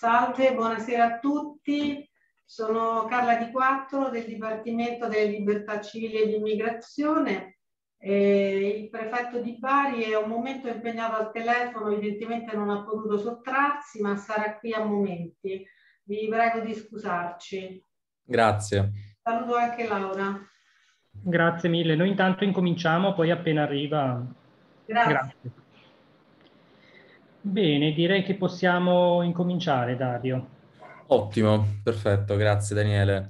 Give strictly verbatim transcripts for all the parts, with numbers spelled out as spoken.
Salve, buonasera a tutti. Sono Carla Di Quattro del Dipartimento delle Libertà Civili e l'Immigrazione. Eh, il prefetto di Bari è un momento impegnato al telefono, evidentemente non ha potuto sottrarsi, ma sarà qui a momenti. Vi prego di scusarci. Grazie. Saluto anche Laura. Grazie mille. Noi intanto incominciamo, poi appena arriva. Grazie. Grazie. Bene, direi che possiamo incominciare, Dario. Ottimo, perfetto, grazie Daniele.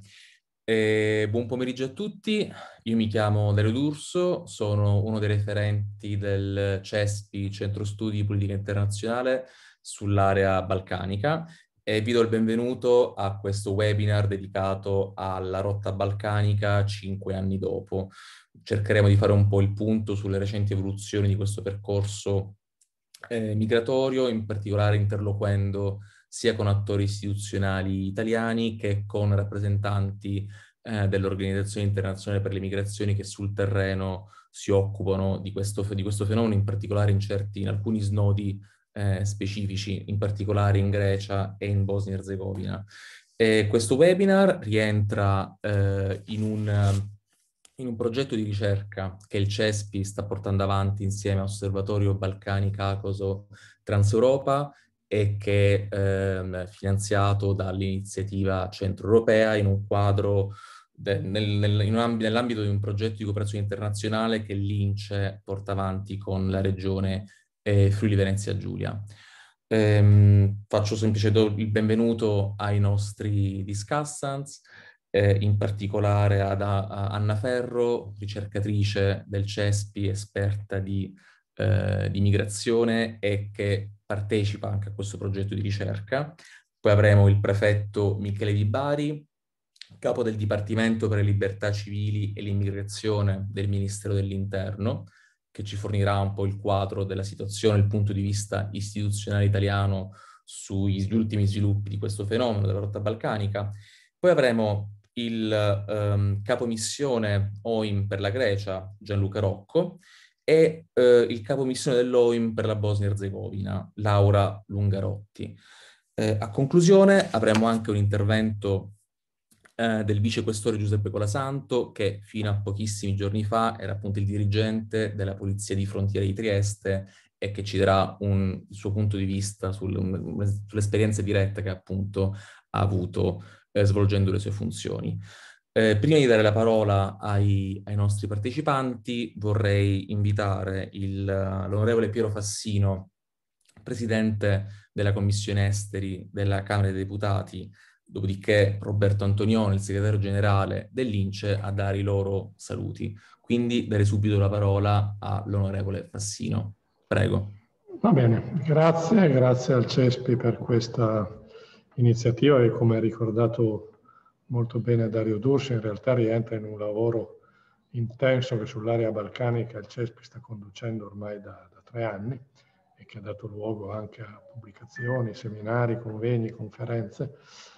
E buon pomeriggio a tutti, io mi chiamo Dario D'Urso, sono uno dei referenti del CESPI, Centro Studi di Politica Internazionale, sull'area balcanica e vi do il benvenuto a questo webinar dedicato alla rotta balcanica cinque anni dopo. Cercheremo di fare un po' il punto sulle recenti evoluzioni di questo percorso eh, migratorio, in particolare interloquendo sia con attori istituzionali italiani che con rappresentanti eh, dell'Organizzazione Internazionale per le Migrazioni che sul terreno si occupano di questo, di questo fenomeno, in particolare in, certi, in alcuni snodi eh, specifici, in particolare in Grecia e in Bosnia e Erzegovina. E questo webinar rientra eh, in un in un progetto di ricerca che il CESPI sta portando avanti insieme a Osservatorio Balcani Caucaso Transeuropa e che è ehm, finanziato dall'iniziativa Centro Europea in un quadro, de, nel, nel, in un amb- nell'ambito di un progetto di cooperazione internazionale che l'I N C E porta avanti con la regione eh, Friuli Venezia Giulia. Ehm, faccio semplicemente il benvenuto ai nostri discussants, eh, in particolare ad a, a Anna Ferro, ricercatrice del CESPI, esperta di, eh, di migrazione e che partecipa anche a questo progetto di ricerca. Poi avremo il prefetto Michele Di Bari, capo del Dipartimento per le Libertà Civili e l'Immigrazione del Ministero dell'Interno, che ci fornirà un po' il quadro della situazione, il punto di vista istituzionale italiano sugli ultimi sviluppi di questo fenomeno della rotta balcanica. Poi avremo il um, capomissione O I M per la Grecia, Gianluca Rocco, e eh, il capomissione dell'O I M per la Bosnia e Erzegovina, Laura Lungarotti. Eh, a conclusione avremo anche un intervento eh, del vicequestore Giuseppe Colasanto, che fino a pochissimi giorni fa era appunto il dirigente della Polizia di Frontiera di Trieste e che ci darà un, il suo punto di vista sul, un, sull'esperienza diretta che appunto ha avuto eh, svolgendo le sue funzioni. Eh, prima di dare la parola ai, ai nostri partecipanti, vorrei invitare il, l'onorevole Piero Fassino, presidente della Commissione Esteri della Camera dei Deputati, dopodiché Roberto Antonioni, il segretario generale dell'I N C E, a dare i loro saluti. Quindi darei subito la parola all'onorevole Fassino. Prego. Va bene, grazie, grazie al CESPI per questa iniziativa che, come ha ricordato molto bene Dario D'Urso, in realtà rientra in un lavoro intenso che sull'area balcanica il CESPI sta conducendo ormai da, da tre anni e che ha dato luogo anche a pubblicazioni, seminari, convegni, conferenze.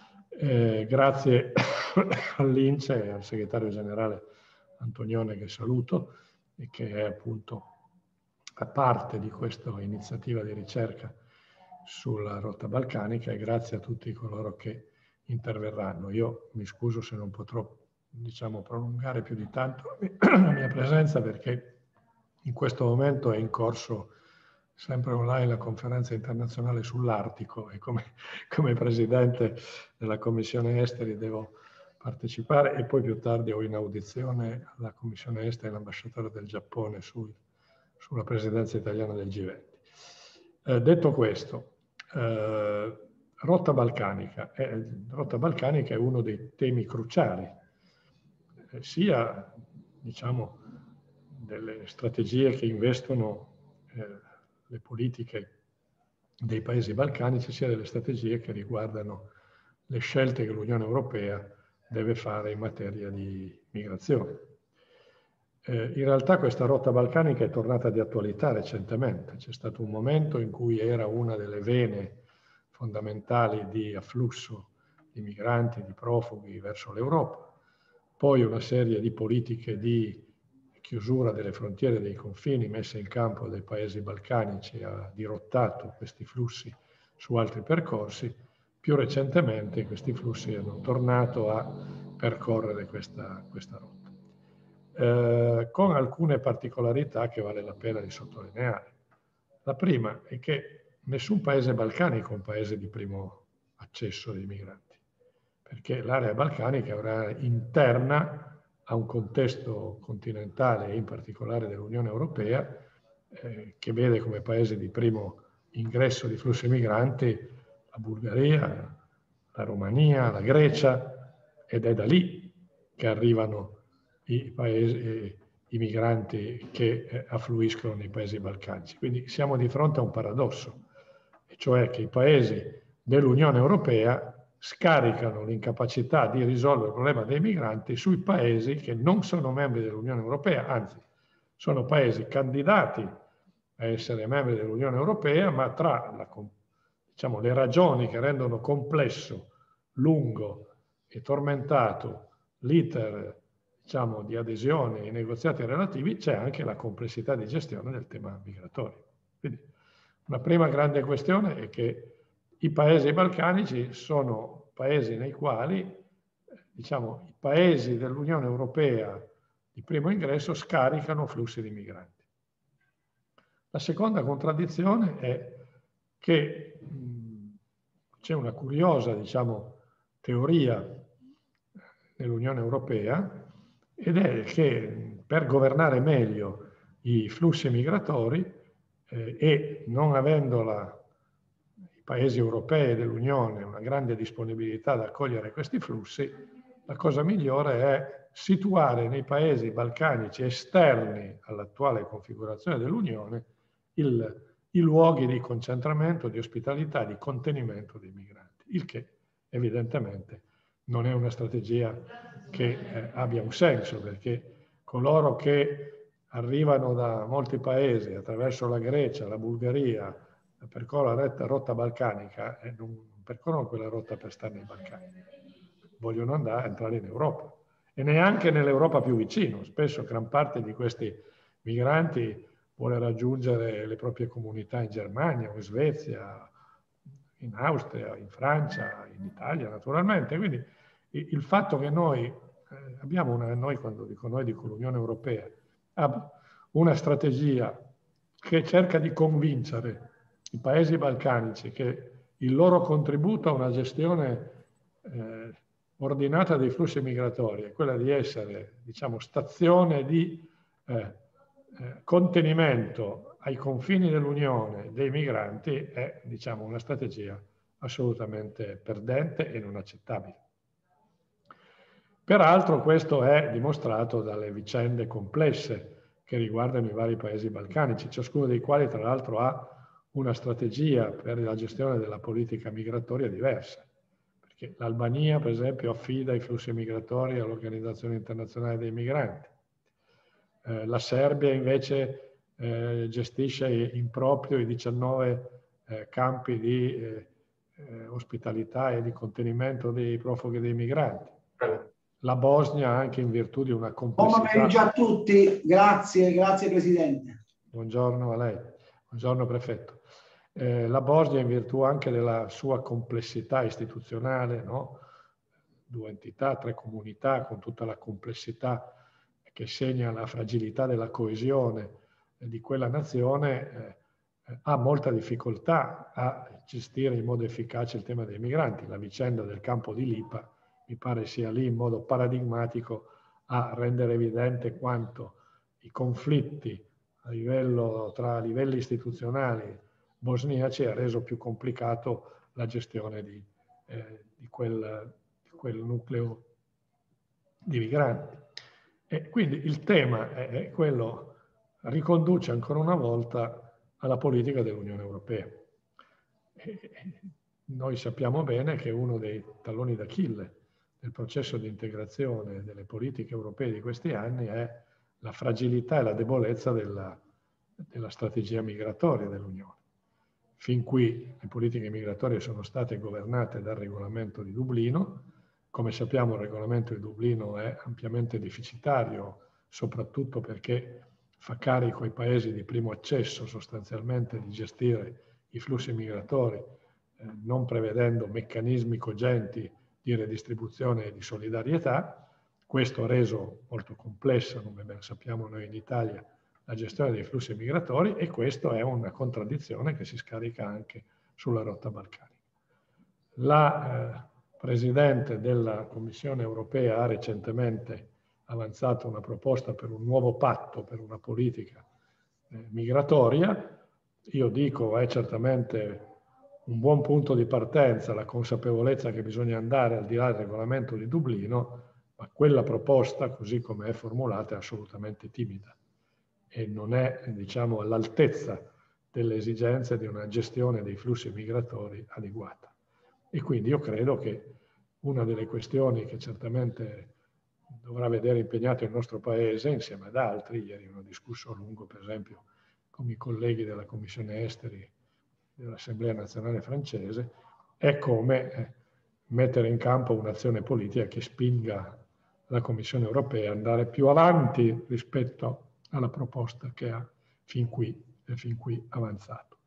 Eh, grazie all'I N C E e al segretario generale Antonione, che saluto, e che è appunto a parte di questa iniziativa di ricerca sulla rotta balcanica, e grazie a tutti coloro che interverranno. Io mi scuso se non potrò, diciamo, prolungare più di tanto la mia presenza, perché in questo momento è in corso sempre online la conferenza internazionale sull'Artico e come, come presidente della Commissione Esteri devo partecipare, e poi più tardi ho in audizione alla Commissione Esteri l'ambasciatore del Giappone sul, sulla presidenza italiana del G venti. Eh, detto questo, eh, rotta balcanica. Eh, rotta balcanica è uno dei temi cruciali, eh, sia, diciamo, delle strategie che investono eh, le politiche dei paesi balcanici, sia delle strategie che riguardano le scelte che l'Unione Europea deve fare in materia di migrazione. Eh, in realtà questa rotta balcanica è tornata di attualità recentemente. C'è stato un momento in cui era una delle vene fondamentali di afflusso di migranti, di profughi verso l'Europa, poi una serie di politiche di chiusura delle frontiere, dei confini messe in campo dai paesi balcanici ha dirottato questi flussi su altri percorsi, più recentemente questi flussi hanno tornato a percorrere questa, questa rotta, eh, con alcune particolarità che vale la pena di sottolineare. La prima è che nessun paese balcanico è un paese di primo accesso dei migranti, perché l'area balcanica è un'area interna a un contesto continentale e in particolare dell'Unione Europea, eh, che vede come paese di primo ingresso di flussi migranti la Bulgaria, la Romania, la Grecia, ed è da lì che arrivano i, paesi, i migranti che eh, affluiscono nei paesi balcanici. Quindi siamo di fronte a un paradosso, e cioè che i paesi dell'Unione Europea scaricano l'incapacità di risolvere il problema dei migranti sui paesi che non sono membri dell'Unione Europea, anzi sono paesi candidati a essere membri dell'Unione Europea, ma tra la, diciamo, le ragioni che rendono complesso, lungo e tormentato l'iter, diciamo, di adesione ai negoziati relativi, c'è anche la complessità di gestione del tema migratorio. Quindi una prima grande questione è che i paesi balcanici sono paesi nei quali, diciamo, i paesi dell'Unione Europea di primo ingresso scaricano flussi di migranti. La seconda contraddizione è che c'è una curiosa, diciamo, teoria nell'Unione Europea, ed è che per governare meglio i flussi migratori eh, e non avendo la, i paesi europei dell'Unione una grande disponibilità ad accogliere questi flussi, la cosa migliore è situare nei paesi balcanici esterni all'attuale configurazione dell'Unione il, i luoghi di concentramento, di ospitalità, di contenimento dei migranti, il che evidentemente non è una strategia che eh, abbia un senso, perché coloro che arrivano da molti paesi attraverso la Grecia, la Bulgaria, percorrono la rotta balcanica e non percorrono quella rotta per stare nei Balcani, vogliono andare a entrare in Europa, e neanche nell'Europa più vicino. Spesso gran parte di questi migranti vuole raggiungere le proprie comunità in Germania o in Svezia, in Austria, in Francia, in Italia naturalmente. Quindi il fatto che noi eh, abbiamo una, noi quando dico noi dico l'Unione Europea, ha una strategia che cerca di convincere i paesi balcanici che il loro contributo a una gestione eh, ordinata dei flussi migratori è quella di essere, diciamo, stazione di eh, eh, contenimento ai confini dell'Unione dei migranti, è, diciamo, una strategia assolutamente perdente e non accettabile. Peraltro questo è dimostrato dalle vicende complesse che riguardano i vari paesi balcanici, ciascuno dei quali tra l'altro ha una strategia per la gestione della politica migratoria diversa, perché l'Albania per esempio affida i flussi migratori all'Organizzazione Internazionale dei Migranti, eh, la Serbia invece eh, gestisce in proprio i diciannove eh, campi di eh, eh, ospitalità e di contenimento dei profughi e dei migranti. La Bosnia, anche in virtù di una complessità... Buon pomeriggio a tutti, grazie, grazie Presidente. Buongiorno a lei, buongiorno Prefetto. Eh, la Bosnia, in virtù anche della sua complessità istituzionale, no? Due entità, tre comunità, con tutta la complessità che segna la fragilità della coesione di quella nazione, eh, ha molta difficoltà a gestire in modo efficace il tema dei migranti. La vicenda del campo di Lipa mi pare sia lì in modo paradigmatico a rendere evidente quanto i conflitti a livello, tra livelli istituzionali bosniaci ha reso più complicato la gestione di, eh, di, quel, di quel nucleo di migranti. E quindi il tema è, è quello, riconduce ancora una volta alla politica dell'Unione Europea. E noi sappiamo bene che uno dei talloni d'Achille del processo di integrazione delle politiche europee di questi anni è la fragilità e la debolezza della, della strategia migratoria dell'Unione. Fin qui le politiche migratorie sono state governate dal regolamento di Dublino. Come sappiamo il regolamento di Dublino è ampiamente deficitario, soprattutto perché fa carico ai paesi di primo accesso sostanzialmente di gestire i flussi migratori eh, non prevedendo meccanismi cogenti di redistribuzione e di solidarietà. Questo ha reso molto complessa, come ben sappiamo noi in Italia, la gestione dei flussi migratori, e questo è una contraddizione che si scarica anche sulla rotta balcanica. La eh, Presidente della Commissione europea ha recentemente avanzato una proposta per un nuovo patto per una politica eh, migratoria. Io dico è certamente un buon punto di partenza la consapevolezza che bisogna andare al di là del regolamento di Dublino, ma quella proposta, così come è formulata, è assolutamente timida e non è, diciamo, all'altezza delle esigenze di una gestione dei flussi migratori adeguata. E quindi io credo che una delle questioni che certamente dovrà vedere impegnato il nostro Paese, insieme ad altri, ieri ho discusso a lungo, per esempio, con i colleghi della Commissione Esteri dell'Assemblea Nazionale Francese, è come eh, mettere in campo un'azione politica che spinga la Commissione Europea ad andare più avanti rispetto alla proposta che ha fin qui, fin qui avanzato.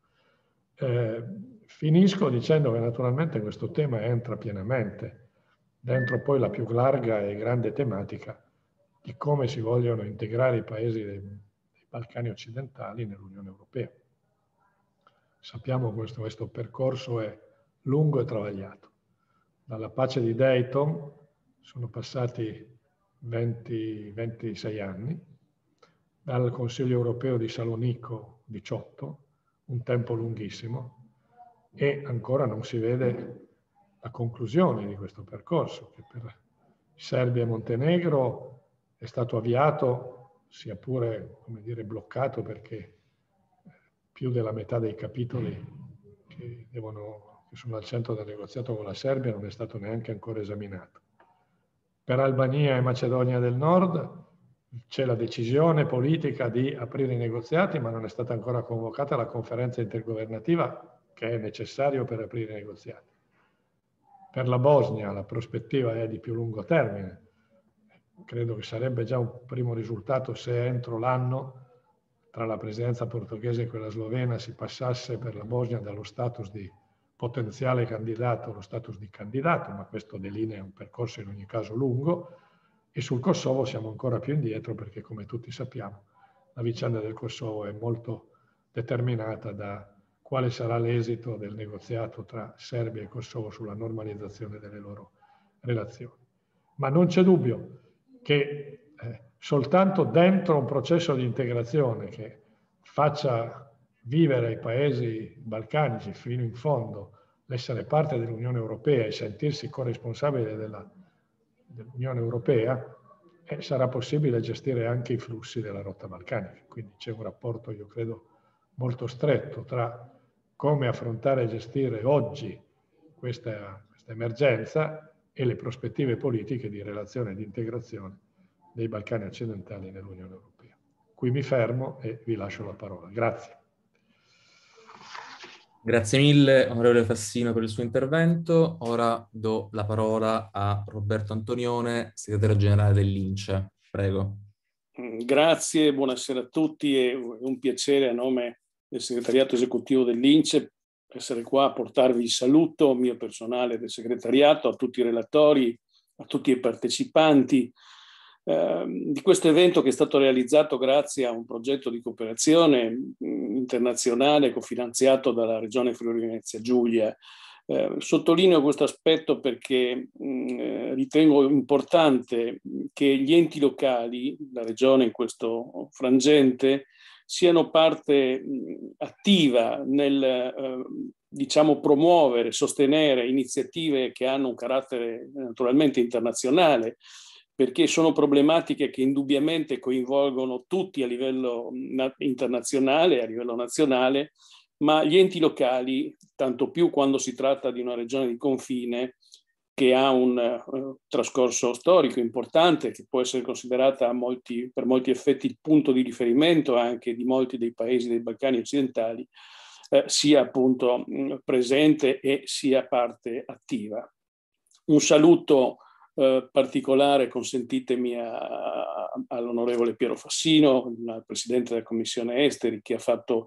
Eh, finisco dicendo che naturalmente questo tema entra pienamente dentro poi la più larga e grande tematica di come si vogliono integrare i paesi dei, dei Balcani occidentali nell'Unione Europea. Sappiamo che questo, questo percorso è lungo e travagliato. Dalla pace di Dayton sono passati venti, ventisei anni, dal Consiglio europeo di Salonicco diciotto, un tempo lunghissimo, e ancora non si vede la conclusione di questo percorso, che per Serbia e Montenegro è stato avviato, sia pure, come dire, bloccato, perché più della metà dei capitoli che, devono, che sono al centro del negoziato con la Serbia non è stato neanche ancora esaminato. Per Albania e Macedonia del Nord c'è la decisione politica di aprire i negoziati, ma non è stata ancora convocata la conferenza intergovernativa che è necessario per aprire i negoziati. Per la Bosnia la prospettiva è di più lungo termine. Credo che sarebbe già un primo risultato se entro l'anno, tra la presidenza portoghese e quella slovena, si passasse per la Bosnia dallo status di potenziale candidato allo status di candidato, ma questo delinea un percorso in ogni caso lungo. E sul Kosovo siamo ancora più indietro perché, come tutti sappiamo, la vicenda del Kosovo è molto determinata da quale sarà l'esito del negoziato tra Serbia e Kosovo sulla normalizzazione delle loro relazioni. Ma non c'è dubbio che eh, soltanto dentro un processo di integrazione che faccia vivere i paesi balcanici fino in fondo l'essere parte dell'Unione Europea e sentirsi corresponsabile della dell'Unione Europea, eh, sarà possibile gestire anche i flussi della rotta balcanica. Quindi c'è un rapporto, io credo, molto stretto tra come affrontare e gestire oggi questa, questa emergenza e le prospettive politiche di relazione e di integrazione dei Balcani occidentali nell'Unione Europea. Qui mi fermo e vi lascio la parola. Grazie. Grazie mille, onorevole Fassino, per il suo intervento. Ora do la parola a Roberto Antonione, segretario generale dell'I N C E. Prego. Grazie, buonasera a tutti. È un piacere a nome del segretariato esecutivo dell'I N C E essere qua a portarvi il saluto mio personale del segretariato, a tutti i relatori, a tutti i partecipanti eh, di questo evento che è stato realizzato grazie a un progetto di cooperazione internazionale cofinanziato dalla Regione Friuli Venezia Giulia. Eh, sottolineo questo aspetto perché mh, ritengo importante che gli enti locali, la Regione in questo frangente, siano parte mh, attiva nel eh, diciamo promuovere, sostenere iniziative che hanno un carattere naturalmente internazionale, perché sono problematiche che indubbiamente coinvolgono tutti a livello internazionale, a livello nazionale, ma gli enti locali, tanto più quando si tratta di una regione di confine che ha un uh, trascorso storico importante, che può essere considerata molti, per molti effetti il punto di riferimento anche di molti dei paesi dei Balcani occidentali, eh, sia appunto mh, presente e sia parte attiva. Un saluto eh, particolare, consentitemi, all'onorevole Piero Fassino, il Presidente della Commissione Esteri, che ha fatto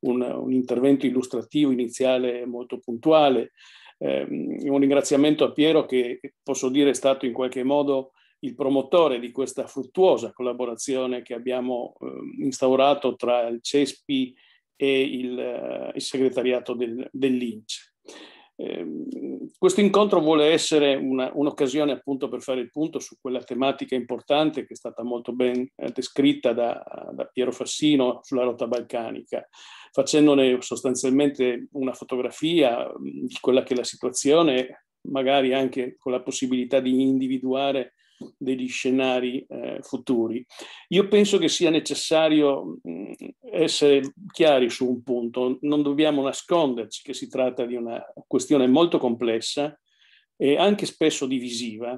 un, un intervento illustrativo iniziale molto puntuale. Eh, un ringraziamento a Piero, che posso dire è stato in qualche modo il promotore di questa fruttuosa collaborazione che abbiamo eh, instaurato tra il CESPI e il, eh, il segretariato del, dell'I N C E. Eh, questo incontro vuole essere un'occasione appunto per fare il punto su quella tematica importante che è stata molto ben eh, descritta da, da Piero Fassino sulla rotta balcanica, facendone sostanzialmente una fotografia di quella che è la situazione, magari anche con la possibilità di individuare degli scenari eh, futuri. Io penso che sia necessario mh, essere chiari su un punto. Non dobbiamo nasconderci che si tratta di una questione molto complessa e anche spesso divisiva,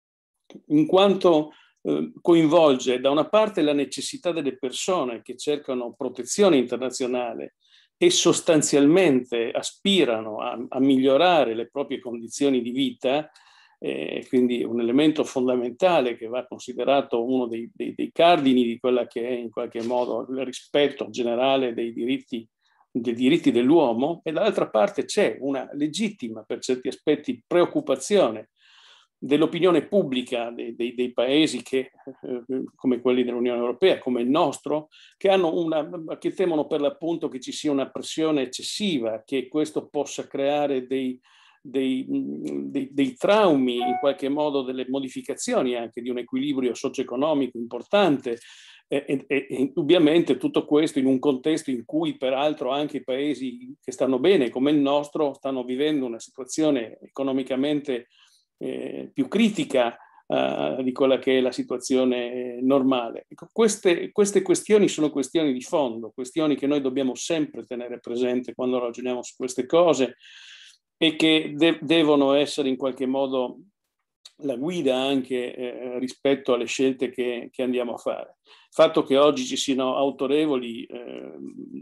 in quanto eh, coinvolge da una parte la necessità delle persone che cercano protezione internazionale e sostanzialmente aspirano a, a migliorare le proprie condizioni di vita. Eh, quindi un elemento fondamentale che va considerato uno dei, dei, dei cardini di quella che è in qualche modo il rispetto generale dei diritti, dei diritti dell'uomo, e dall'altra parte c'è una legittima, per certi aspetti, preoccupazione dell'opinione pubblica dei, dei, dei paesi che, eh, come quelli dell'Unione Europea, come il nostro, che, hanno una, che temono per l'appunto che ci sia una pressione eccessiva, che questo possa creare dei Dei, dei, dei traumi, in qualche modo delle modificazioni anche di un equilibrio socio-economico importante, e, e, e indubbiamente tutto questo in un contesto in cui peraltro anche i paesi che stanno bene come il nostro stanno vivendo una situazione economicamente eh, più critica uh, di quella che è la situazione normale. Ecco, queste, queste questioni sono questioni di fondo, questioni che noi dobbiamo sempre tenere presente quando ragioniamo su queste cose, e che de- devono essere in qualche modo la guida anche eh, rispetto alle scelte che, che andiamo a fare. Il fatto che oggi ci siano autorevoli eh,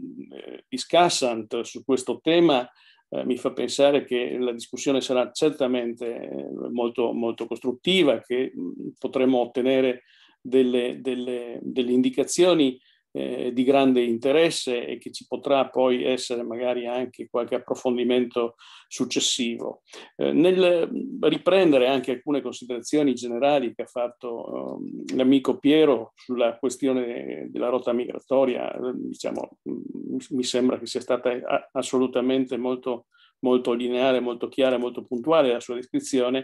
discussant su questo tema eh, mi fa pensare che la discussione sarà certamente molto, molto costruttiva, che mh, potremo ottenere delle, delle, delle indicazioni Eh, di grande interesse e che ci potrà poi essere magari anche qualche approfondimento successivo. Eh, nel riprendere anche alcune considerazioni generali che ha fatto eh, l'amico Piero sulla questione della rotta migratoria, eh, diciamo, mi sembra che sia stata assolutamente molto, molto lineare, molto chiara, molto puntuale la sua descrizione.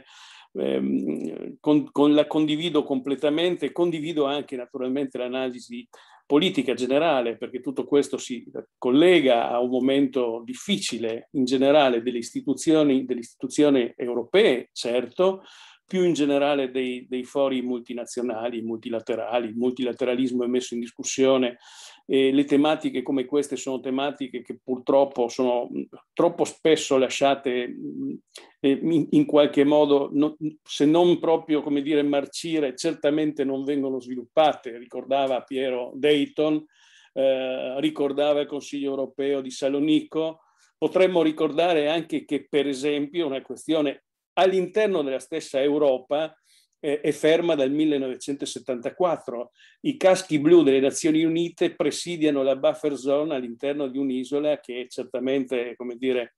Eh, con, con la condivido completamente, condivido anche naturalmente l'analisi politica generale, perché tutto questo si collega a un momento difficile in generale delle istituzioni, delle istituzioni europee, certo, più in generale dei, dei fori multinazionali, multilaterali. Il multilateralismo è messo in discussione e le tematiche come queste sono tematiche che purtroppo sono troppo spesso lasciate in, in qualche modo, no, se non proprio, come dire, marcire, certamente non vengono sviluppate. Ricordava Piero Dayton, eh, ricordava il Consiglio europeo di Salonicco. Potremmo ricordare anche che, per esempio, una questione all'interno della stessa Europa eh, è ferma dal millenovecentosettantaquattro. I caschi blu delle Nazioni Unite presidiano la buffer zone all'interno di un'isola che è certamente, come dire,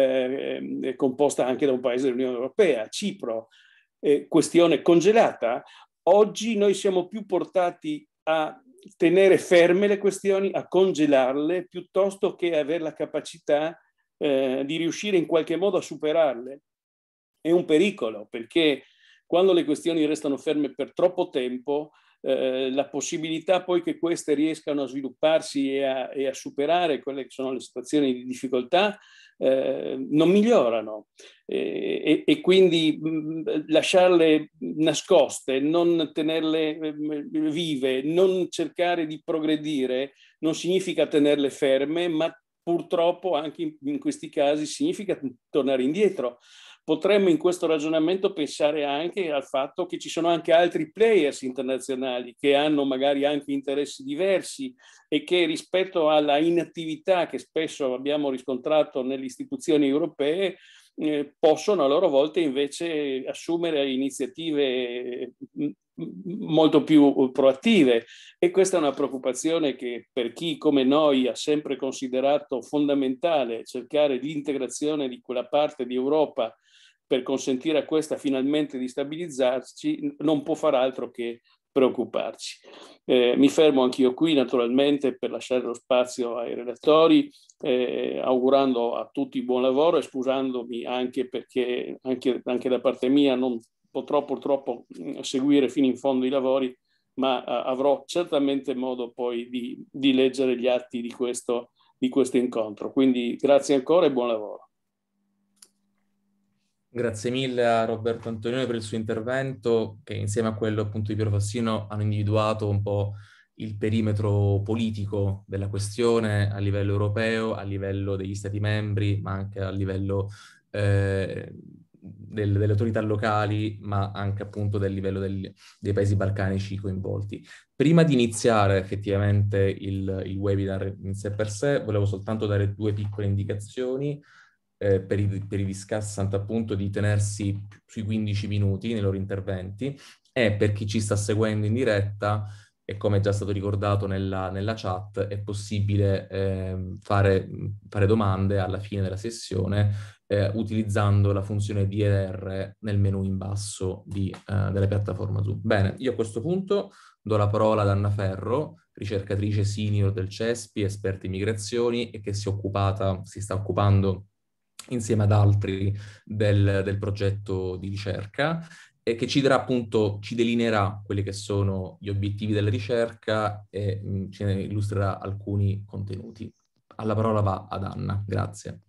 eh, è composta anche da un paese dell'Unione Europea, Cipro. Eh, questione congelata. Oggi noi siamo più portati a tenere ferme le questioni, a congelarle, piuttosto che avere la capacità eh, di riuscire in qualche modo a superarle. È un pericolo, perché quando le questioni restano ferme per troppo tempo, eh, la possibilità poi che queste riescano a svilupparsi e a, e a superare quelle che sono le situazioni di difficoltà eh, non migliorano. E, e, e quindi mh, lasciarle nascoste, non tenerle mh, vive, non cercare di progredire, non significa tenerle ferme, ma purtroppo anche in, in questi casi significa tornare indietro. Potremmo in questo ragionamento pensare anche al fatto che ci sono anche altri players internazionali che hanno magari anche interessi diversi e che rispetto alla inattività che spesso abbiamo riscontrato nelle istituzioni europee eh, possono a loro volta invece assumere iniziative molto più proattive, e questa è una preoccupazione che per chi come noi ha sempre considerato fondamentale cercare l'integrazione di quella parte di Europa per consentire a questa finalmente di stabilizzarci, non può far altro che preoccuparci. Eh, mi fermo anch'io qui naturalmente per lasciare lo spazio ai relatori, eh, augurando a tutti buon lavoro e scusandomi anche perché anche, anche da parte mia non potrò purtroppo seguire fino in fondo i lavori, ma uh, avrò certamente modo poi di, di leggere gli atti di questo, di questo incontro. Quindi grazie ancora e buon lavoro. Grazie mille a Roberto Antonioni per il suo intervento, che insieme a quello appunto di Piero Fassino hanno individuato un po' il perimetro politico della questione a livello europeo, a livello degli Stati membri, ma anche a livello eh, del, delle autorità locali, ma anche appunto del livello del, dei paesi balcanici coinvolti. Prima di iniziare effettivamente il, il webinar in sé per sé, volevo soltanto dare due piccole indicazioni. Eh, per, i, per i discussant appunto di tenersi sui quindici minuti nei loro interventi, e per chi ci sta seguendo in diretta, e come è già stato ricordato nella, nella chat, è possibile eh, fare, fare domande alla fine della sessione eh, utilizzando la funzione D R R nel menu in basso di, eh, della piattaforma Zoom. Bene, io a questo punto do la parola ad Anna Ferro, ricercatrice senior del CESPI, esperta in migrazioni, e che si è occupata, si sta occupando insieme ad altri del, del progetto di ricerca, e che ci darà appunto, ci delineerà quelli che sono gli obiettivi della ricerca e mh, ci illustrerà alcuni contenuti. Alla parola va ad Anna, grazie.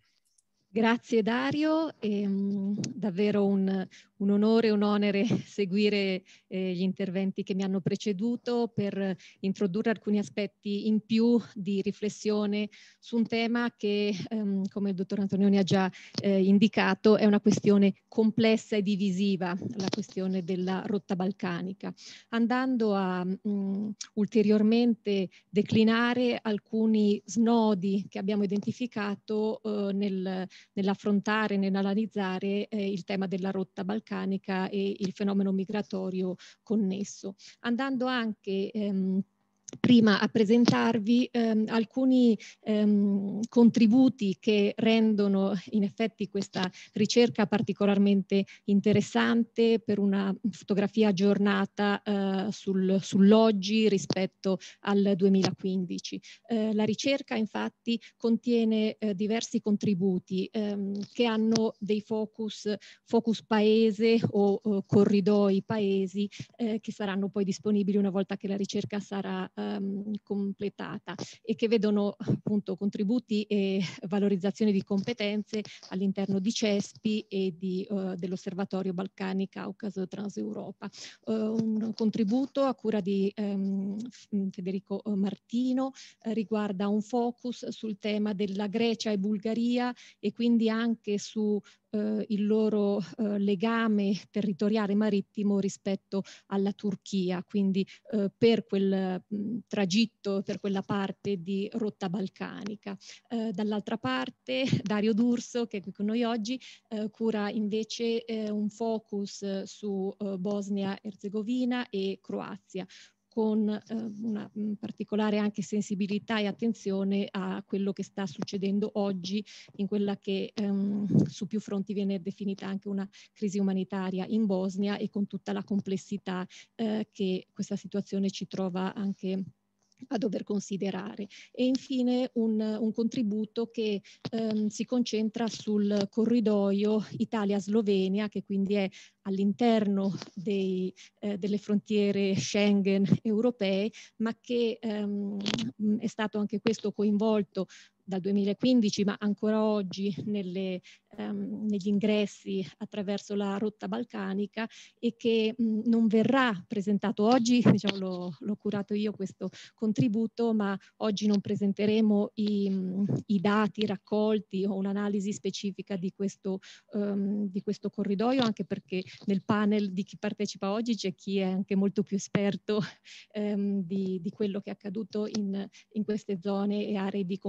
Grazie Dario, è um, davvero un, un onore e un onere seguire eh, gli interventi che mi hanno preceduto per introdurre alcuni aspetti in più di riflessione su un tema che, um, come il dottor Antonioni ha già eh, indicato, è una questione complessa e divisiva, la questione della rotta balcanica, andando a um, ulteriormente declinare alcuni snodi che abbiamo identificato uh, nel nell'affrontare, nell'analizzare eh, il tema della rotta balcanica e il fenomeno migratorio connesso, andando anche ehm, prima a presentarvi ehm, alcuni ehm, contributi che rendono in effetti questa ricerca particolarmente interessante per una fotografia aggiornata eh, sul, sull'oggi rispetto al duemilaquindici. Eh, la ricerca infatti contiene eh, diversi contributi ehm, che hanno dei focus, focus paese o, o corridoi paesi eh, che saranno poi disponibili una volta che la ricerca sarà Um, completata, e che vedono appunto contributi e valorizzazione di competenze all'interno di CESPI e di, uh, dell'Osservatorio Balcani Caucaso Transeuropa. Uh, un contributo a cura di um, Federico Martino uh, riguarda un focus sul tema della Grecia e Bulgaria, e quindi anche su Uh, il loro uh, legame territoriale marittimo rispetto alla Turchia, quindi uh, per quel mh, tragitto, per quella parte di rotta balcanica. Uh, dall'altra parte Dario D'Urso, che è qui con noi oggi, uh, cura invece uh, un focus su uh, Bosnia-Erzegovina e Croazia, con eh, una mh, particolare anche sensibilità e attenzione a quello che sta succedendo oggi in quella che ehm, su più fronti viene definita anche una crisi umanitaria in Bosnia, e con tutta la complessità eh, che questa situazione ci trova anche a dover considerare. E infine un, un contributo che ehm, si concentra sul corridoio Italia-Slovenia, che quindi è all'interno eh, delle frontiere Schengen europee, ma che ehm, è stato anche questo coinvolto dal duemilaquindici, ma ancora oggi nelle, um, negli ingressi attraverso la rotta balcanica, e che mh, non verrà presentato oggi, diciamo, l'ho, l'ho curato io questo contributo, ma oggi non presenteremo i, mh, i dati raccolti o un'analisi specifica di questo, um, di questo corridoio, anche perché nel panel di chi partecipa oggi c'è chi è anche molto più esperto um, di, di quello che è accaduto in, in queste zone e aree di confine.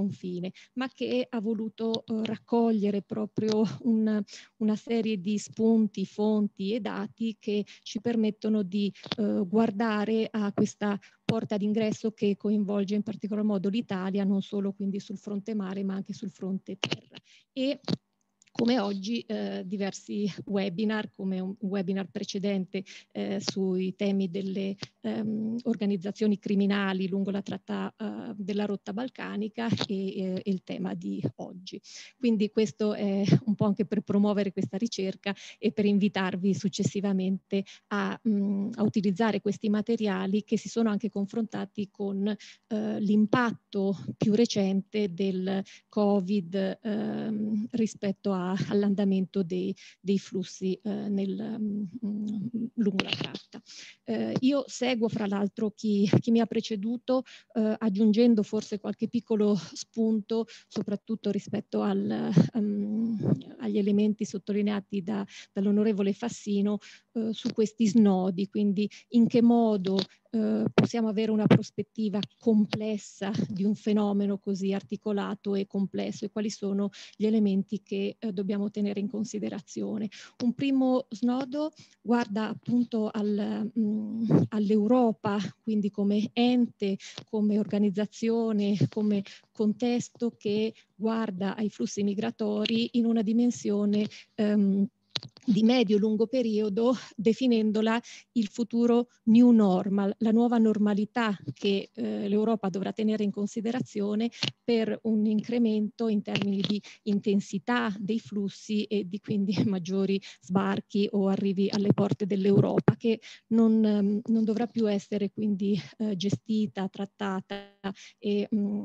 migrazione, ma che ha voluto eh, raccogliere proprio un, una serie di spunti, fonti e dati che ci permettono di eh, guardare a questa porta d'ingresso che coinvolge in particolar modo l'Italia, non solo quindi sul fronte mare, ma anche sul fronte terra. E come oggi eh, diversi webinar, come un webinar precedente eh, sui temi delle ehm, organizzazioni criminali lungo la tratta eh, della rotta balcanica e, e il tema di oggi. Quindi questo è un po' anche per promuovere questa ricerca e per invitarvi successivamente a, mh, a utilizzare questi materiali che si sono anche confrontati con eh, l'impatto più recente del Covid ehm, rispetto a all'andamento dei, dei flussi eh, nel, mh, lungo la tratta. Eh, io seguo fra l'altro chi, chi mi ha preceduto eh, aggiungendo forse qualche piccolo spunto soprattutto rispetto al, um, agli elementi sottolineati da, dall'onorevole Fassino eh, su questi snodi, quindi in che modo Uh, possiamo avere una prospettiva complessa di un fenomeno così articolato e complesso e quali sono gli elementi che uh, dobbiamo tenere in considerazione. Un primo snodo guarda appunto al, mh, all'Europa, quindi come ente, come organizzazione, come contesto che guarda ai flussi migratori in una dimensione um, di medio-lungo periodo, definendola il futuro new normal, la nuova normalità che eh, l'Europa dovrà tenere in considerazione per un incremento in termini di intensità dei flussi e di quindi maggiori sbarchi o arrivi alle porte dell'Europa, che non, um, non dovrà più essere quindi eh, gestita, trattata e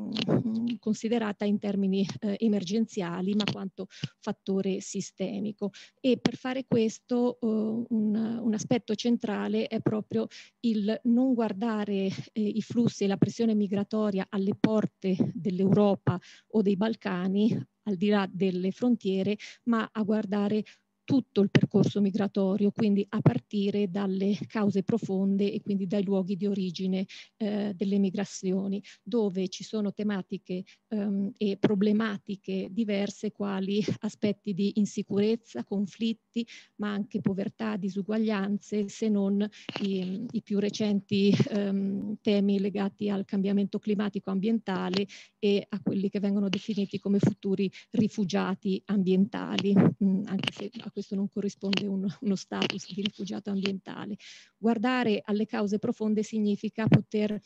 mh, considerata in termini eh, emergenziali, ma quanto fattore sistemico. E per fare questo uh, un, un aspetto centrale è proprio il non guardare eh, i flussi e la pressione migratoria alle porte dell'Europa o dei Balcani, al di là delle frontiere, ma a guardare tutto il percorso migratorio, quindi a partire dalle cause profonde e quindi dai luoghi di origine eh, delle migrazioni, dove ci sono tematiche ehm, e problematiche diverse quali aspetti di insicurezza, conflitti, ma anche povertà, disuguaglianze, se non i, i più recenti ehm, temi legati al cambiamento climatico ambientale e a quelli che vengono definiti come futuri rifugiati ambientali, mh, anche se a questo non corrisponde un, uno status di rifugiato ambientale. Guardare alle cause profonde significa poter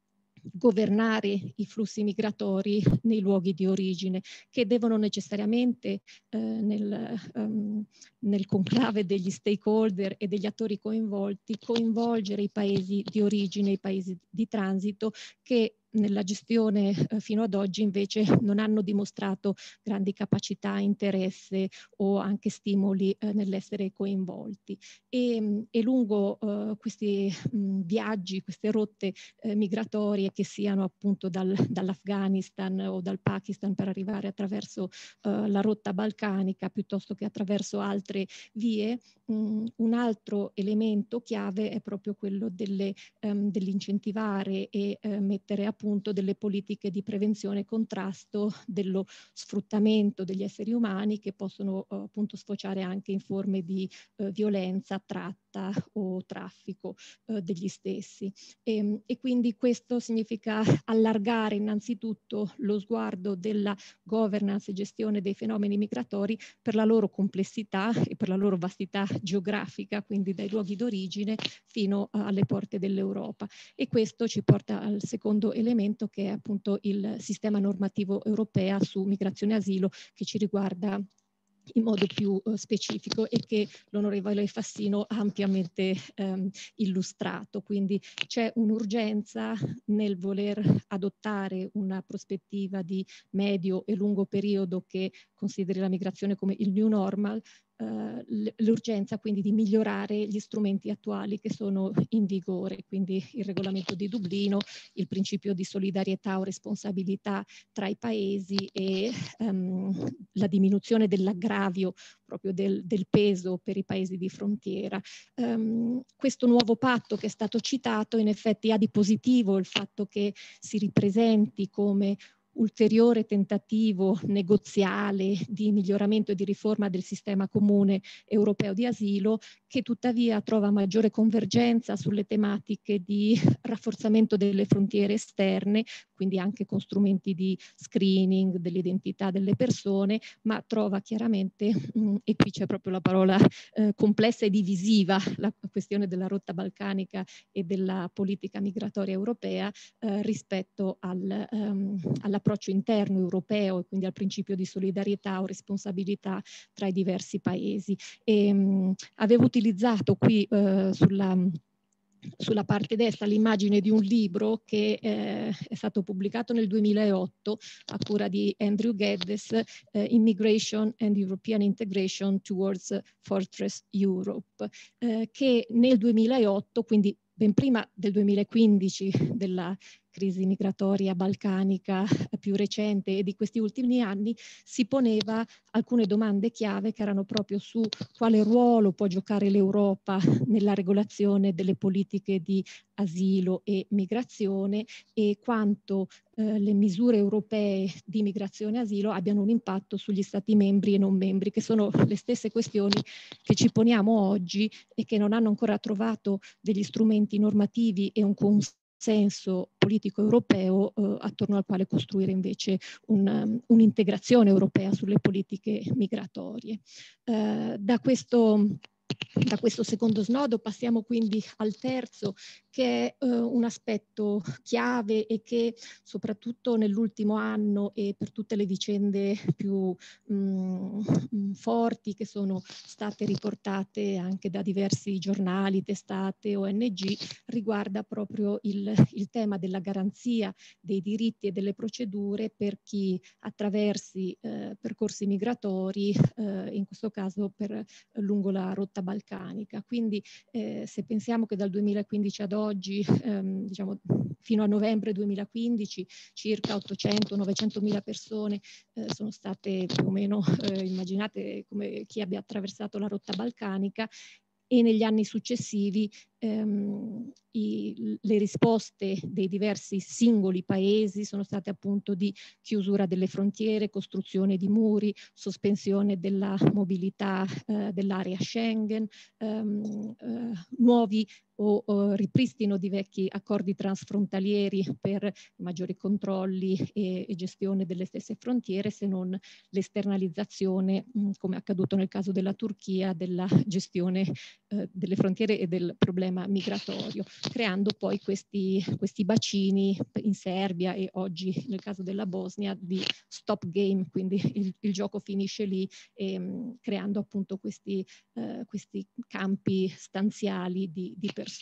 governare i flussi migratori nei luoghi di origine, che devono necessariamente eh, nel, um, nel conclave degli stakeholder e degli attori coinvolti coinvolgere i paesi di origine, i paesi di transito che nella gestione eh, fino ad oggi invece non hanno dimostrato grandi capacità, interesse o anche stimoli eh, nell'essere coinvolti. E, e lungo eh, questi mh, viaggi, queste rotte eh, migratorie che siano appunto dal, dall'Afghanistan o dal Pakistan per arrivare attraverso eh, la rotta balcanica piuttosto che attraverso altre vie, mh, un altro elemento chiave è proprio quello delle, um, dell'incentivare e eh, mettere a punto delle politiche di prevenzione e contrasto dello sfruttamento degli esseri umani che possono uh, appunto sfociare anche in forme di uh, violenza, tratta o traffico uh, degli stessi. E, e quindi questo significa allargare innanzitutto lo sguardo della governance e gestione dei fenomeni migratori per la loro complessità e per la loro vastità geografica, quindi dai luoghi d'origine fino alle porte dell'Europa. E questo ci porta al secondo elemento, che è appunto il sistema normativo europeo su migrazione e asilo, che ci riguarda in modo più uh, specifico e che l'onorevole Fassino ha ampiamente um, illustrato. Quindi c'è un'urgenza nel voler adottare una prospettiva di medio e lungo periodo che consideri la migrazione come il new normal, Uh, l'urgenza quindi di migliorare gli strumenti attuali che sono in vigore, quindi il regolamento di Dublino, il principio di solidarietà o responsabilità tra i paesi e um, la diminuzione dell'aggravio proprio del, del peso per i paesi di frontiera. Um, questo nuovo patto che è stato citato in effetti ha di positivo il fatto che si ripresenti come ulteriore tentativo negoziale di miglioramento e di riforma del sistema comune europeo di asilo, che tuttavia trova maggiore convergenza sulle tematiche di rafforzamento delle frontiere esterne, quindi anche con strumenti di screening dell'identità delle persone, ma trova chiaramente, mh, e qui c'è proprio la parola eh, complessa e divisiva, la questione della rotta balcanica e della politica migratoria europea eh, rispetto al, um, all'approccio interno europeo e quindi al principio di solidarietà o responsabilità tra i diversi paesi. E, mh, avevo utilizzato qui eh, sulla sulla parte destra l'immagine di un libro che eh, è stato pubblicato nel duemilaotto a cura di Andrew Geddes, eh, Immigration and European Integration Towards Fortress Europe, eh, che nel duemilaotto, quindi ben prima del duemilaquindici, della crisi migratoria balcanica più recente e di questi ultimi anni, si poneva alcune domande chiave che erano proprio su quale ruolo può giocare l'Europa nella regolazione delle politiche di asilo e migrazione e quanto eh, le misure europee di migrazione e asilo abbiano un impatto sugli Stati membri e non membri, che sono le stesse questioni che ci poniamo oggi e che non hanno ancora trovato degli strumenti normativi e un consenso senso politico europeo eh, attorno al quale costruire invece un, um, un'integrazione europea sulle politiche migratorie. Eh, da questo Da questo secondo snodo passiamo quindi al terzo, che è eh, un aspetto chiave e che soprattutto nell'ultimo anno e per tutte le vicende più mh, forti che sono state riportate anche da diversi giornali, testate, O N G, riguarda proprio il, il tema della garanzia dei diritti e delle procedure per chi attraversi eh, percorsi migratori, eh, in questo caso per lungo la rotta balcanica. Quindi eh, se pensiamo che dal duemilaquindici ad oggi, ehm, diciamo fino a novembre duemilaquindici, circa ottocento novecentomila persone eh, sono state più o meno, eh, immaginate come chi abbia attraversato la rotta balcanica, e negli anni successivi ehm, i, le risposte dei diversi singoli paesi sono state appunto di chiusura delle frontiere, costruzione di muri, sospensione della mobilità eh, dell'area Schengen, ehm, eh, nuovi o, o ripristino di vecchi accordi transfrontalieri per maggiori controlli e, e gestione delle stesse frontiere, se non l'esternalizzazione, mh, come è accaduto nel caso della Turchia, della gestione eh, delle frontiere e del problema migratorio, creando poi questi, questi bacini in Serbia e oggi nel caso della Bosnia di stop game, quindi il, il gioco finisce lì, e, mh, creando appunto questi, eh, questi campi stanziali di, di persone.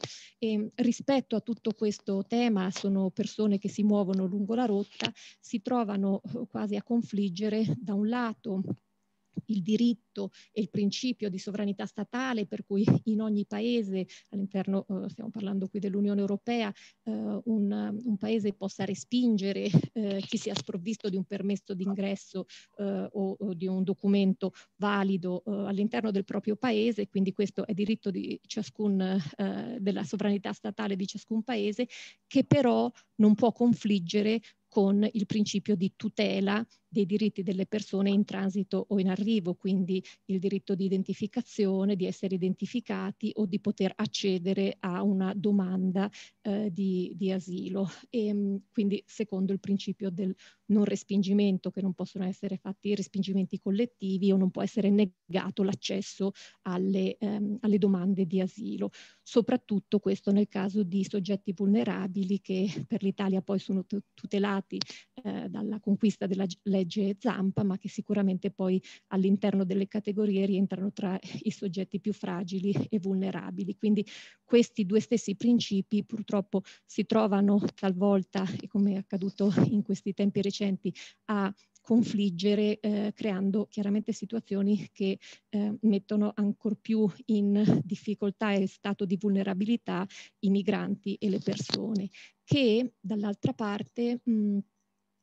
E rispetto a tutto questo tema, sono persone che si muovono lungo la rotta, si trovano quasi a confliggere da un lato il diritto e il principio di sovranità statale, per cui in ogni paese all'interno, eh, stiamo parlando qui dell'Unione Europea, eh, un, un paese possa respingere eh, chi sia sprovvisto di un permesso d'ingresso eh, o, o di un documento valido eh, all'interno del proprio paese, quindi questo è diritto di ciascun, eh, della sovranità statale di ciascun paese, che però non può confliggere con il principio di tutela dei diritti delle persone in transito o in arrivo, quindi il diritto di identificazione, di essere identificati o di poter accedere a una domanda eh, di, di asilo. E quindi secondo il principio del non respingimento, che non possono essere fatti respingimenti collettivi o non può essere negato l'accesso alle, ehm, alle domande di asilo. Soprattutto questo nel caso di soggetti vulnerabili che per l'Italia poi sono tutelati eh, dalla conquista della legge Zampa, ma che sicuramente poi all'interno delle categorie rientrano tra i soggetti più fragili e vulnerabili. Quindi questi due stessi principi purtroppo si trovano talvolta, e come è accaduto in questi tempi recenti, a confliggere, eh, creando chiaramente situazioni che eh, mettono ancor più in difficoltà e stato di vulnerabilità i migranti e le persone, che dall'altra parte mh,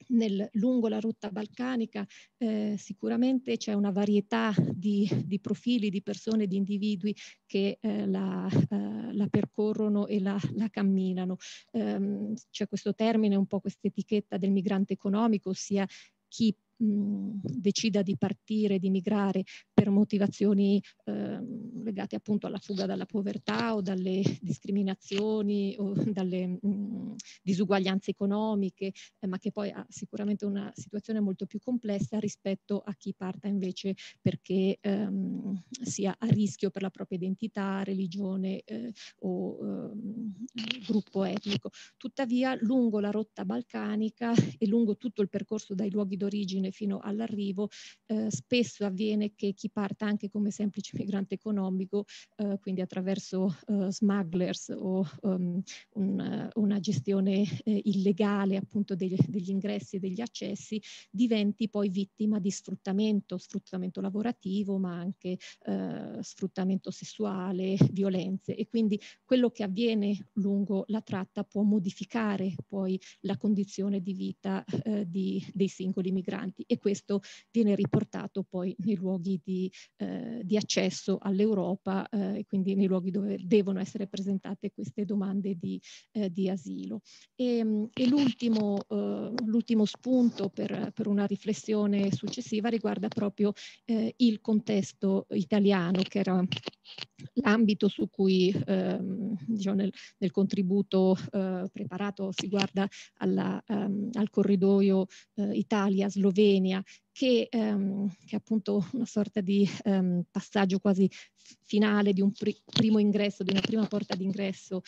Nel, lungo la rotta balcanica eh, sicuramente c'è una varietà di, di profili, di persone, di individui che eh, la, eh, la percorrono e la, la camminano. Um, c'è questo termine, un po' questa etichetta del migrante economico, ossia chi mh, decida di partire, di migrare per motivazioni eh, legate appunto alla fuga dalla povertà o dalle discriminazioni o dalle mh, disuguaglianze economiche, eh, ma che poi ha sicuramente una situazione molto più complessa rispetto a chi parta invece perché ehm, sia a rischio per la propria identità, religione eh, o ehm, gruppo etnico. Tuttavia, lungo la rotta balcanica e lungo tutto il percorso dai luoghi d'origine fino all'arrivo, eh, spesso avviene che chi parta anche come semplice migrante economico, eh, quindi attraverso eh, smugglers o um, un, una gestione eh, illegale appunto degli, degli ingressi e degli accessi, diventi poi vittima di sfruttamento, sfruttamento lavorativo, ma anche eh, sfruttamento sessuale, violenze. E quindi quello che avviene lungo la tratta può modificare poi la condizione di vita eh, di, dei singoli migranti, e questo viene riportato poi nei luoghi di, eh, di accesso all'Europa eh, e quindi nei luoghi dove devono essere presentate queste domande di, eh, di asilo. E, e l'ultimo, eh, l'ultimo spunto per, per una riflessione successiva riguarda proprio eh, il contesto italiano, che era l'ambito su cui ehm, diciamo nel, nel contributo eh, preparato si guarda alla, um, al corridoio eh, Italia-Slovenia, che, um, che è appunto una sorta di um, passaggio quasi finale di un pri primo ingresso, di una prima porta d'ingresso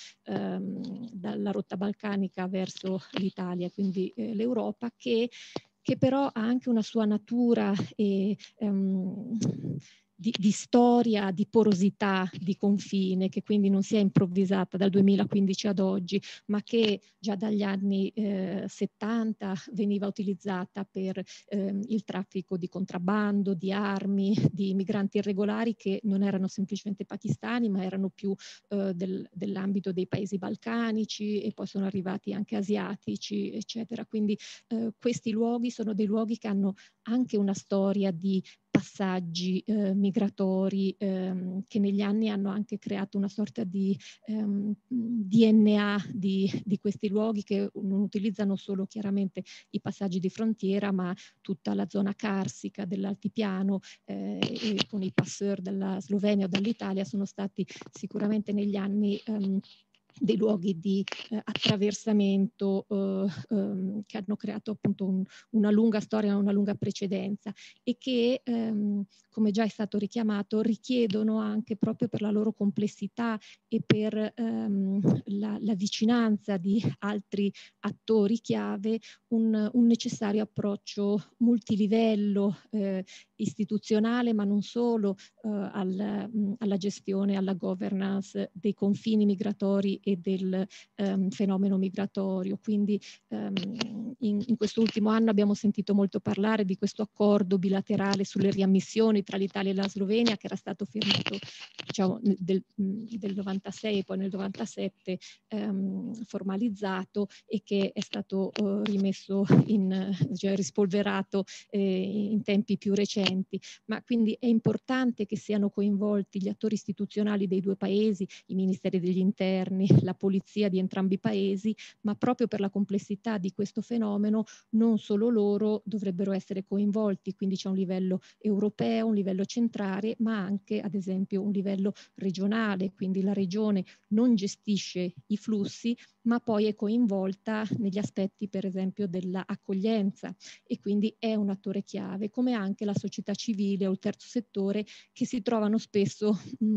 um, dalla rotta balcanica verso l'Italia, quindi eh, l'Europa, che, che però ha anche una sua natura e um, Di, di storia, di porosità, di confine, che quindi non si è improvvisata dal duemilaquindici ad oggi, ma che già dagli anni eh, settanta veniva utilizzata per eh, il traffico di contrabbando, di armi, di migranti irregolari che non erano semplicemente pakistani, ma erano più eh, del, dell'ambito dei paesi balcanici, e poi sono arrivati anche asiatici, eccetera. Quindi eh, questi luoghi sono dei luoghi che hanno anche una storia di passaggi eh, migratori ehm, che negli anni hanno anche creato una sorta di ehm, D N A di, di questi luoghi, che non utilizzano solo chiaramente i passaggi di frontiera, ma tutta la zona carsica dell'altipiano eh, e con i passeur dalla Slovenia o dall'Italia sono stati sicuramente negli anni ehm, dei luoghi di eh, attraversamento eh, ehm, che hanno creato appunto un, una lunga storia, una lunga precedenza, e che ehm, come già è stato richiamato richiedono anche, proprio per la loro complessità e per ehm, la, la vicinanza di altri attori chiave, un, un necessario approccio multilivello eh, istituzionale, ma non solo, eh, al, mh, alla gestione, alla governance dei confini migratori e del um, fenomeno migratorio. Quindi um, in, in quest'ultimo anno abbiamo sentito molto parlare di questo accordo bilaterale sulle riammissioni tra l'Italia e la Slovenia, che era stato firmato diciamo, del, del novantasei e poi nel novantasette um, formalizzato, e che è stato uh, rimesso in, cioè, rispolverato eh, in tempi più recenti. Ma quindi è importante che siano coinvolti gli attori istituzionali dei due paesi, i ministeri degli interni, la polizia di entrambi i paesi, ma proprio per la complessità di questo fenomeno non solo loro dovrebbero essere coinvolti, quindi c'è un livello europeo, un livello centrale, ma anche ad esempio un livello regionale, quindi la regione non gestisce i flussi, ma poi è coinvolta negli aspetti per esempio dell'accoglienza, e quindi è un attore chiave, come anche la società civile o il terzo settore, che si trovano spesso mh,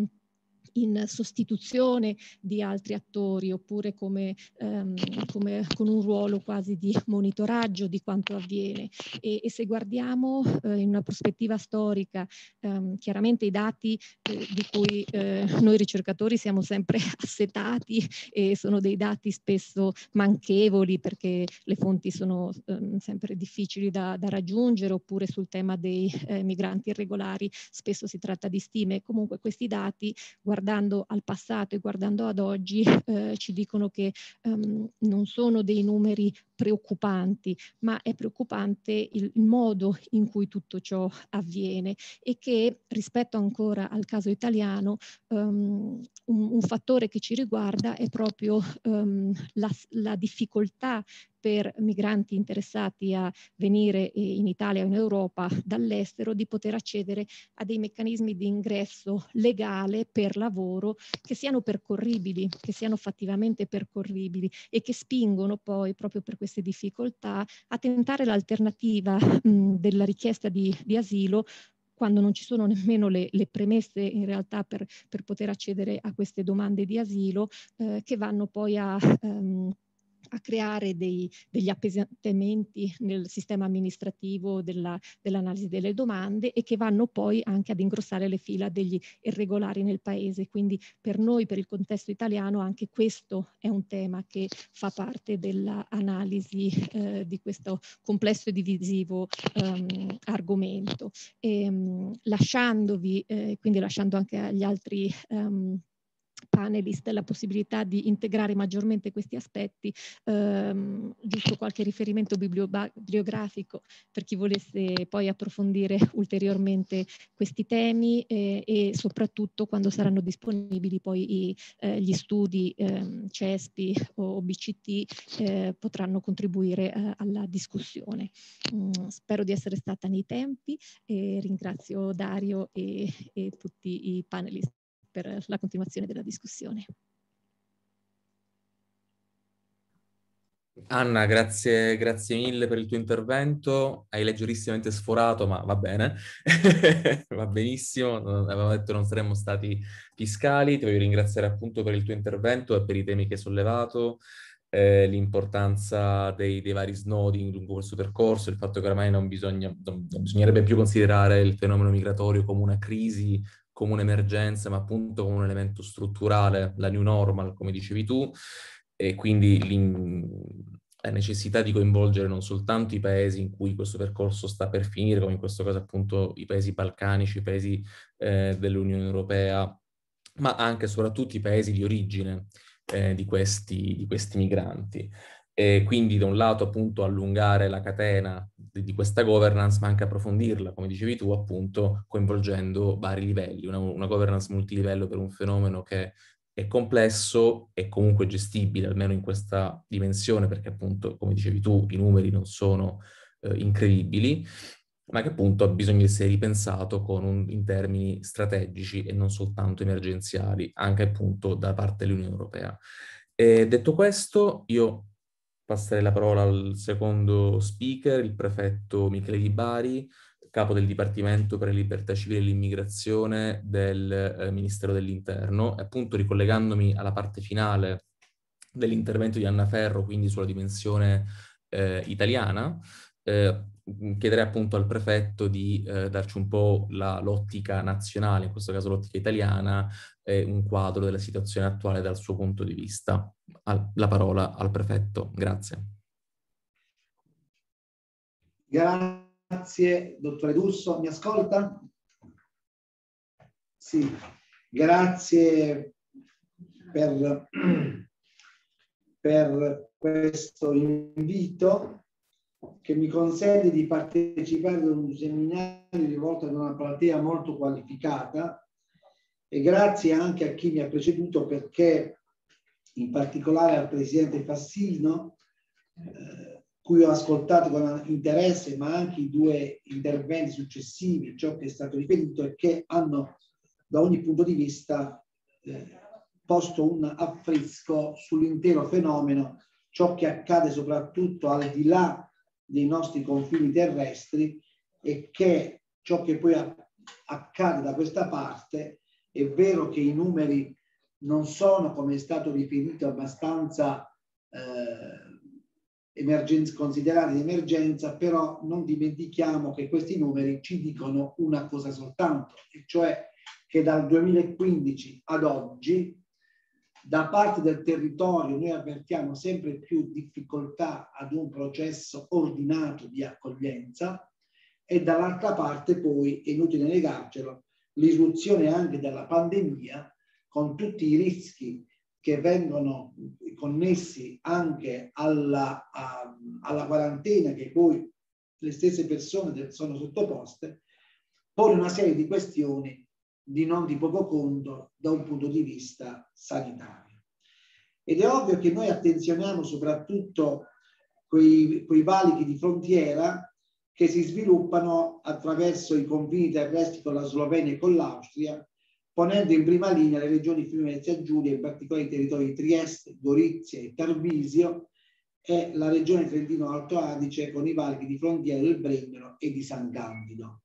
in sostituzione di altri attori, oppure come, ehm, come con un ruolo quasi di monitoraggio di quanto avviene. E, e se guardiamo eh, in una prospettiva storica, ehm, chiaramente i dati eh, di cui eh, noi ricercatori siamo sempre assetati, e sono dei dati spesso manchevoli perché le fonti sono ehm, sempre difficili da, da raggiungere, oppure sul tema dei eh, migranti irregolari spesso si tratta di stime. Comunque questi dati, guardando guardando al passato e guardando ad oggi, eh, ci dicono che um, non sono dei numeri preoccupanti, ma è preoccupante il, il modo in cui tutto ciò avviene e che rispetto ancora al caso italiano um, un, un fattore che ci riguarda è proprio um, la, la difficoltà per migranti interessati a venire in Italia o in Europa dall'estero di poter accedere a dei meccanismi di ingresso legale per lavoro che siano percorribili, che siano fattivamente percorribili e che spingono poi proprio per queste difficoltà a tentare l'alternativa mh, della richiesta di, di asilo quando non ci sono nemmeno le, le premesse in realtà per, per poter accedere a queste domande di asilo eh, che vanno poi a um, a creare dei, degli appesantimenti nel sistema amministrativo della, dell'analisi delle domande e che vanno poi anche ad ingrossare le fila degli irregolari nel paese. Quindi per noi, per il contesto italiano, anche questo è un tema che fa parte dell'analisi eh, di questo complesso e divisivo um, argomento. E, um, lasciandovi, eh, quindi lasciando anche agli altri um, panelist la possibilità di integrare maggiormente questi aspetti, ehm, giusto qualche riferimento bibliografico per chi volesse poi approfondire ulteriormente questi temi eh, e soprattutto quando saranno disponibili poi i, eh, gli studi eh, CESPI o B C T eh, potranno contribuire eh, alla discussione. Mm, spero di essere stata nei tempi e ringrazio Dario e, e tutti i panelist per la continuazione della discussione. Anna, grazie, grazie mille per il tuo intervento. Hai leggerissimamente sforato, ma va bene. Va benissimo. Avevamo detto che non saremmo stati fiscali. Ti voglio ringraziare appunto per il tuo intervento e per i temi che hai sollevato, eh, l'importanza dei, dei vari snodi lungo questo percorso, il fatto che ormai non, bisogna, non, non bisognerebbe più considerare il fenomeno migratorio come una crisi, come un'emergenza, ma appunto come un elemento strutturale, la new normal, come dicevi tu, e quindi la necessità di coinvolgere non soltanto i paesi in cui questo percorso sta per finire, come in questo caso appunto i paesi balcanici, i paesi eh, dell'Unione Europea, ma anche e soprattutto i paesi di origine eh, di questi, di questi migranti. E quindi da un lato appunto allungare la catena di, di questa governance, ma anche approfondirla, come dicevi tu, appunto coinvolgendo vari livelli, una, una governance multilivello per un fenomeno che è complesso e comunque gestibile, almeno in questa dimensione, perché appunto, come dicevi tu, i numeri non sono eh, incredibili, ma che appunto ha bisogno di essere ripensato con un, in termini strategici e non soltanto emergenziali, anche appunto da parte dell'Unione Europea. E detto questo, io passerei la parola al secondo speaker, il prefetto Michele Di Bari, capo del Dipartimento per le Libertà Civili e l'Immigrazione del eh, Ministero dell'Interno. E appunto ricollegandomi alla parte finale dell'intervento di Anna Ferro, quindi sulla dimensione eh, italiana, eh, chiederei appunto al prefetto di eh, darci un po' la, l'ottica nazionale, in questo caso l'ottica italiana, e un quadro della situazione attuale dal suo punto di vista. Al, la parola al prefetto. Grazie. Grazie, dottore D'Urso. Mi ascolta? Sì, grazie per, per questo invito che mi consente di partecipare ad un seminario rivolto ad una platea molto qualificata, e grazie anche a chi mi ha preceduto, perché in particolare al presidente Fassino, eh, cui ho ascoltato con interesse, ma anche i due interventi successivi, ciò che è stato riferito, e che hanno da ogni punto di vista eh, posto un affresco sull'intero fenomeno, ciò che accade soprattutto al di là dei nostri confini terrestri, e che ciò che poi accade da questa parte. È vero che i numeri non sono, come è stato riferito, abbastanza eh, emergenza, considerati di emergenza, però non dimentichiamo che questi numeri ci dicono una cosa soltanto, e cioè che dal duemilaquindici ad oggi da parte del territorio noi avvertiamo sempre più difficoltà ad un processo ordinato di accoglienza, e dall'altra parte poi, è inutile negarcelo, l'irruzione anche della pandemia, con tutti i rischi che vengono connessi anche alla, a, alla quarantena che poi le stesse persone sono sottoposte, pone una serie di questioni di non di poco conto da un punto di vista sanitario. Ed è ovvio che noi attenzioniamo soprattutto quei, quei valichi di frontiera che si sviluppano attraverso i confini terrestri con la Slovenia e con l'Austria, ponendo in prima linea le regioni Friuli Venezia Giulia, in particolare i territori di Trieste, Gorizia e Tarvisio, e la regione Trentino Alto Adige con i valichi di frontiera del Brennero e di San Candido.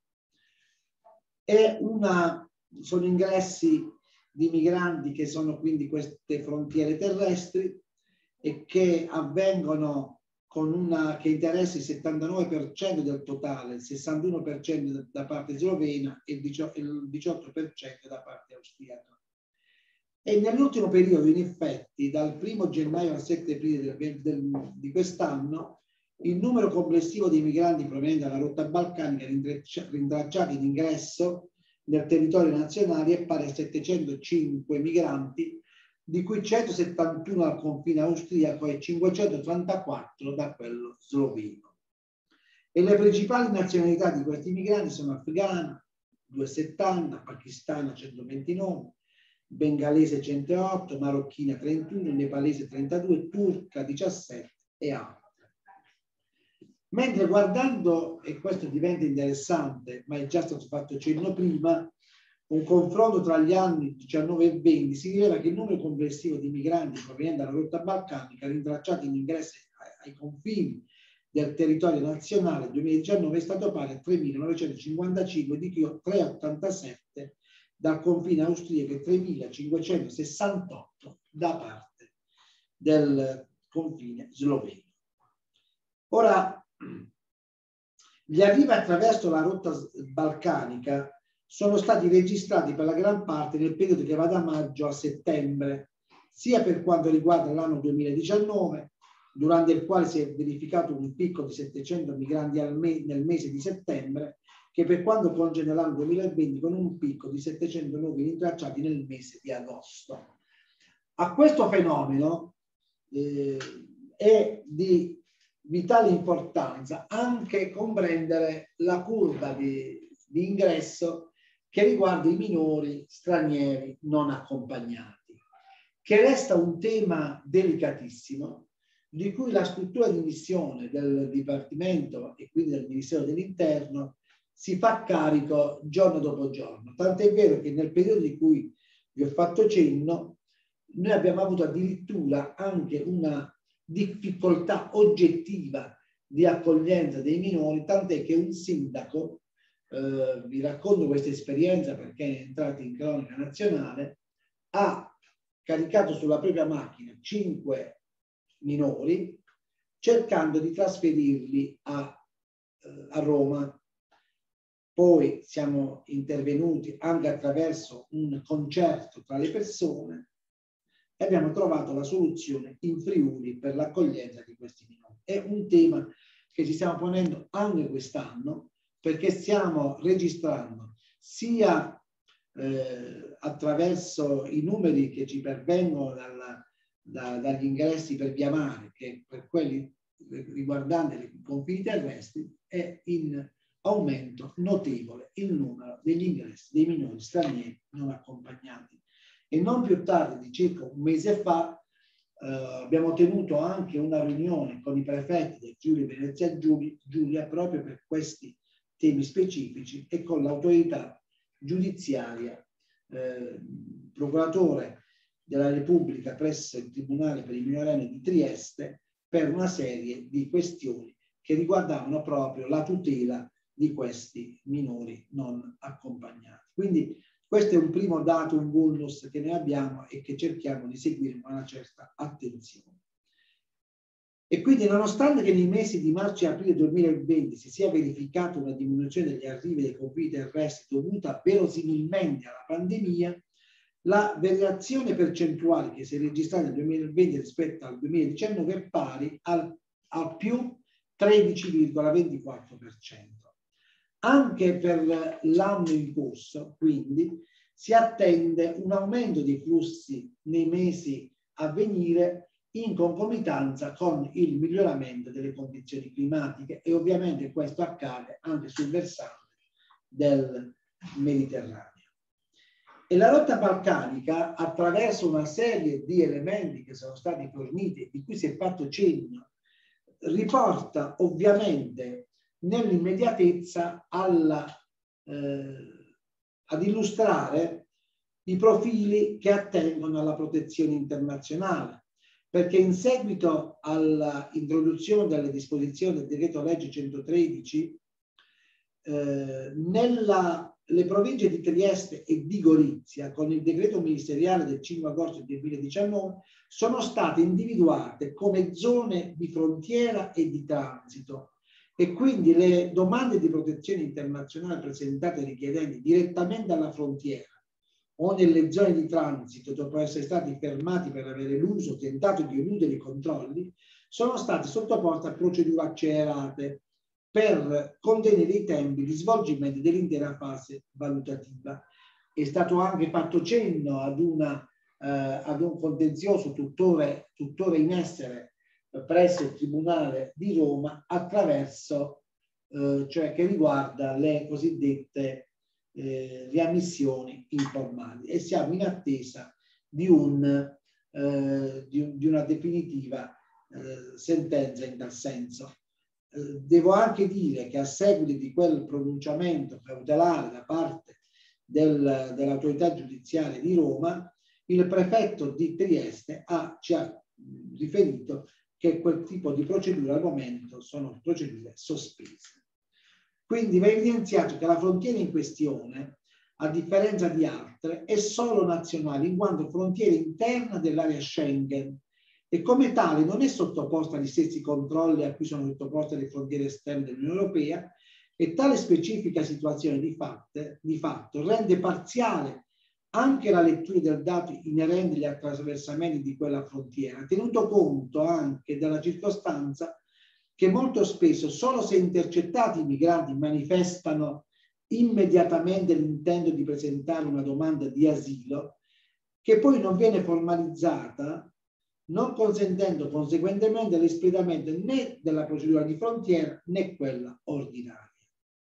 È una, sono ingressi di migranti che sono quindi queste frontiere terrestri e che avvengono con una che interessa il settantanove per cento del totale, il sessantuno per cento da parte slovena e il diciotto per cento da parte austriaca. E nell'ultimo periodo, in effetti, dal primo gennaio al sette aprile del, del, di quest'anno, il numero complessivo di migranti provenienti dalla rotta balcanica rintracciati in ingresso nel territorio nazionale è pari a settecentocinque migranti, di cui centosettantuno al confine austriaco e cinquecentotrentaquattro da quello sloveno. E le principali nazionalità di questi migranti sono afghana, duecentosettanta, pakistana centoventinove, bengalese centootto, marocchina trentuno, nepalese trentadue, turca diciassette e altre. Mentre guardando, e questo diventa interessante, ma è già stato fatto cenno prima, un confronto tra gli anni diciannove e venti, si rileva che il numero complessivo di migranti provenienti dalla rotta balcanica rintracciati in ingresso ai confini del territorio nazionale nel duemiladiciannove è stato pari a tremilanovecentocinquantacinque, di cui trecentoottantasette dal confine austriaco e tremilacinquecentosessantotto da parte del confine sloveno. Ora, gli arrivi attraverso la rotta balcanica sono stati registrati per la gran parte nel periodo che va da maggio a settembre, sia per quanto riguarda l'anno duemiladiciannove, durante il quale si è verificato un picco di settecento migranti al me nel mese di settembre, che per quanto concerne l'anno duemilaventi con un picco di settecentonove rintracciati nel mese di agosto. A questo fenomeno eh, è di vitale importanza anche comprendere la curva di, di ingresso che riguarda i minori stranieri non accompagnati, che resta un tema delicatissimo, di cui la struttura di missione del Dipartimento e quindi del Ministero dell'Interno si fa carico giorno dopo giorno. Tant'è vero che nel periodo di cui vi ho fatto cenno, noi abbiamo avuto addirittura anche una difficoltà oggettiva di accoglienza dei minori, tant'è che un sindaco, eh, vi racconto questa esperienza perché è entrata in cronaca nazionale, ha caricato sulla propria macchina cinque minori cercando di trasferirli a, eh, a Roma. Poi siamo intervenuti anche attraverso un concerto tra le persone e abbiamo trovato la soluzione in Friuli per l'accoglienza di questi minori. È un tema che ci stiamo ponendo anche quest'anno, perché stiamo registrando sia eh, attraverso i numeri che ci pervengono dalla, da, dagli ingressi per via mare, che per quelli riguardanti i confini terrestri è in aumento notevole il numero degli ingressi dei minori stranieri non accompagnati. E non più tardi di circa un mese fa eh, abbiamo tenuto anche una riunione con i prefetti del Friuli Venezia Giulia proprio per questi temi specifici e con l'autorità giudiziaria, eh, procuratore della Repubblica presso il Tribunale per i minorenni di Trieste, per una serie di questioni che riguardavano proprio la tutela di questi minori non accompagnati. Quindi questo è un primo dato, un vulnus che noi abbiamo e che cerchiamo di seguire con una certa attenzione. E quindi nonostante che nei mesi di marzo e aprile duemilaventi si sia verificata una diminuzione degli arrivi dei confini terrestri dovuta verosimilmente alla pandemia, la variazione percentuale che si è registrata nel duemilaventi rispetto al duemiladiciannove è pari al, al più tredici virgola ventiquattro per cento. Anche per l'anno in corso, quindi, si attende un aumento dei flussi nei mesi avvenire in concomitanza con il miglioramento delle condizioni climatiche, e ovviamente questo accade anche sul versante del Mediterraneo. E la rotta balcanica, attraverso una serie di elementi che sono stati forniti e di cui si è fatto cenno, riporta ovviamente nell'immediatezza alla, eh, ad illustrare i profili che attengono alla protezione internazionale, perché in seguito all'introduzione delle disposizioni del decreto legge centotredici, eh, nella, le province di Trieste e di Gorizia, con il decreto ministeriale del cinque agosto duemiladiciannove, sono state individuate come zone di frontiera e di transito, e quindi le domande di protezione internazionale presentate ai richiedenti direttamente alla frontiera o nelle zone di transito, dopo essere stati fermati per avere l'uso tentato di eludere i controlli, sono state sottoposte a procedure accelerate per contenere i tempi di svolgimento dell'intera fase valutativa. È stato anche fatto cenno ad, una, eh, ad un contenzioso tuttora, tuttora in essere presso il Tribunale di Roma, attraverso, eh, cioè che riguarda le cosiddette Eh, riammissioni informali, e siamo in attesa di, un, eh, di, un, di una definitiva eh, sentenza in tal senso. Eh, devo anche dire che a seguito di quel pronunciamento cautelare da parte del, dell'autorità giudiziaria di Roma, il prefetto di Trieste ha, ci ha riferito che quel tipo di procedure al momento sono procedure sospese. Quindi va evidenziato che la frontiera in questione, a differenza di altre, è solo nazionale, in quanto frontiera interna dell'area Schengen, e come tale non è sottoposta agli stessi controlli a cui sono sottoposte le frontiere esterne dell'Unione Europea, e tale specifica situazione di, fatte, di fatto rende parziale anche la lettura del dato inerente agli attraversamenti di quella frontiera, tenuto conto anche della circostanza che molto spesso solo se intercettati i migranti manifestano immediatamente l'intento di presentare una domanda di asilo, che poi non viene formalizzata, non consentendo conseguentemente l'espletamento né della procedura di frontiera né quella ordinaria.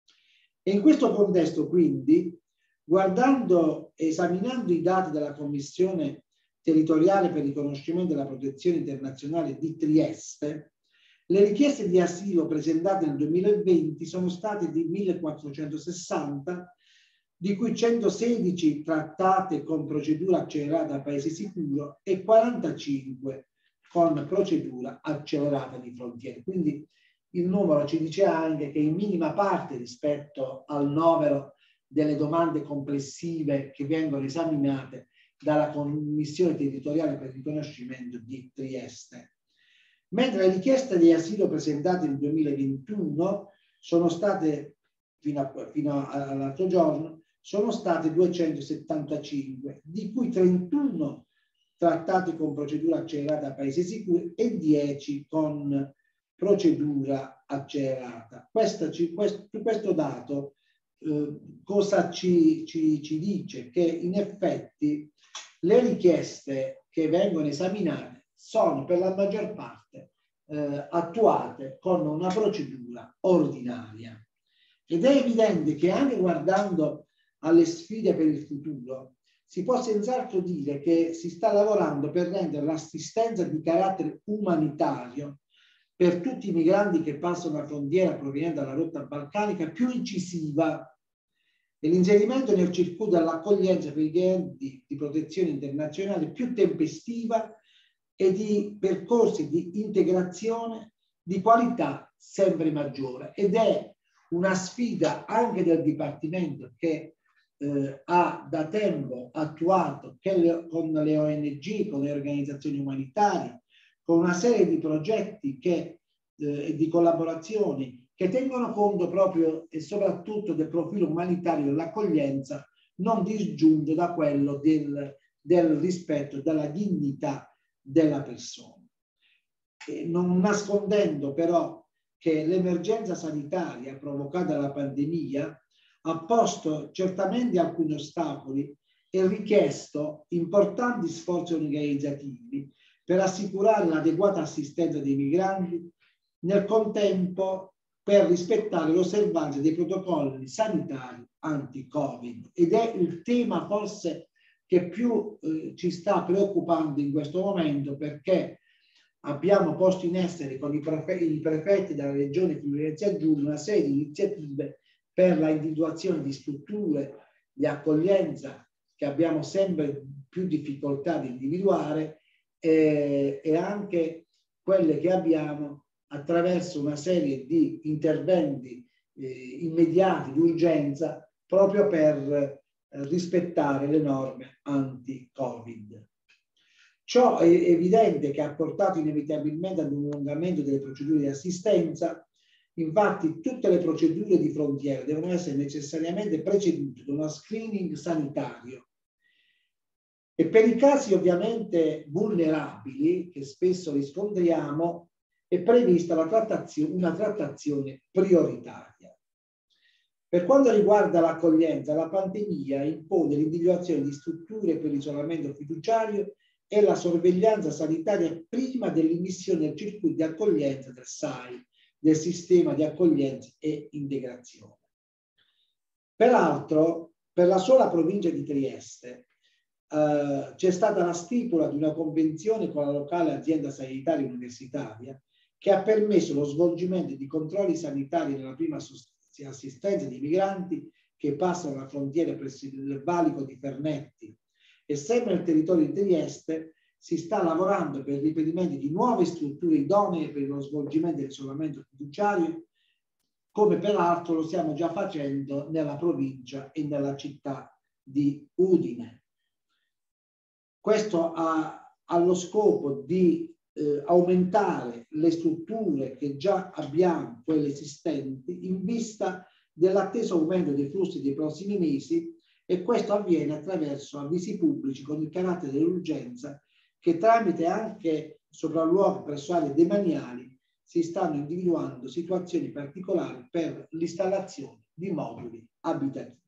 E in questo contesto, quindi, guardando e esaminando i dati della Commissione territoriale per il riconoscimento della protezione internazionale di Trieste, le richieste di asilo presentate nel duemilaventi sono state di millequattrocentosessanta, di cui centosedici trattate con procedura accelerata a paese sicuro e quarantacinque con procedura accelerata di frontiere. Quindi il numero ci dice anche che in minima parte rispetto al novero delle domande complessive che vengono esaminate dalla Commissione territoriale per il riconoscimento di Trieste. Mentre le richieste di asilo presentate nel duemilaventuno sono state, fino, a, fino all'altro giorno, sono state duecentosettantacinque, di cui trentuno trattati con procedura accelerata a paese sicuro e dieci con procedura accelerata. Questa, questo, questo dato eh, cosa ci, ci, ci dice? Che in effetti le richieste che vengono esaminate sono per la maggior parte eh, attuate con una procedura ordinaria. Ed è evidente che anche guardando alle sfide per il futuro, si può senz'altro dire che si sta lavorando per rendere l'assistenza di carattere umanitario per tutti i migranti che passano la frontiera proveniente dalla rotta balcanica più incisiva, e l'inserimento nel circuito dell'accoglienza per i richiedenti di protezione internazionale più tempestiva e di percorsi di integrazione di qualità sempre maggiore. Ed è una sfida anche del Dipartimento che eh, ha da tempo attuato che le, con le O N G, con le organizzazioni umanitarie, con una serie di progetti che, eh, di collaborazioni che tengono conto proprio e soprattutto del profilo umanitario dell'accoglienza, non disgiunto da quello del, del rispetto della dignità della persona. E non nascondendo però che l'emergenza sanitaria provocata dalla pandemia ha posto certamente alcuni ostacoli e richiesto importanti sforzi organizzativi per assicurare l'adeguata assistenza dei migranti, nel contempo per rispettare l'osservanza dei protocolli sanitari anti-Covid. Ed è il tema forse che più eh, ci sta preoccupando in questo momento, perché abbiamo posto in essere con i, prefe i prefetti della regione Friuli-Venezia Giulia una serie di iniziative per la individuazione di strutture di accoglienza che abbiamo sempre più difficoltà di individuare eh, e anche quelle che abbiamo attraverso una serie di interventi eh, immediati di urgenza proprio per eh, rispettare le norme anti-Covid. Ciò è evidente che ha portato inevitabilmente ad un allungamento delle procedure di assistenza. Infatti tutte le procedure di frontiera devono essere necessariamente precedute da uno screening sanitario. E per i casi ovviamente vulnerabili, che spesso riscontriamo, è prevista la trattazione, una trattazione prioritaria. Per quanto riguarda l'accoglienza, la pandemia impone l'individuazione di strutture per l'isolamento fiduciario e la sorveglianza sanitaria prima dell'immissione nel circuito di accoglienza del S A I, del sistema di accoglienza e integrazione. Peraltro, per la sola provincia di Trieste eh, c'è stata la stipula di una convenzione con la locale azienda sanitaria universitaria che ha permesso lo svolgimento di controlli sanitari nella prima assistenza di migranti che passano la frontiera presso il valico di Fernetti. E sempre nel territorio di Trieste si sta lavorando per il reperimento di nuove strutture idonee per lo svolgimento dell'isolamento fiduciario, come peraltro lo stiamo già facendo nella provincia e nella città di Udine. Questo ha allo scopo di eh, aumentare le strutture che già abbiamo, quelle esistenti, in vista dell'atteso aumento dei flussi dei prossimi mesi, e questo avviene attraverso avvisi pubblici con il carattere dell'urgenza che tramite anche sopralluoghi presso aree demaniali si stanno individuando situazioni particolari per l'installazione di moduli abitativi.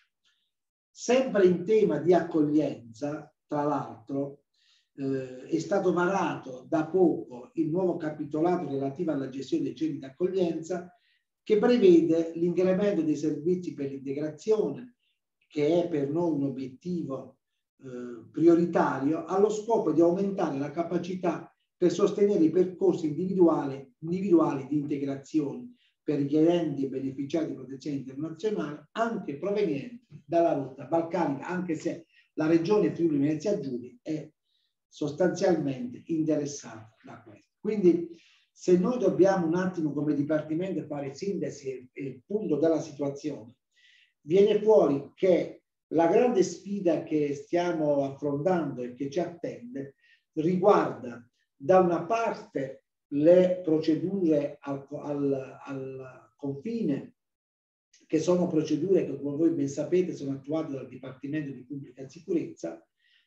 Sempre in tema di accoglienza, tra l'altro, eh, è stato varato da poco il nuovo capitolato relativo alla gestione dei centri di accoglienza che prevede l'incremento dei servizi per l'integrazione, che è per noi un obiettivo eh, prioritario, allo scopo di aumentare la capacità per sostenere i percorsi individuali, individuali di integrazione per richiedenti e beneficiari di protezione internazionale, anche provenienti dalla rotta balcanica, anche se la regione Friuli-Venezia Giulia è sostanzialmente interessata da questo. Quindi, se noi dobbiamo un attimo come Dipartimento fare sintesi e, e il punto della situazione, viene fuori che la grande sfida che stiamo affrontando e che ci attende riguarda da una parte le procedure al, al, al confine, che sono procedure che, come voi ben sapete, sono attuate dal Dipartimento di Pubblica Sicurezza,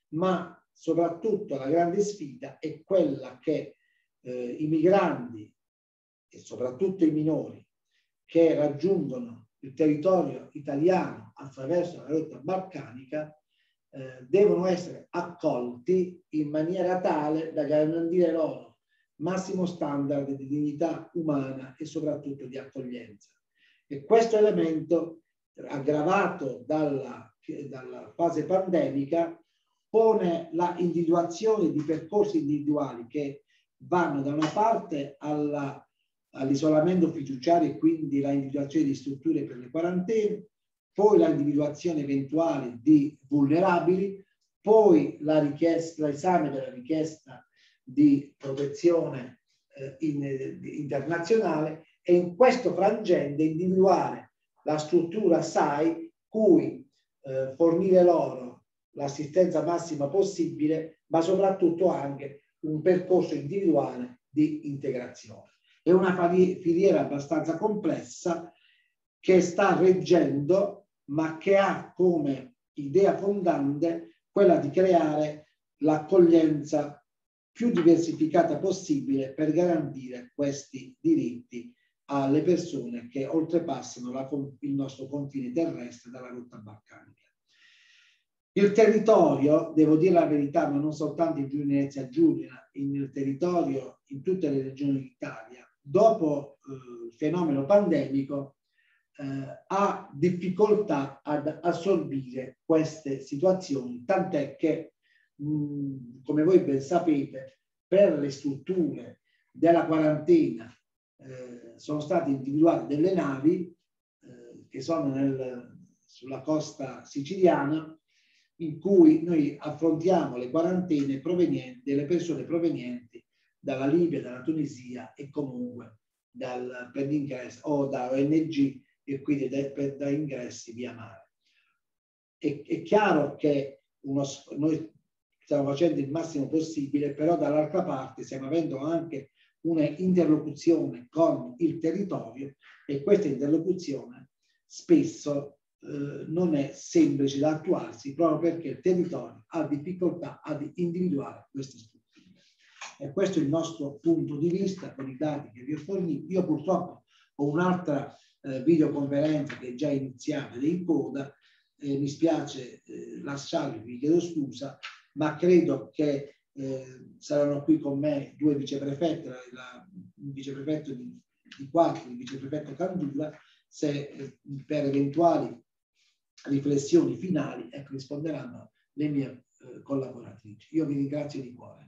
ma soprattutto la grande sfida è quella che eh, i migranti e soprattutto i minori che raggiungono il territorio italiano attraverso la rotta balcanica eh, devono essere accolti in maniera tale da garantire loro massimo standard di dignità umana e soprattutto di accoglienza. E questo elemento, aggravato dalla, dalla fase pandemica, pone la individuazione di percorsi individuali che vanno da una parte alla all'isolamento fiduciario e quindi la individuazione di strutture per le quarantene, poi la individuazione eventuale di vulnerabili, poi la richiesta, l'esame della richiesta di protezione eh, in, internazionale e in questo frangente individuare la struttura S A I cui eh, fornire loro l'assistenza massima possibile, ma soprattutto anche un percorso individuale di integrazione. È una filiera abbastanza complessa che sta reggendo, ma che ha come idea fondante quella di creare l'accoglienza più diversificata possibile per garantire questi diritti alle persone che oltrepassano la, il nostro confine terrestre dalla rotta balcanica. Il territorio, devo dire la verità, ma non soltanto in Friuli Venezia Giulia, il territorio in tutte le regioni d'Italia, dopo eh, il fenomeno pandemico, eh, ha difficoltà ad assorbire queste situazioni, tant'è che, mh, come voi ben sapete, per le strutture della quarantena eh, sono state individuate delle navi eh, che sono nel, sulla costa siciliana, in cui noi affrontiamo le quarantene provenienti delle persone provenienti dalla Libia, dalla Tunisia e comunque dal, per l'ingresso o da O N G e quindi da, per, da ingressi via mare. È, è chiaro che uno, noi stiamo facendo il massimo possibile, però dall'altra parte stiamo avendo anche un'interlocuzione con il territorio e questa interlocuzione spesso Eh, non è semplice da attuarsi proprio perché il territorio ha difficoltà ad individuare queste strutture. E questo è il nostro punto di vista con i dati che vi ho fornito. Io purtroppo ho un'altra eh, videoconferenza che è già iniziata ed è in coda, eh, mi spiace eh, lasciarvi, vi chiedo scusa, ma credo che eh, saranno qui con me due viceprefetti, la, la, il viceprefetto di, di Quattro, il viceprefetto Candula, se eh, per eventuali riflessioni finali ecco, risponderanno le mie eh, collaboratrici. Io vi ringrazio di cuore.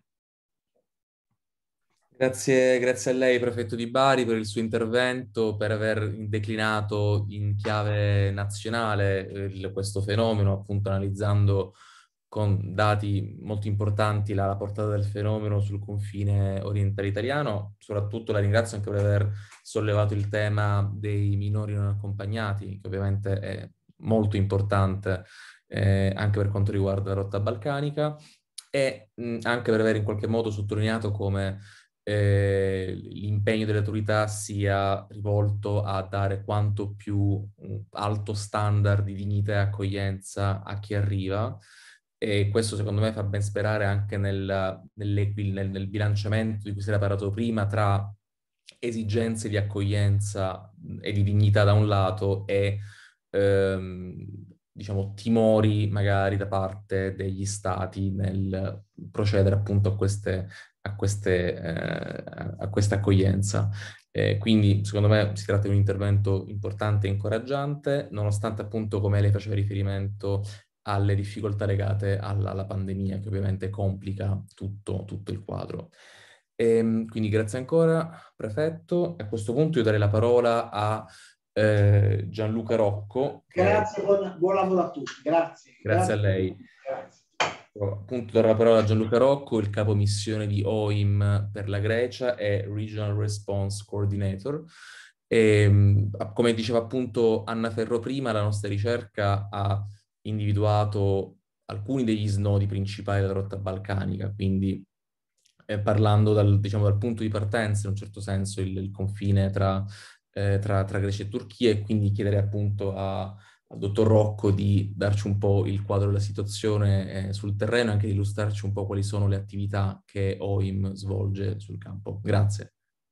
Grazie, grazie a lei, prefetto di Bari, per il suo intervento, per aver declinato in chiave nazionale il, questo fenomeno, appunto analizzando con dati molto importanti la, la portata del fenomeno sul confine orientale italiano. Soprattutto la ringrazio anche per aver sollevato il tema dei minori non accompagnati, che ovviamente è molto importante eh, anche per quanto riguarda la rotta balcanica, e mh, anche per aver in qualche modo sottolineato come eh, l'impegno delle autorità sia rivolto a dare quanto più um, alto standard di dignità e accoglienza a chi arriva. E questo secondo me fa ben sperare anche nel, nel, nel bilanciamento di cui si era parlato prima tra esigenze di accoglienza e di dignità da un lato e ehm, diciamo timori magari da parte degli stati nel procedere appunto a queste a, queste, eh, a questa accoglienza. Eh, quindi secondo me si tratta di un intervento importante e incoraggiante, nonostante appunto come lei faceva riferimento alle difficoltà legate alla, alla pandemia, che ovviamente complica tutto, tutto il quadro. E, quindi grazie ancora, prefetto. A questo punto io darei la parola a eh, Gianluca Rocco. Grazie, che... buon, buon lavoro a tutti. Grazie. Grazie, grazie a lei. Grazie. Appunto darò la parola a Gianluca Rocco, il capo missione di O I M per la Grecia e Regional Response Coordinator. E, come diceva appunto Anna Ferro prima, la nostra ricerca ha individuato alcuni degli snodi principali della rotta balcanica, quindi eh, parlando dal, diciamo, dal punto di partenza, in un certo senso, il, il confine tra, eh, tra, tra Grecia e Turchia, e quindi chiedere appunto a, al dottor Rocco di darci un po' il quadro della situazione eh, sul terreno e anche di illustrarci un po' quali sono le attività che O I M svolge sul campo. Grazie.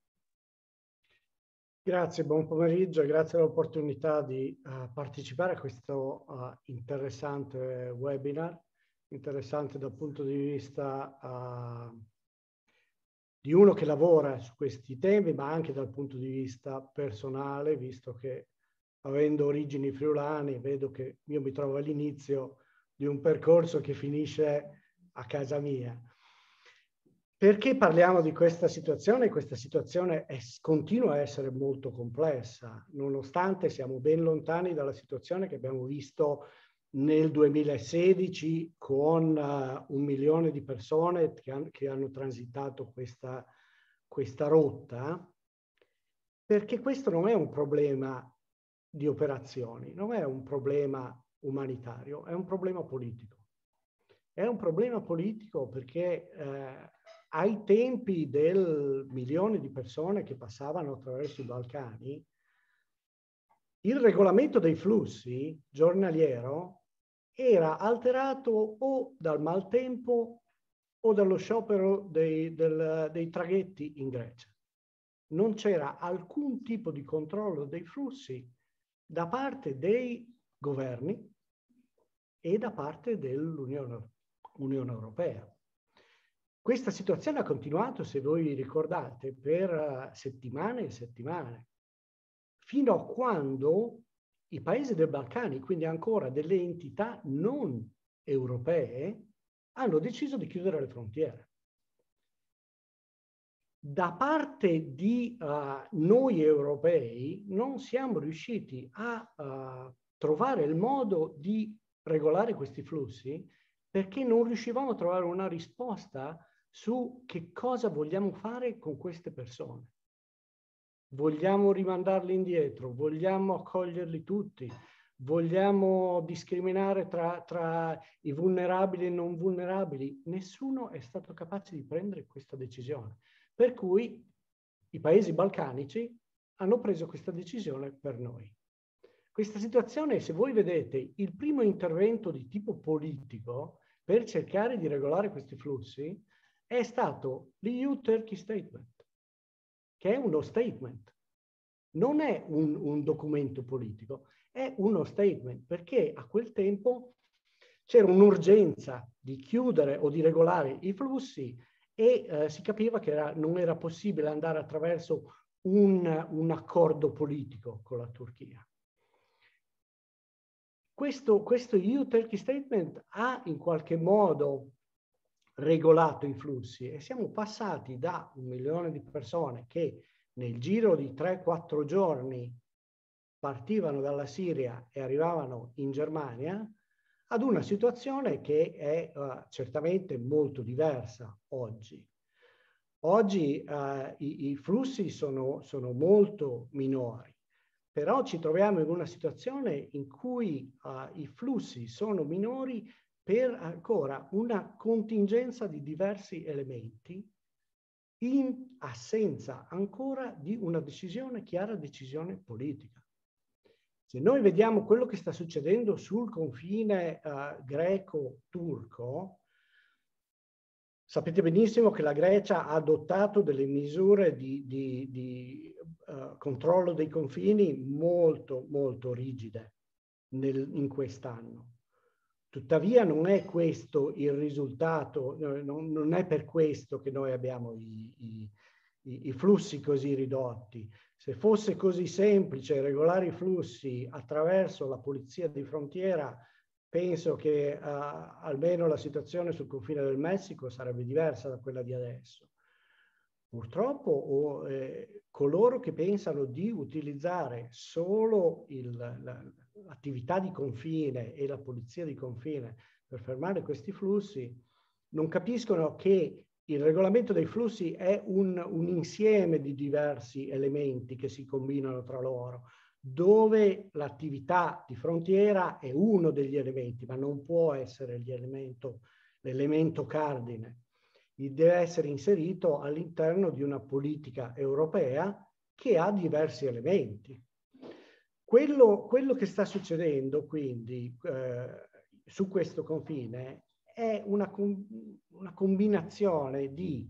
Grazie, buon pomeriggio e grazie dell'opportunità di uh, partecipare a questo uh, interessante webinar, interessante dal punto di vista uh, di uno che lavora su questi temi, ma anche dal punto di vista personale, visto che avendo origini friulane, vedo che io mi trovo all'inizio di un percorso che finisce a casa mia. Perché parliamo di questa situazione? Questa situazione è, continua a essere molto complessa, nonostante siamo ben lontani dalla situazione che abbiamo visto nel duemilasedici con uh, un milione di persone che, han, che hanno transitato questa, questa rotta, perché questo non è un problema di operazioni, non è un problema umanitario, è un problema politico. È un problema politico perché eh, ai tempi del milione di persone che passavano attraverso i Balcani, il regolamento dei flussi giornaliero era alterato o dal maltempo o dallo sciopero dei, del, dei traghetti in Grecia. Non c'era alcun tipo di controllo dei flussi da parte dei governi e da parte dell'Unione Unione Europea. Questa situazione ha continuato, se voi vi ricordate, per settimane e settimane, fino a quando i paesi dei Balcani, quindi ancora delle entità non europee, hanno deciso di chiudere le frontiere. Da parte di uh, noi europei non siamo riusciti a uh, trovare il modo di regolare questi flussi perché non riuscivamo a trovare una risposta su che cosa vogliamo fare con queste persone. Vogliamo rimandarli indietro? Vogliamo accoglierli tutti? Vogliamo discriminare tra, tra i vulnerabili e i non vulnerabili? Nessuno è stato capace di prendere questa decisione. Per cui i paesi balcanici hanno preso questa decisione per noi. Questa situazione, se voi vedete, il primo intervento di tipo politico per cercare di regolare questi flussi è stato l'E U-Turkey Statement, che è uno statement. Non è un, un documento politico, è uno statement, perché a quel tempo c'era un'urgenza di chiudere o di regolare i flussi e eh, si capiva che era, non era possibile andare attraverso un, un accordo politico con la Turchia. Questo, questo E U-Turkey Statement ha in qualche modo regolato i flussi e siamo passati da un milione di persone che nel giro di tre quattro giorni partivano dalla Siria e arrivavano in Germania ad una situazione che è uh, certamente molto diversa oggi. Oggi uh, i, i flussi sono, sono molto minori, però ci troviamo in una situazione in cui uh, i flussi sono minori per ancora una contingenza di diversi elementi in assenza ancora di una decisione, chiara decisione politica. Se noi vediamo quello che sta succedendo sul confine uh, greco-turco, sapete benissimo che la Grecia ha adottato delle misure di, di, di uh, controllo dei confini molto, molto rigide nel, in quest'anno. Tuttavia non è questo il risultato, non, non è per questo che noi abbiamo i, i, i flussi così ridotti. Se fosse così semplice regolare i flussi attraverso la polizia di frontiera, penso che uh, almeno la situazione sul confine del Messico sarebbe diversa da quella di adesso. Purtroppo oh, eh, coloro che pensano di utilizzare solo l'attività di confine e la polizia di confine per fermare questi flussi non capiscono che il regolamento dei flussi è un, un insieme di diversi elementi che si combinano tra loro, dove l'attività di frontiera è uno degli elementi, ma non può essere l'elemento cardine. Deve essere inserito all'interno di una politica europea che ha diversi elementi. Quello, quello che sta succedendo quindi eh, su questo confine è una, una combinazione di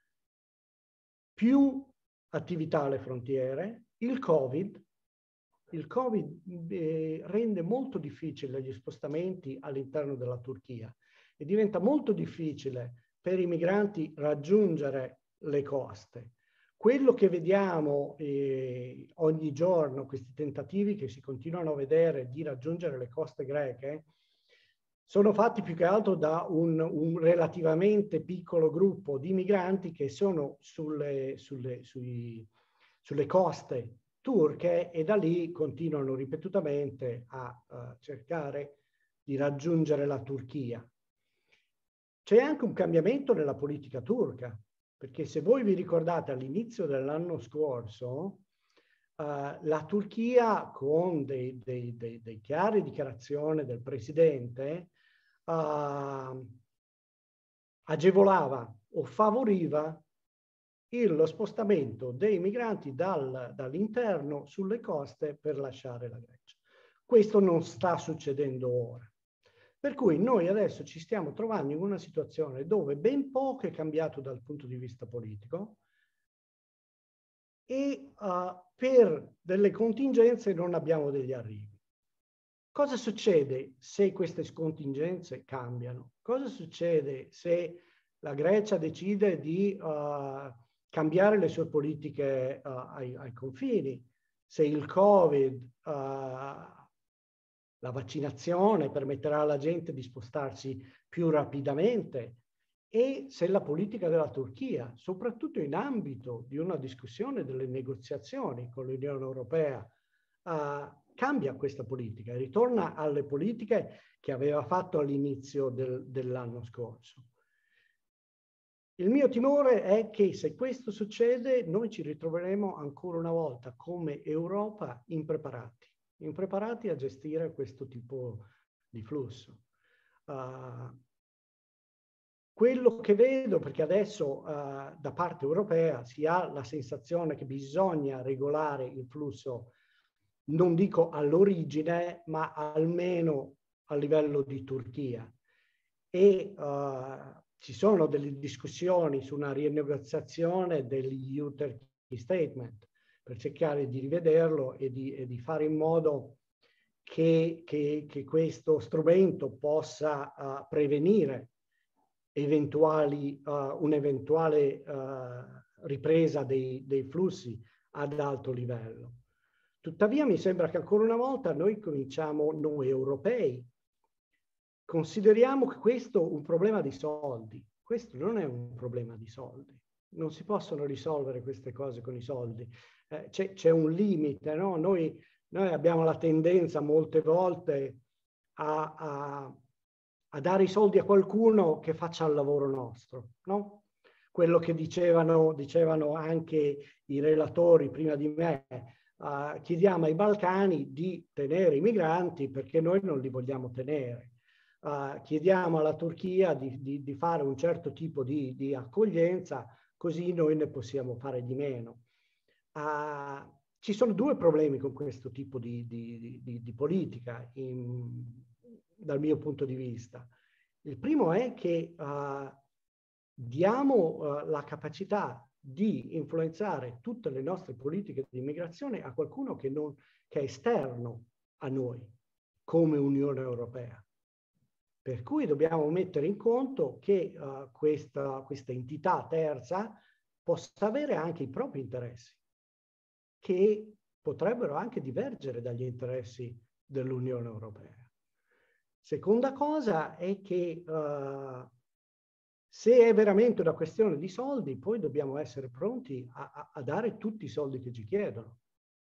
più attività alle frontiere, il Covid. Il Covid eh, rende molto difficile gli spostamenti all'interno della Turchia e diventa molto difficile per i migranti raggiungere le coste. Quello che vediamo eh, ogni giorno, questi tentativi che si continuano a vedere di raggiungere le coste greche, sono fatti più che altro da un, un relativamente piccolo gruppo di migranti che sono sulle, sulle, sui, sulle coste turche e da lì continuano ripetutamente a, a cercare di raggiungere la Turchia. C'è anche un cambiamento nella politica turca, perché se voi vi ricordate all'inizio dell'anno scorso, uh, la Turchia con dei, dei, dei, dei chiare dichiarazioni del presidente uh, agevolava o favoriva il, lo spostamento dei migranti dal, dall'interno sulle coste per lasciare la Grecia. Questo non sta succedendo ora. Per cui noi adesso ci stiamo trovando in una situazione dove ben poco è cambiato dal punto di vista politico e uh, per delle contingenze non abbiamo degli arrivi. Cosa succede se queste contingenze cambiano? Cosa succede se la Grecia decide di uh, cambiare le sue politiche uh, ai, ai confini? Se il Covid, uh, la vaccinazione permetterà alla gente di spostarsi più rapidamente, e se la politica della Turchia, soprattutto in ambito di una discussione delle negoziazioni con l'Unione Europea, uh, cambia questa politica e ritorna alle politiche che aveva fatto all'inizio del, dell'anno scorso. Il mio timore è che se questo succede noi ci ritroveremo ancora una volta come Europa impreparati, impreparati a gestire questo tipo di flusso. Uh, quello che vedo, perché adesso uh, da parte europea si ha la sensazione che bisogna regolare il flusso, non dico all'origine, ma almeno a livello di Turchia. E uh, ci sono delle discussioni su una rinegoziazione degli E U Turkey Statement per cercare di rivederlo e di, e di fare in modo che, che, che questo strumento possa uh, prevenire eventuali, uh, un'eventuale uh, ripresa dei, dei flussi ad alto livello. Tuttavia mi sembra che ancora una volta noi cominciamo, noi europei, consideriamo che questo un problema di soldi. Questo non è un problema di soldi. Non si possono risolvere queste cose con i soldi. Eh, c'è un limite, no? Noi, noi abbiamo la tendenza molte volte a, a, a dare i soldi a qualcuno che faccia il lavoro nostro, no? Quello che dicevano, dicevano anche i relatori prima di me. Uh, chiediamo ai Balcani di tenere i migranti perché noi non li vogliamo tenere. Uh, chiediamo alla Turchia di, di, di fare un certo tipo di, di accoglienza, così noi ne possiamo fare di meno. Uh, ci sono due problemi con questo tipo di, di, di, di politica, in, dal mio punto di vista. Il primo è che uh, diamo uh, la capacità di influenzare tutte le nostre politiche di immigrazione a qualcuno che, non, che è esterno a noi, come Unione Europea. Per cui dobbiamo mettere in conto che uh, questa, questa entità terza possa avere anche i propri interessi, che potrebbero anche divergere dagli interessi dell'Unione Europea. Seconda cosa è che uh, se è veramente una questione di soldi, poi dobbiamo essere pronti a, a, a dare tutti i soldi che ci chiedono.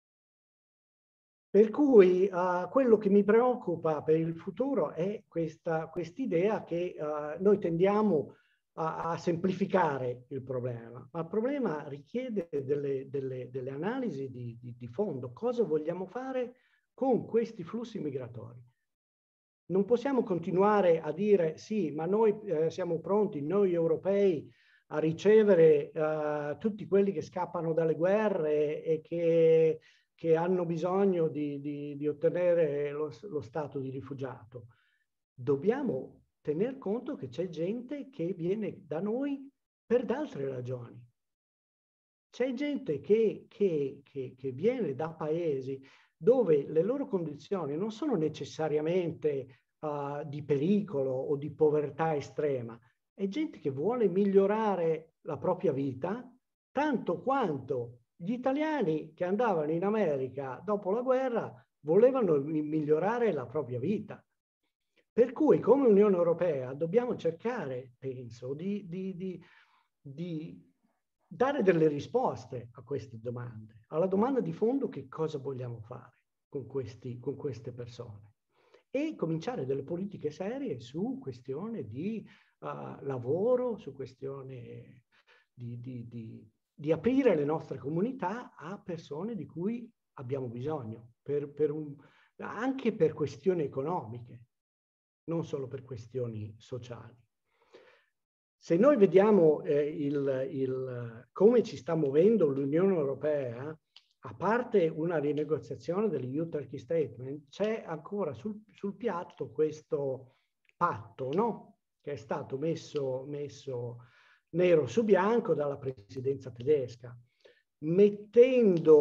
Per cui uh, quello che mi preoccupa per il futuro è questa quest'idea che uh, noi tendiamo a, a semplificare il problema, ma il problema richiede delle, delle, delle analisi di, di, di fondo. Cosa vogliamo fare con questi flussi migratori? Non possiamo continuare a dire sì, ma noi eh, siamo pronti, noi europei, a ricevere uh, tutti quelli che scappano dalle guerre e che, che hanno bisogno di, di, di ottenere lo, lo stato di rifugiato. Dobbiamo tener conto che c'è gente che viene da noi per altre ragioni. C'è gente che, che, che, che viene da paesi dove le loro condizioni non sono necessariamente uh, di pericolo o di povertà estrema. È gente che vuole migliorare la propria vita tanto quanto gli italiani che andavano in America dopo la guerra volevano migliorare la propria vita. Per cui come Unione Europea dobbiamo cercare, penso, di, di, di, di dare delle risposte a queste domande, alla domanda di fondo che cosa vogliamo fare con, questi, con queste persone e cominciare delle politiche serie su questione di uh, lavoro, su questione di, di, di, di aprire le nostre comunità a persone di cui abbiamo bisogno, per, per un, anche per questioni economiche, non solo per questioni sociali. Se noi vediamo eh, il, il, come ci sta muovendo l'Unione Europea, a parte una rinegoziazione degli E U Turkey Statement, c'è ancora sul, sul piatto questo patto, no? Che è stato messo, messo nero su bianco dalla presidenza tedesca, mettendo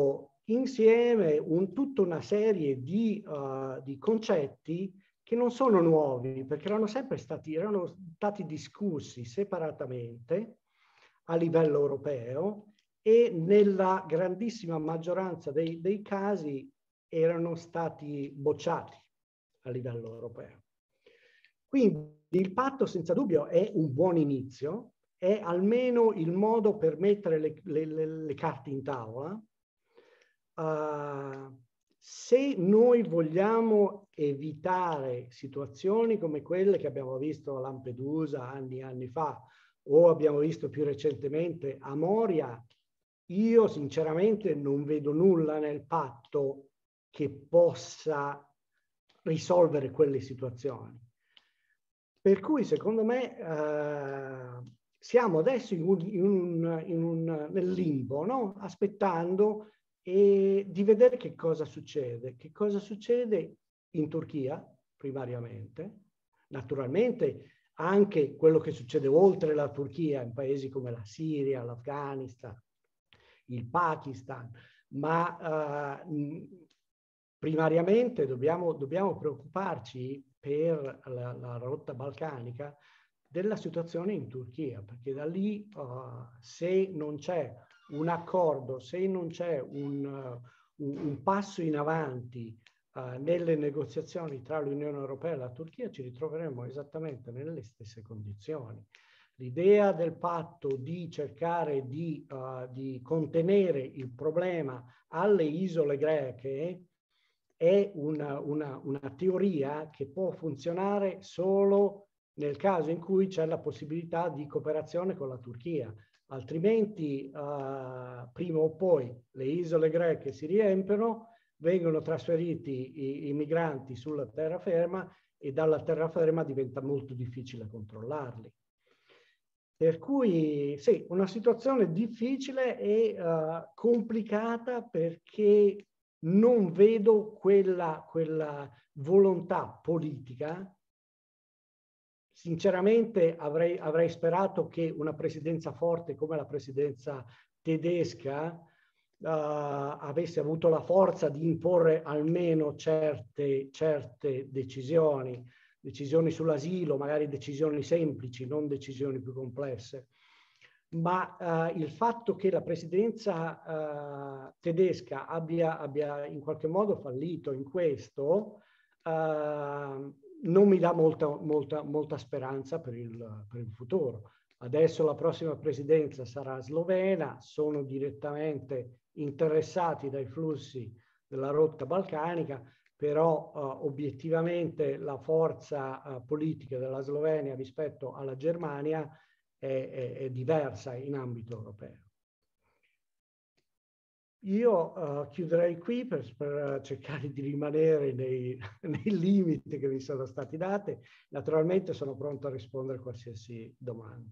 insieme un, tutta una serie di, uh, di concetti che non sono nuovi, perché erano sempre stati, erano stati discussi separatamente a livello europeo e nella grandissima maggioranza dei, dei casi erano stati bocciati a livello europeo. Quindi il patto senza dubbio è un buon inizio, è almeno il modo per mettere le, le, le, le carte in tavola. Uh, se noi vogliamo evitare situazioni come quelle che abbiamo visto a Lampedusa anni e anni fa, o abbiamo visto più recentemente a Moria, io sinceramente non vedo nulla nel patto che possa risolvere quelle situazioni. Per cui secondo me eh, siamo adesso in un, in un, in un, nel limbo, no? Aspettando e di vedere che cosa succede. Che cosa succede in Turchia, primariamente, naturalmente anche quello che succede oltre la Turchia in paesi come la Siria, l'Afghanistan, il Pakistan, ma uh, primariamente dobbiamo, dobbiamo preoccuparci per la, la rotta balcanica della situazione in Turchia, perché da lì uh, se non c'è un accordo, se non c'è un, uh, un, un passo in avanti uh, nelle negoziazioni tra l'Unione Europea e la Turchia, ci ritroveremo esattamente nelle stesse condizioni. L'idea del patto di cercare di, uh, di contenere il problema alle isole greche è una, una, una teoria che può funzionare solo nel caso in cui c'è la possibilità di cooperazione con la Turchia. Altrimenti, uh, prima o poi, le isole greche si riempiono, vengono trasferiti i, i migranti sulla terraferma e dalla terraferma diventa molto difficile controllarli. Per cui sì, una situazione difficile e uh, complicata perché non vedo quella, quella volontà politica. Sinceramente avrei, avrei sperato che una presidenza forte come la presidenza tedesca uh, avesse avuto la forza di imporre almeno certe, certe decisioni, decisioni sull'asilo, magari decisioni semplici, non decisioni più complesse. Ma uh, il fatto che la presidenza uh, tedesca abbia, abbia in qualche modo fallito in questo uh, non mi dà molta, molta, molta speranza per il, per il futuro. Adesso la prossima presidenza sarà slovena, sono direttamente interessati dai flussi della rotta balcanica, però uh, obiettivamente la forza uh, politica della Slovenia rispetto alla Germania È, è, è diversa in ambito europeo. Io uh, chiuderei qui per, per cercare di rimanere nei, nei limiti che mi sono stati dati. Naturalmente sono pronto a rispondere a qualsiasi domanda.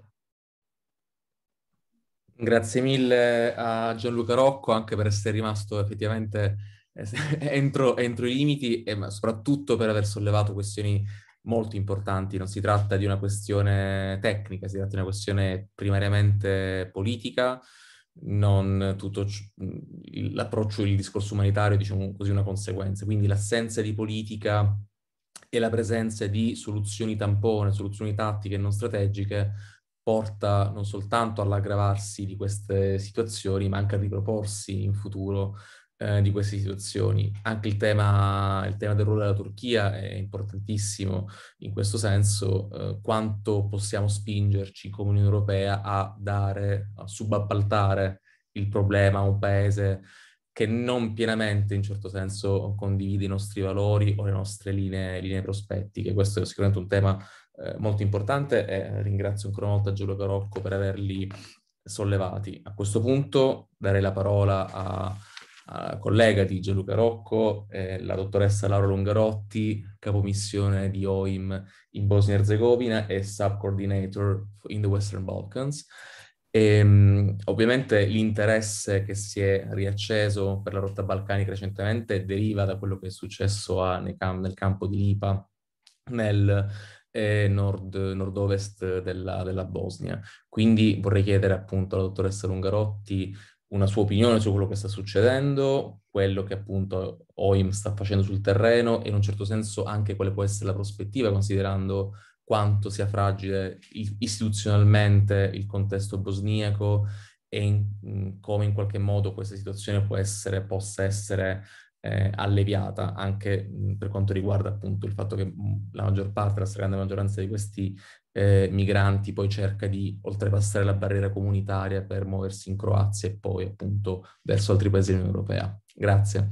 Grazie mille a Gianluca Rocco anche per essere rimasto effettivamente entro, entro i limiti e soprattutto per aver sollevato questioni molto importanti. Non si tratta di una questione tecnica, si tratta di una questione primariamente politica, non tutto l'approccio, il discorso umanitario, diciamo così, una conseguenza. Quindi l'assenza di politica e la presenza di soluzioni tampone, soluzioni tattiche e non strategiche porta non soltanto all'aggravarsi di queste situazioni, ma anche a riproporsi in futuro Eh, di queste situazioni. Anche il tema, il tema del ruolo della Turchia è importantissimo in questo senso, eh, quanto possiamo spingerci come Unione Europea a dare, a subappaltare il problema a un paese che non pienamente, in certo senso, condivide i nostri valori o le nostre linee, linee prospettiche. Questo è sicuramente un tema eh, molto importante e ringrazio ancora una volta Gianluca Rocco per averli sollevati. A questo punto darei la parola a Uh, collega di Gianluca Rocco, eh, la dottoressa Laura Longarotti, capomissione di O I M in Bosnia e Erzegovina e sub-coordinator in the Western Balkans. E, um, ovviamente l'interesse che si è riacceso per la rotta balcanica recentemente deriva da quello che è successo a, nel, cam- nel campo di Lipa, nel eh, nord, nord-ovest della, della Bosnia. Quindi vorrei chiedere appunto alla dottoressa Longarotti una sua opinione su quello che sta succedendo, quello che appunto O I M sta facendo sul terreno e in un certo senso anche quale può essere la prospettiva, considerando quanto sia fragile istituzionalmente il contesto bosniaco e in, in, come in qualche modo questa situazione può essere, possa essere eh, alleviata, anche mh, per quanto riguarda appunto il fatto che mh, la maggior parte, la stragrande maggioranza di questi eh, migranti poi cerca di oltrepassare la barriera comunitaria per muoversi in Croazia e poi appunto verso altri paesi dell'Unione Europea. Grazie.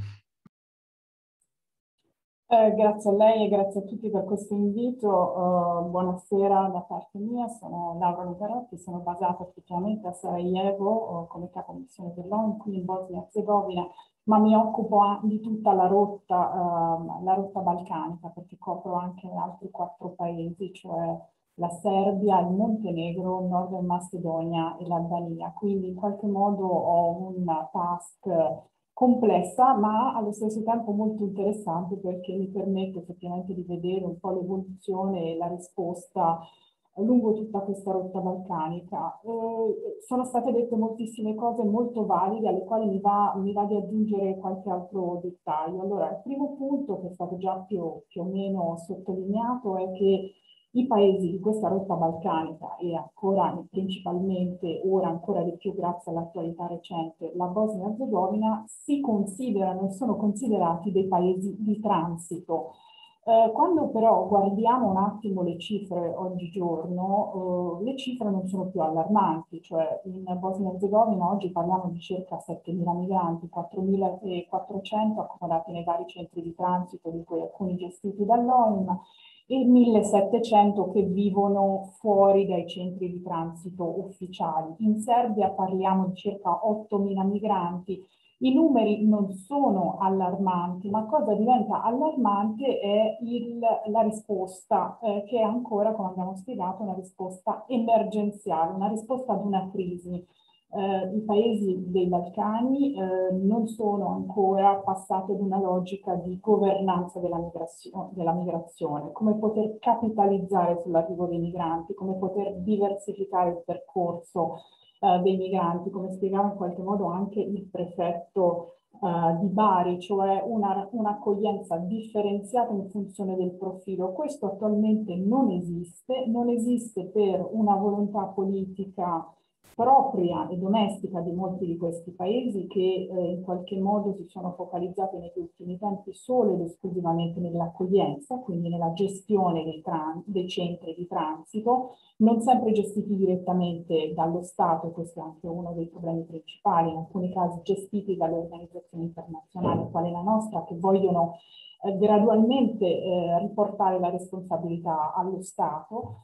Eh, grazie a lei e grazie a tutti per questo invito. Uh, buonasera da parte mia, sono Laura Lucarotti, sono basata effettivamente a Sarajevo uh, come capo missione dell'ONU qui in Bosnia e Erzegovina, ma mi occupo di tutta la rotta, uh, la rotta balcanica, perché copro anche altri quattro paesi, cioè la Serbia, il Montenegro, Nord Macedonia e l'Albania. Quindi in qualche modo ho un task complessa, ma allo stesso tempo molto interessante, perché mi permette effettivamente di vedere un po' l'evoluzione e la risposta lungo tutta questa rotta balcanica. Eh, sono state dette moltissime cose molto valide, alle quali mi va, mi va di aggiungere qualche altro dettaglio. Allora, il primo punto, che è stato già più, più o meno sottolineato, è che i paesi di questa rotta balcanica e ancora principalmente, ora ancora di più grazie all'attualità recente, la Bosnia e Erzegovina si considerano e sono considerati dei paesi di transito. Eh, quando però guardiamo un attimo le cifre oggigiorno, eh, le cifre non sono più allarmanti, cioè in Bosnia e Erzegovina oggi parliamo di circa settemila migranti, quattromilaquattrocento accomodati nei vari centri di transito, di cui alcuni gestiti dall'O I M, e millesettecento che vivono fuori dai centri di transito ufficiali. In Serbia parliamo di circa ottomila migranti. I numeri non sono allarmanti, ma cosa diventa allarmante è il, la risposta, eh, che è ancora, come abbiamo spiegato, una risposta emergenziale, una risposta ad una crisi. Eh, I paesi dei Balcani eh, non sono ancora passati ad una logica di governanza della migrazione, della migrazione, come poter capitalizzare sull'arrivo dei migranti, come poter diversificare il percorso eh, dei migranti, come spiegava in qualche modo anche il prefetto eh, di Bari, cioè una, un'accoglienza differenziata in funzione del profilo. Questo attualmente non esiste, non esiste per una volontà politica propria e domestica di molti di questi paesi che eh, in qualche modo si sono focalizzati negli ultimi tempi solo ed esclusivamente nell'accoglienza, quindi nella gestione dei, dei centri di transito, non sempre gestiti direttamente dallo Stato, questo è anche uno dei problemi principali, in alcuni casi gestiti dalle organizzazioni internazionali, quale la nostra, che vogliono eh, gradualmente eh, riportare la responsabilità allo Stato.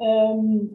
Um,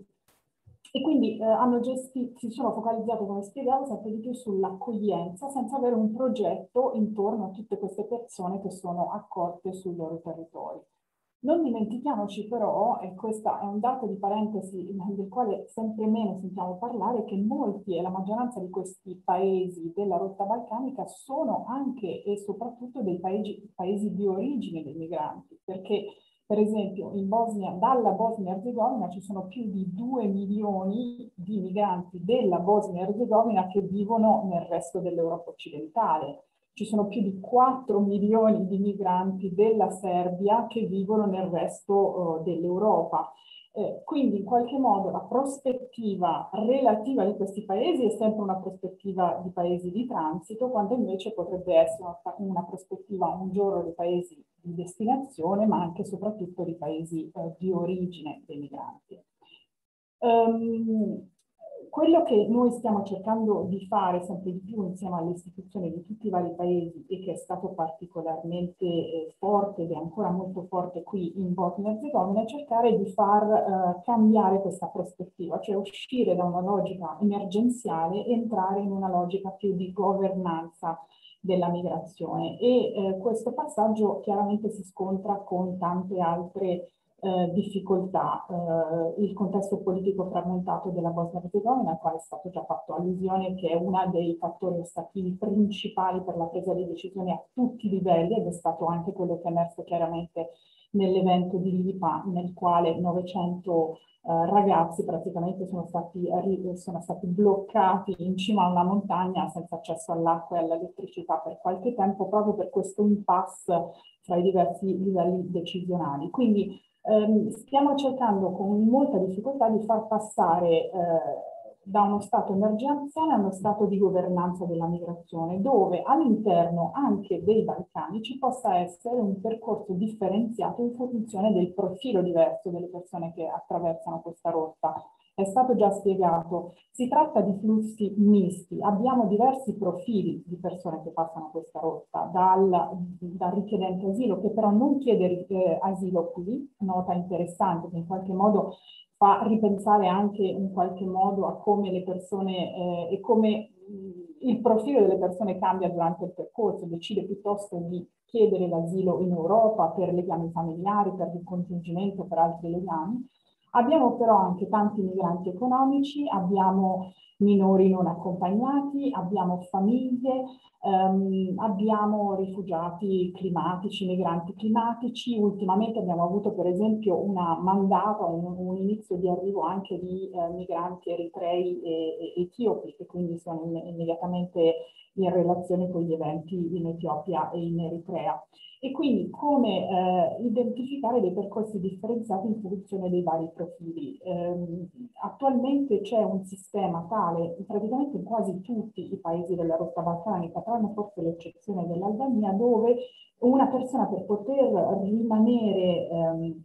E quindi eh, hanno gestito, si sono focalizzati, come spiegavo, sempre di più sull'accoglienza, senza avere un progetto intorno a tutte queste persone che sono accolte sui loro territori. Non dimentichiamoci però, e questo è un dato di parentesi del quale sempre meno sentiamo parlare, che molti e la maggioranza di questi paesi della rotta balcanica sono anche e soprattutto dei paesi, paesi di origine dei migranti, perché per esempio in Bosnia, dalla Bosnia e Erzegovina ci sono più di due milioni di migranti della Bosnia e Erzegovina che vivono nel resto dell'Europa occidentale. Ci sono più di quattro milioni di migranti della Serbia che vivono nel resto uh, dell'Europa. Eh, quindi in qualche modo la prospettiva relativa di questi paesi è sempre una prospettiva di paesi di transito, quando invece potrebbe essere una, una prospettiva un giorno di paesi di destinazione, ma anche e soprattutto di paesi eh, di origine dei migranti. Um, Quello che noi stiamo cercando di fare sempre di più insieme alle istituzioni di tutti i vari paesi e che è stato particolarmente eh, forte ed è ancora molto forte qui in Bosnia e Erzegovina è cercare di far eh, cambiare questa prospettiva, cioè uscire da una logica emergenziale e entrare in una logica più di governanza della migrazione. E eh, questo passaggio chiaramente si scontra con tante altre Eh, difficoltà, eh, il contesto politico frammentato della Bosnia e Erzegovina, al quale è stato già fatto allusione, che è uno dei fattori ostativi principali per la presa di decisioni a tutti i livelli, ed è stato anche quello che è emerso chiaramente nell'evento di Lipa, nel quale novecento ragazzi praticamente sono stati, sono stati bloccati in cima a una montagna senza accesso all'acqua e all'elettricità per qualche tempo, proprio per questo impasse tra i diversi livelli decisionali. Quindi ehm, stiamo cercando con molta difficoltà di far passare eh, da uno stato emergenziale a uno stato di governanza della migrazione, dove all'interno anche dei Balcani ci possa essere un percorso differenziato in funzione del profilo diverso delle persone che attraversano questa rotta. È stato già spiegato, si tratta di flussi misti, abbiamo diversi profili di persone che passano questa rotta, dal, dal richiedente asilo che però non chiede eh, asilo qui, nota interessante che in qualche modo fa ripensare anche in qualche modo a come le persone eh, e come mh, il profilo delle persone cambia durante il percorso, decide piuttosto di chiedere l'asilo in Europa per legami familiari, per il contingimento, per altri legami. Abbiamo però anche tanti migranti economici, abbiamo minori non accompagnati, abbiamo famiglie, ehm, abbiamo rifugiati climatici, migranti climatici. Ultimamente abbiamo avuto per esempio una mandata, un, un inizio di arrivo anche di eh, migranti eritrei e, e etiopi, che quindi sono in, immediatamente in relazione con gli eventi in Etiopia e in Eritrea. E quindi come eh, identificare dei percorsi differenziati in funzione dei vari profili. Eh, attualmente c'è un sistema tale, praticamente in quasi tutti i paesi della rotta balcanica, tranne forse l'eccezione dell'Albania, dove una persona per poter rimanere ehm,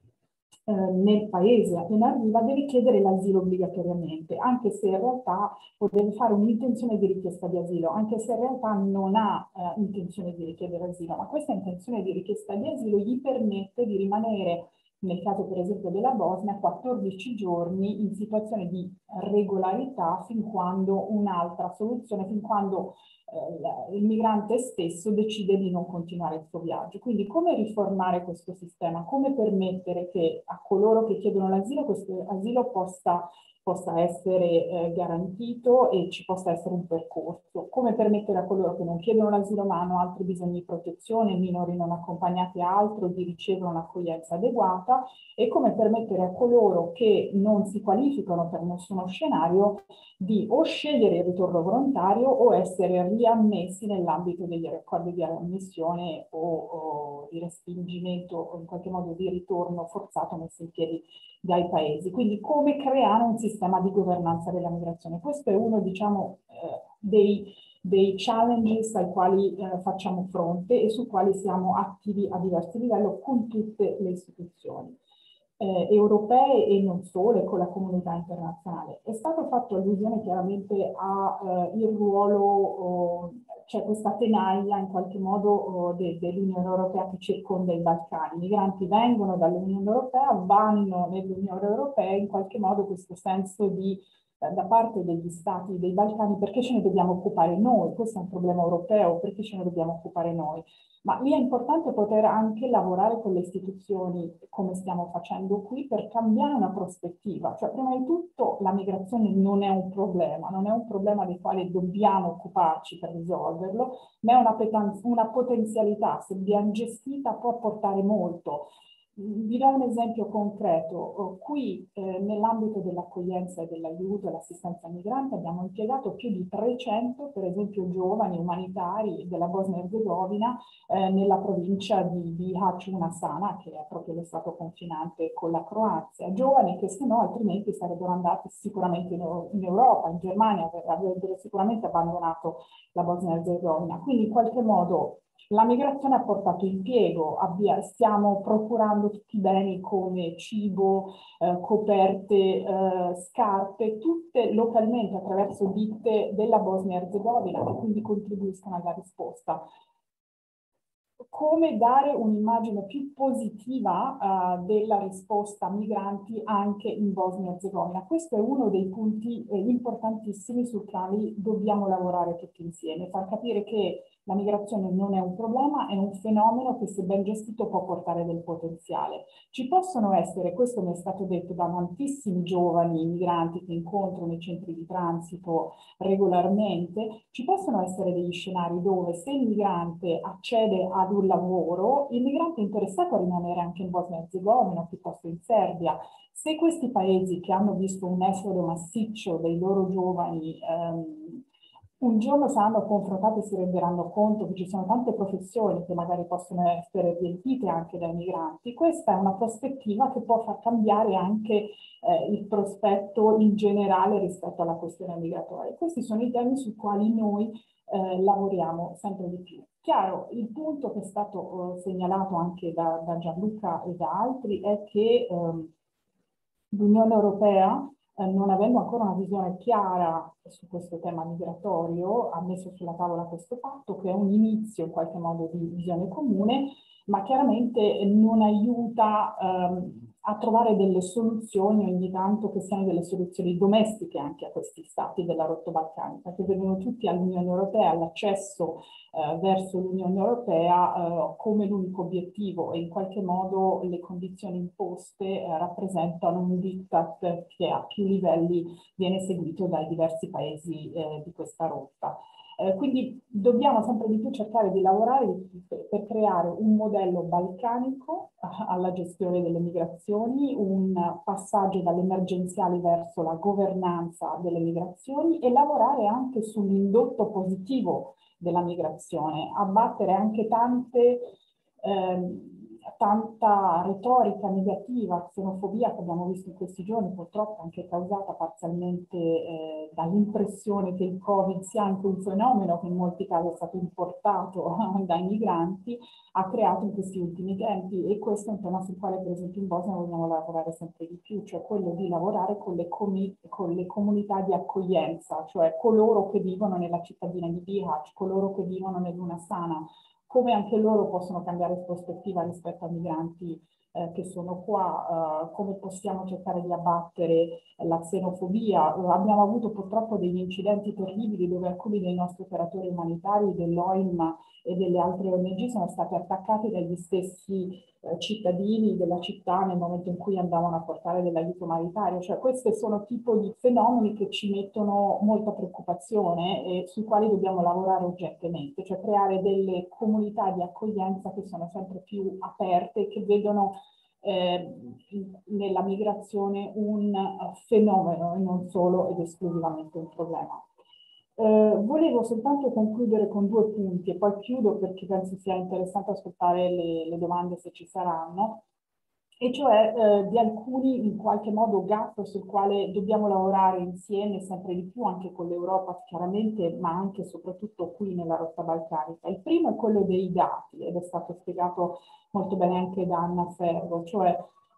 eh, nel paese appena arriva deve chiedere l'asilo obbligatoriamente, anche se in realtà o deve fare un'intenzione di richiesta di asilo, anche se in realtà non ha eh, intenzione di richiedere asilo, ma questa intenzione di richiesta di asilo gli permette di rimanere, nel caso per esempio della Bosnia, quattordici giorni in situazione di regolarità fin quando un'altra soluzione, fin quando eh, il migrante stesso decide di non continuare il suo viaggio. Quindi come riformare questo sistema? Come permettere che a coloro che chiedono l'asilo questo asilo possa possa essere eh, garantito e ci possa essere un percorso. Come permettere a coloro che non chiedono l'asilo ma hanno altri bisogni di protezione, minori non accompagnati a altro, di ricevere un'accoglienza adeguata, e come permettere a coloro che non si qualificano per nessuno scenario di o scegliere il ritorno volontario o essere riammessi nell'ambito degli accordi di ammissione o, o di respingimento o in qualche modo di ritorno forzato messi in piedi dai paesi. Quindi come creare un sistema di governanza della migrazione. Questo è uno, diciamo, eh, dei, dei challenges ai quali eh, facciamo fronte e su quali siamo attivi a diversi livelli con tutte le istituzioni eh, europee e non solo, e con la comunità internazionale. È stato fatto allusione chiaramente al eh, ruolo, oh, c'è questa tenaglia in qualche modo oh, de, dell'Unione Europea che circonda i Balcani. I migranti vengono dall'Unione Europea, vanno nell'Unione Europea, in qualche modo questo senso di da parte degli stati dei Balcani, perché ce ne dobbiamo occupare noi? Questo è un problema europeo, perché ce ne dobbiamo occupare noi? Ma lì è importante poter anche lavorare con le istituzioni, come stiamo facendo qui, per cambiare una prospettiva. Cioè, prima di tutto, la migrazione non è un problema, non è un problema del quale dobbiamo occuparci per risolverlo, ma è una, una potenzialità, se ben gestita può portare molto. Vi do un esempio concreto. Qui eh, nell'ambito dell'accoglienza e dell'aiuto e l'assistenza ai migranti abbiamo impiegato più di trecento, per esempio, giovani umanitari della Bosnia Erzegovina eh, nella provincia di, di Haču-Nasana, che è proprio lo stato confinante con la Croazia. Giovani che se no altrimenti sarebbero andati sicuramente in, in Europa, in Germania, avrebbero sicuramente abbandonato la Bosnia Erzegovina. Quindi in qualche modo la migrazione ha portato impiego, abbia, stiamo procurando tutti i beni come cibo, eh, coperte, eh, scarpe, tutte localmente attraverso ditte della Bosnia Erzegovina, che quindi contribuiscono alla risposta. Come dare un'immagine più positiva uh, della risposta a migranti anche in Bosnia Erzegovina? Questo è uno dei punti eh, importantissimi sui quali dobbiamo lavorare tutti insieme, far capire che La migrazione non è un problema, è un fenomeno che se ben gestito può portare del potenziale. Ci possono essere, questo mi è stato detto da tantissimi giovani migranti che incontro nei centri di transito regolarmente, ci possono essere degli scenari dove se il migrante accede ad un lavoro, il migrante è interessato a rimanere anche in Bosnia e Erzegovina piuttosto in Serbia. Se questi paesi che hanno visto un esodo massiccio dei loro giovani ehm, un giorno saranno confrontati e si renderanno conto che ci sono tante professioni che magari possono essere riempite anche dai migranti, questa è una prospettiva che può far cambiare anche eh, il prospetto in generale rispetto alla questione migratoria. Questi sono i temi sui quali noi eh, lavoriamo sempre di più. Chiaro, il punto che è stato eh, segnalato anche da, da Gianluca e da altri è che ehm, l'Unione Europea, Eh, non avendo ancora una visione chiara su questo tema migratorio, ha messo sulla tavola questo patto che è un inizio in qualche modo di visione comune, ma chiaramente non aiuta ehm, a trovare delle soluzioni ogni tanto che siano delle soluzioni domestiche anche a questi stati della rotta balcanica, che vedono tutti all'Unione Europea, all'accesso eh, verso l'Unione Europea eh, come l'unico obiettivo e in qualche modo le condizioni imposte eh, rappresentano un diktat che a più livelli viene seguito dai diversi paesi eh, di questa rotta. Eh, quindi dobbiamo sempre di più cercare di lavorare per, per creare un modello balcanico alla gestione delle migrazioni, un passaggio dalle emergenziali verso la governanza delle migrazioni e lavorare anche sull'indotto positivo della migrazione, abbattere anche tante ehm, tanta retorica negativa, xenofobia che abbiamo visto in questi giorni, purtroppo anche causata parzialmente eh, dall'impressione che il Covid sia anche un fenomeno che in molti casi è stato importato dai migranti, ha creato in questi ultimi tempi, e questo è un tema sul quale per esempio in Bosnia vogliamo lavorare sempre di più, cioè quello di lavorare con le, con le comunità di accoglienza, cioè coloro che vivono nella cittadina di Bihać, coloro che vivono nell'Una Sana, come anche loro possono cambiare prospettiva rispetto ai migranti eh, che sono qua, eh, come possiamo cercare di abbattere la xenofobia. Abbiamo avuto purtroppo degli incidenti terribili dove alcuni dei nostri operatori umanitari dell'O I M e delle altre O N G sono stati attaccati dagli stessi eh, cittadini della città nel momento in cui andavano a portare dell'aiuto umanitario. Cioè questi sono tipo di fenomeni che ci mettono molta preoccupazione e sui quali dobbiamo lavorare urgentemente, cioè creare delle comunità di accoglienza che sono sempre più aperte e che vedono eh, nella migrazione un uh, fenomeno e non solo ed esclusivamente un problema. Eh, volevo soltanto concludere con due punti e poi chiudo perché penso sia interessante ascoltare le, le domande se ci saranno, e cioè eh, di alcuni in qualche modo gap sul quale dobbiamo lavorare insieme sempre di più anche con l'Europa chiaramente, ma anche e soprattutto qui nella rotta balcanica. Il primo è quello dei dati ed è stato spiegato molto bene anche da Anna Ferro, cioè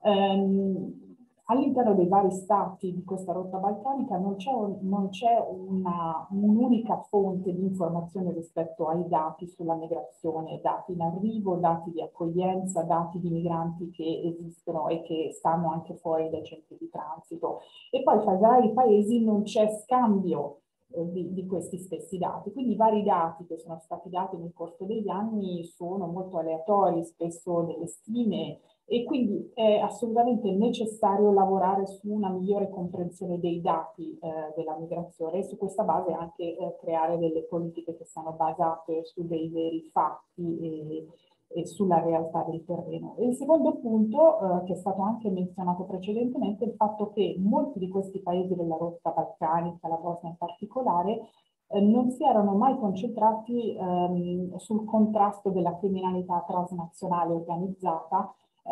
ehm, all'interno dei vari stati di questa rotta balcanica non c'è un, un'unica fonte di informazione rispetto ai dati sulla migrazione, dati in arrivo, dati di accoglienza, dati di migranti che esistono e che stanno anche fuori dai centri di transito. E poi fra i vari paesi non c'è scambio eh, di, di questi stessi dati. Quindi i vari dati che sono stati dati nel corso degli anni sono molto aleatori, spesso delle stime, e quindi è assolutamente necessario lavorare su una migliore comprensione dei dati eh, della migrazione e su questa base anche eh, creare delle politiche che siano basate su dei veri fatti e, e sulla realtà del terreno. E il secondo punto, eh, che è stato anche menzionato precedentemente, è il fatto che molti di questi paesi della rotta balcanica, la Bosnia in particolare, eh, non si erano mai concentrati ehm, sul contrasto della criminalità transnazionale organizzata,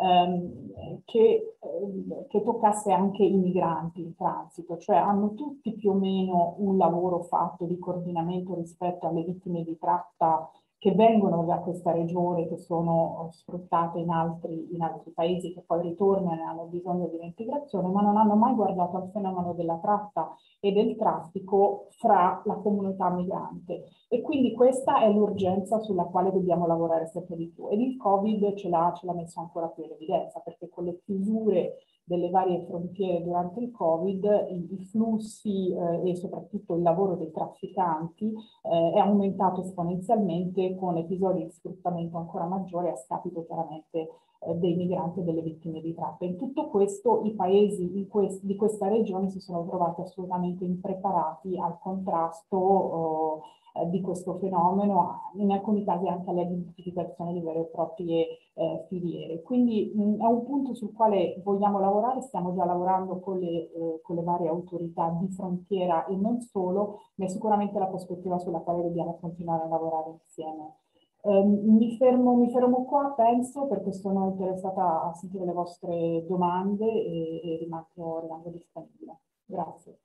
Ehm, che, eh, che toccasse anche i migranti in transito, cioè hanno tutti più o meno un lavoro fatto di coordinamento rispetto alle vittime di tratta che vengono da questa regione, che sono sfruttate in altri, in altri paesi, che poi ritornano e hanno bisogno di reintegrazione, ma non hanno mai guardato al fenomeno della tratta e del traffico fra la comunità migrante. E quindi questa è l'urgenza sulla quale dobbiamo lavorare sempre di più. Ed il Covid ce l'ha, ce l'ha messo ancora più in evidenza, perché con le chiusure delle varie frontiere durante il Covid, i, i flussi eh, e soprattutto il lavoro dei trafficanti eh, è aumentato esponenzialmente, con episodi di sfruttamento ancora maggiore a scapito chiaramente eh, dei migranti e delle vittime di tratta. In tutto questo i paesi in quest di questa regione si sono trovati assolutamente impreparati al contrasto oh, di questo fenomeno, in alcuni casi anche all'identificazione di vere e proprie eh, filiere. Quindi mh, è un punto sul quale vogliamo lavorare, stiamo già lavorando con le, eh, con le varie autorità di frontiera e non solo, ma è sicuramente la prospettiva sulla quale dobbiamo continuare a lavorare insieme. Eh, mi, fermo, mi fermo qua, penso, perché sono interessata a sentire le vostre domande e, e rimango, rimango disponibile. Grazie.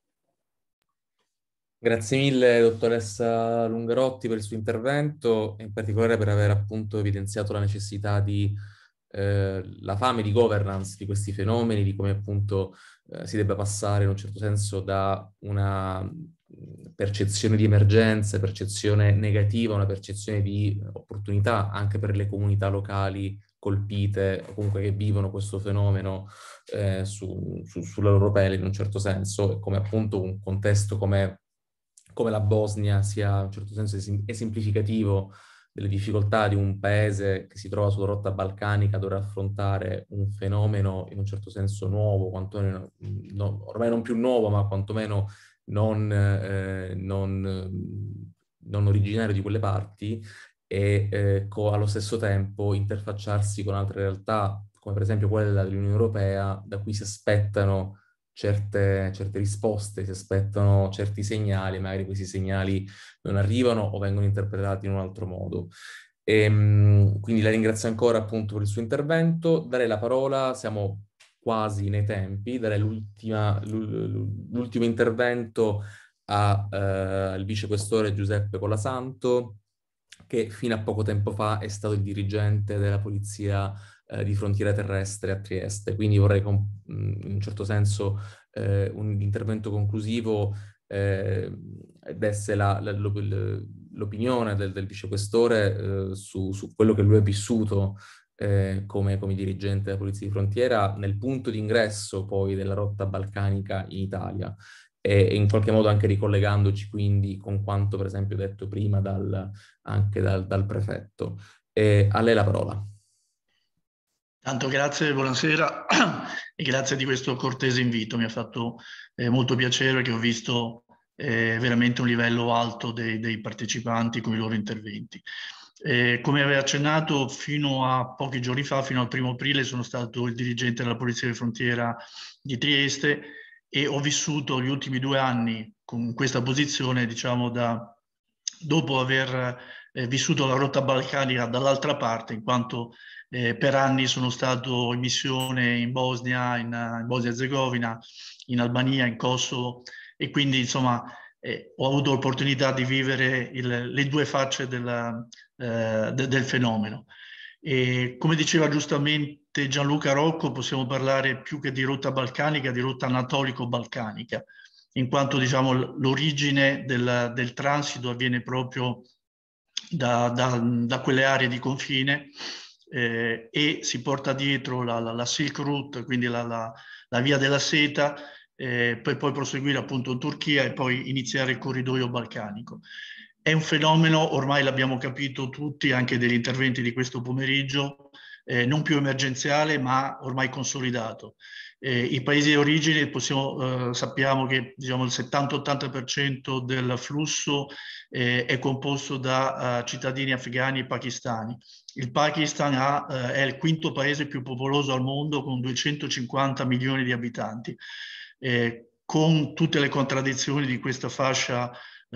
Grazie mille, dottoressa Lungarotti, per il suo intervento e in particolare per aver appunto evidenziato la necessità di eh, la fame di governance di questi fenomeni, di come appunto eh, si debba passare in un certo senso da una percezione di emergenza, percezione negativa, una percezione di opportunità anche per le comunità locali colpite o comunque che vivono questo fenomeno eh, su, su, sulla loro pelle in un certo senso, e come appunto un contesto come come la Bosnia sia in un certo senso esemplificativo delle difficoltà di un paese che si trova sulla rotta balcanica a dover affrontare un fenomeno in un certo senso nuovo, quantomeno, no, ormai non più nuovo, ma quantomeno non, eh, non, non originario di quelle parti, e eh, allo stesso tempo interfacciarsi con altre realtà, come per esempio quella dell'Unione Europea, da cui si aspettano Certe, certe risposte, si aspettano certi segnali, magari questi segnali non arrivano o vengono interpretati in un altro modo. E, quindi la ringrazio ancora appunto per il suo intervento. Darei la parola, siamo quasi nei tempi, darei l'ultimo intervento al eh, vicequestore Giuseppe Colasanto, che fino a poco tempo fa è stato il dirigente della polizia eh, di frontiera terrestre a Trieste. Quindi vorrei in un certo senso eh, un intervento conclusivo eh, desse l'opinione del, del vicequestore eh, su, su quello che lui ha vissuto eh, come, come dirigente della polizia di frontiera nel punto di ingresso poi della rotta balcanica in Italia. E in qualche modo anche ricollegandoci quindi con quanto per esempio detto prima dal, anche dal, dal prefetto. E a lei la parola. Tanto grazie, buonasera e grazie di questo cortese invito. Mi ha fatto eh, molto piacere perché ho visto eh, veramente un livello alto dei, dei partecipanti con i loro interventi. Eh, come aveva accennato, fino a pochi giorni fa, fino al primo aprile, sono stato il dirigente della Polizia di Frontiera di Trieste e ho vissuto gli ultimi due anni con questa posizione, diciamo, da, dopo aver eh, vissuto la rotta balcanica dall'altra parte, in quanto eh, per anni sono stato in missione in Bosnia, in, in Bosnia-Herzegovina, in Albania, in Kosovo, e quindi insomma eh, ho avuto l'opportunità di vivere il, le due facce della, eh, de, del fenomeno. E come diceva giustamente Gianluca Rocco, possiamo parlare più che di rotta balcanica, di rotta anatolico-balcanica, in quanto diciamo l'origine del, del transito avviene proprio da, da, da quelle aree di confine eh, e si porta dietro la, la, la Silk Route, quindi la, la, la via della seta, eh, per poi proseguire appunto in Turchia e poi iniziare il corridoio balcanico. È un fenomeno, ormai l'abbiamo capito tutti, anche degli interventi di questo pomeriggio, eh, non più emergenziale, ma ormai consolidato. Eh, I paesi di origine possiamo, eh, sappiamo che diciamo, il settanta ottanta per cento del flusso eh, è composto da uh, cittadini afghani e pakistani. Il Pakistan ha, eh, è il quinto paese più popoloso al mondo con duecentocinquanta milioni di abitanti. Eh, con tutte le contraddizioni di questa fascia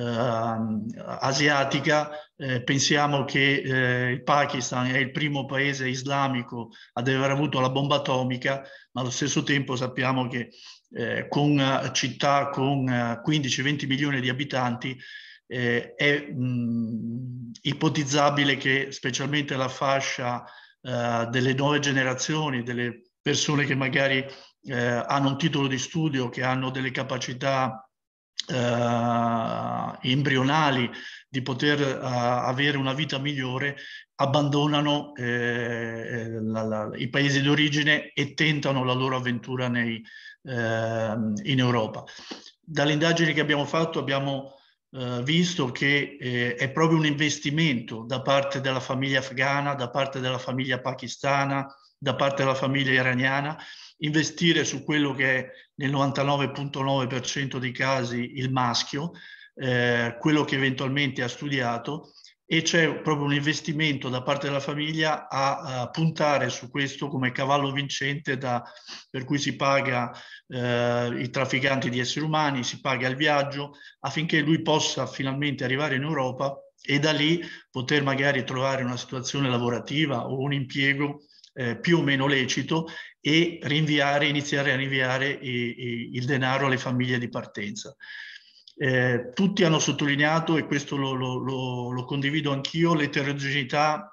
Uh, asiatica, eh, pensiamo che eh, il Pakistan è il primo paese islamico ad aver avuto la bomba atomica, ma allo stesso tempo sappiamo che eh, con uh, città con uh, quindici venti milioni di abitanti eh, è mh, ipotizzabile che specialmente la fascia uh, delle nuove generazioni, delle persone che magari eh, hanno un titolo di studio, che hanno delle capacità eh, embrionali di poter eh, avere una vita migliore, abbandonano eh, la, la, i paesi d'origine e tentano la loro avventura nei, eh, in Europa. Dalle indagini che abbiamo fatto abbiamo eh, visto che eh, è proprio un investimento da parte della famiglia afghana, da parte della famiglia pakistana, da parte della famiglia iraniana, investire su quello che è nel novantanove virgola nove per cento dei casi il maschio, eh, quello che eventualmente ha studiato, e c'è proprio un investimento da parte della famiglia a, a puntare su questo come cavallo vincente da, per cui si paga eh, i trafficanti di esseri umani, si paga il viaggio affinché lui possa finalmente arrivare in Europa e da lì poter magari trovare una situazione lavorativa o un impiego eh, più o meno lecito e rinviare, iniziare a rinviare i, i, il denaro alle famiglie di partenza. Eh, tutti hanno sottolineato, e questo lo, lo, lo, lo condivido anch'io, l'eterogeneità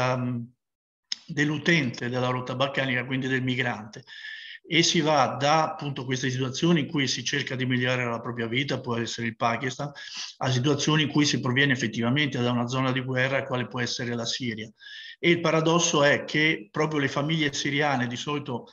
dell'utente della rotta balcanica, quindi del migrante. E si va da appunto queste situazioni in cui si cerca di migliorare la propria vita, può essere il Pakistan, a situazioni in cui si proviene effettivamente da una zona di guerra, quale può essere la Siria. E il paradosso è che proprio le famiglie siriane, di solito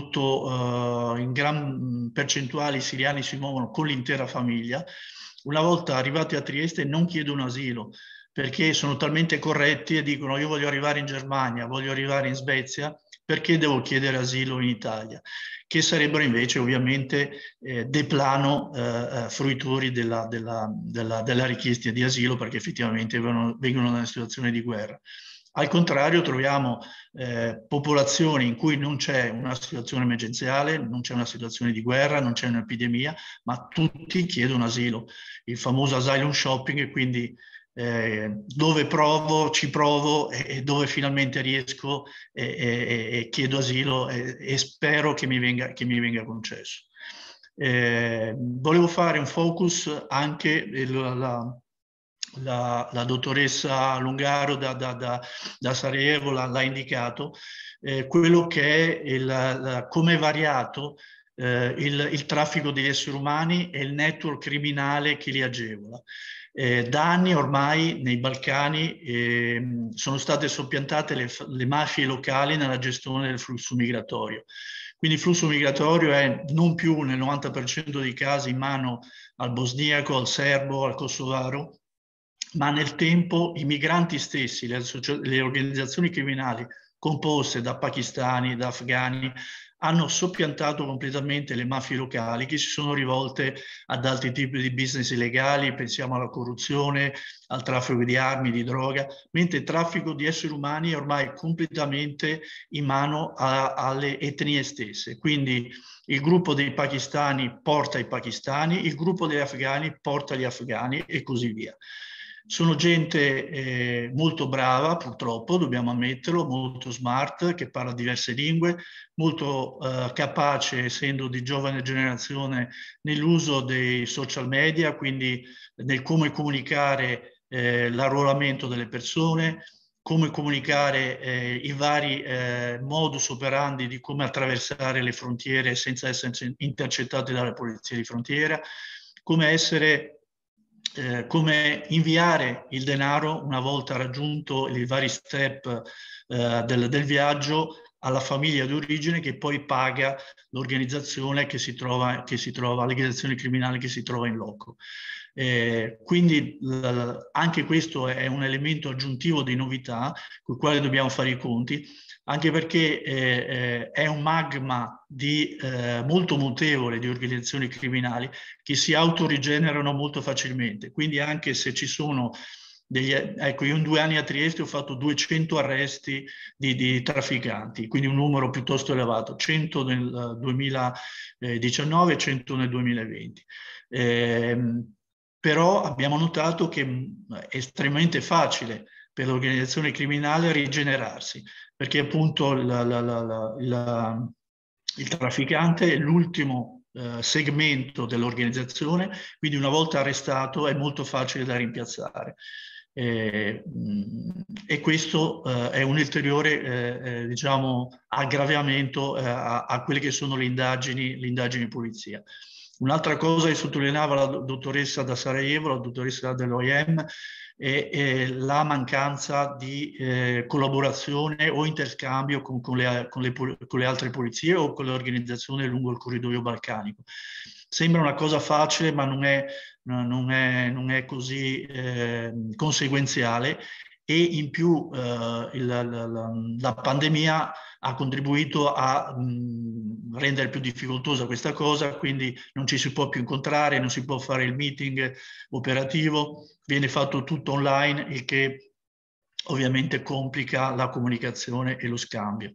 molto eh, in gran percentuale i siriani si muovono con l'intera famiglia, una volta arrivati a Trieste non chiedono asilo, perché sono talmente corretti e dicono: io voglio arrivare in Germania, voglio arrivare in Svezia, perché devo chiedere asilo in Italia? Che sarebbero invece ovviamente eh, de plano eh, fruitori della, della, della, della richiesta di asilo, perché effettivamente vengono, vengono da una situazione di guerra. Al contrario, troviamo eh, popolazioni in cui non c'è una situazione emergenziale, non c'è una situazione di guerra, non c'è un'epidemia, ma tutti chiedono asilo. Il famoso asylum shopping, e quindi eh, dove provo, ci provo, e, e dove finalmente riesco e, e, e chiedo asilo e, e spero che mi venga, che mi venga concesso. Eh, volevo fare un focus anche la, la La, la dottoressa Lungaro da, da, da, da Sarajevo l'ha indicato, eh, quello che è il, la, come è variato eh, il, il traffico degli esseri umani e il network criminale che li agevola. Eh, da anni ormai nei Balcani eh, sono state soppiantate le, le mafie locali nella gestione del flusso migratorio. Quindi il flusso migratorio è non più nel novanta per cento dei casi in mano al bosniaco, al serbo, al kosovaro, ma nel tempo i migranti stessi, le, le organizzazioni criminali composte da pakistani, da afghani, hanno soppiantato completamente le mafie locali che si sono rivolte ad altri tipi di business illegali, pensiamo alla corruzione, al traffico di armi, di droga, mentre il traffico di esseri umani è ormai completamente in mano a, alle etnie stesse. Quindi il gruppo dei pakistani porta i pakistani, il gruppo degli afghani porta gli afghani e così via. Sono gente eh, molto brava, purtroppo, dobbiamo ammetterlo, molto smart, che parla diverse lingue, molto eh, capace, essendo di giovane generazione, nell'uso dei social media, quindi nel come comunicare eh, l'arruolamento delle persone, come comunicare eh, i vari eh, modus operandi di come attraversare le frontiere senza essere intercettati dalla polizia di frontiera, come essere... Eh, come inviare il denaro una volta raggiunto i vari step eh, del, del viaggio alla famiglia d'origine, che poi paga l'organizzazione che si trova, che si trova, l'organizzazione criminale che si trova in loco. Eh, quindi anche questo è un elemento aggiuntivo di novità con il quale dobbiamo fare i conti, anche perché eh, eh, è un magma di, eh, molto mutevole di organizzazioni criminali che si autorigenerano molto facilmente. Quindi anche se ci sono degli... Ecco, io in due anni a Trieste ho fatto duecento arresti di, di trafficanti, quindi un numero piuttosto elevato, cento nel duemiladiciannove e cento nel duemilaventi. Eh, però abbiamo notato che è estremamente facile per l'organizzazione criminale rigenerarsi, perché appunto la, la, la, la, la, il trafficante è l'ultimo eh, segmento dell'organizzazione, quindi una volta arrestato è molto facile da rimpiazzare. Eh, e questo eh, è un ulteriore eh, eh, diciamo, aggravamento eh, a, a quelle che sono le indagini, le indagini di polizia. Un'altra cosa che sottolineava la dottoressa da Sarajevo, la dottoressa dell'O I M, è, è la mancanza di eh, collaborazione o interscambio con, con, le, con, le, con le altre polizie o con le organizzazioni lungo il corridoio balcanico. Sembra una cosa facile, ma non è, non è, non è così eh, conseguenziale, e in più eh, il, la, la, la pandemia ha contribuito a mh, rendere più difficoltosa questa cosa, quindi non ci si può più incontrare, non si può fare il meeting operativo, viene fatto tutto online, il che ovviamente complica la comunicazione e lo scambio.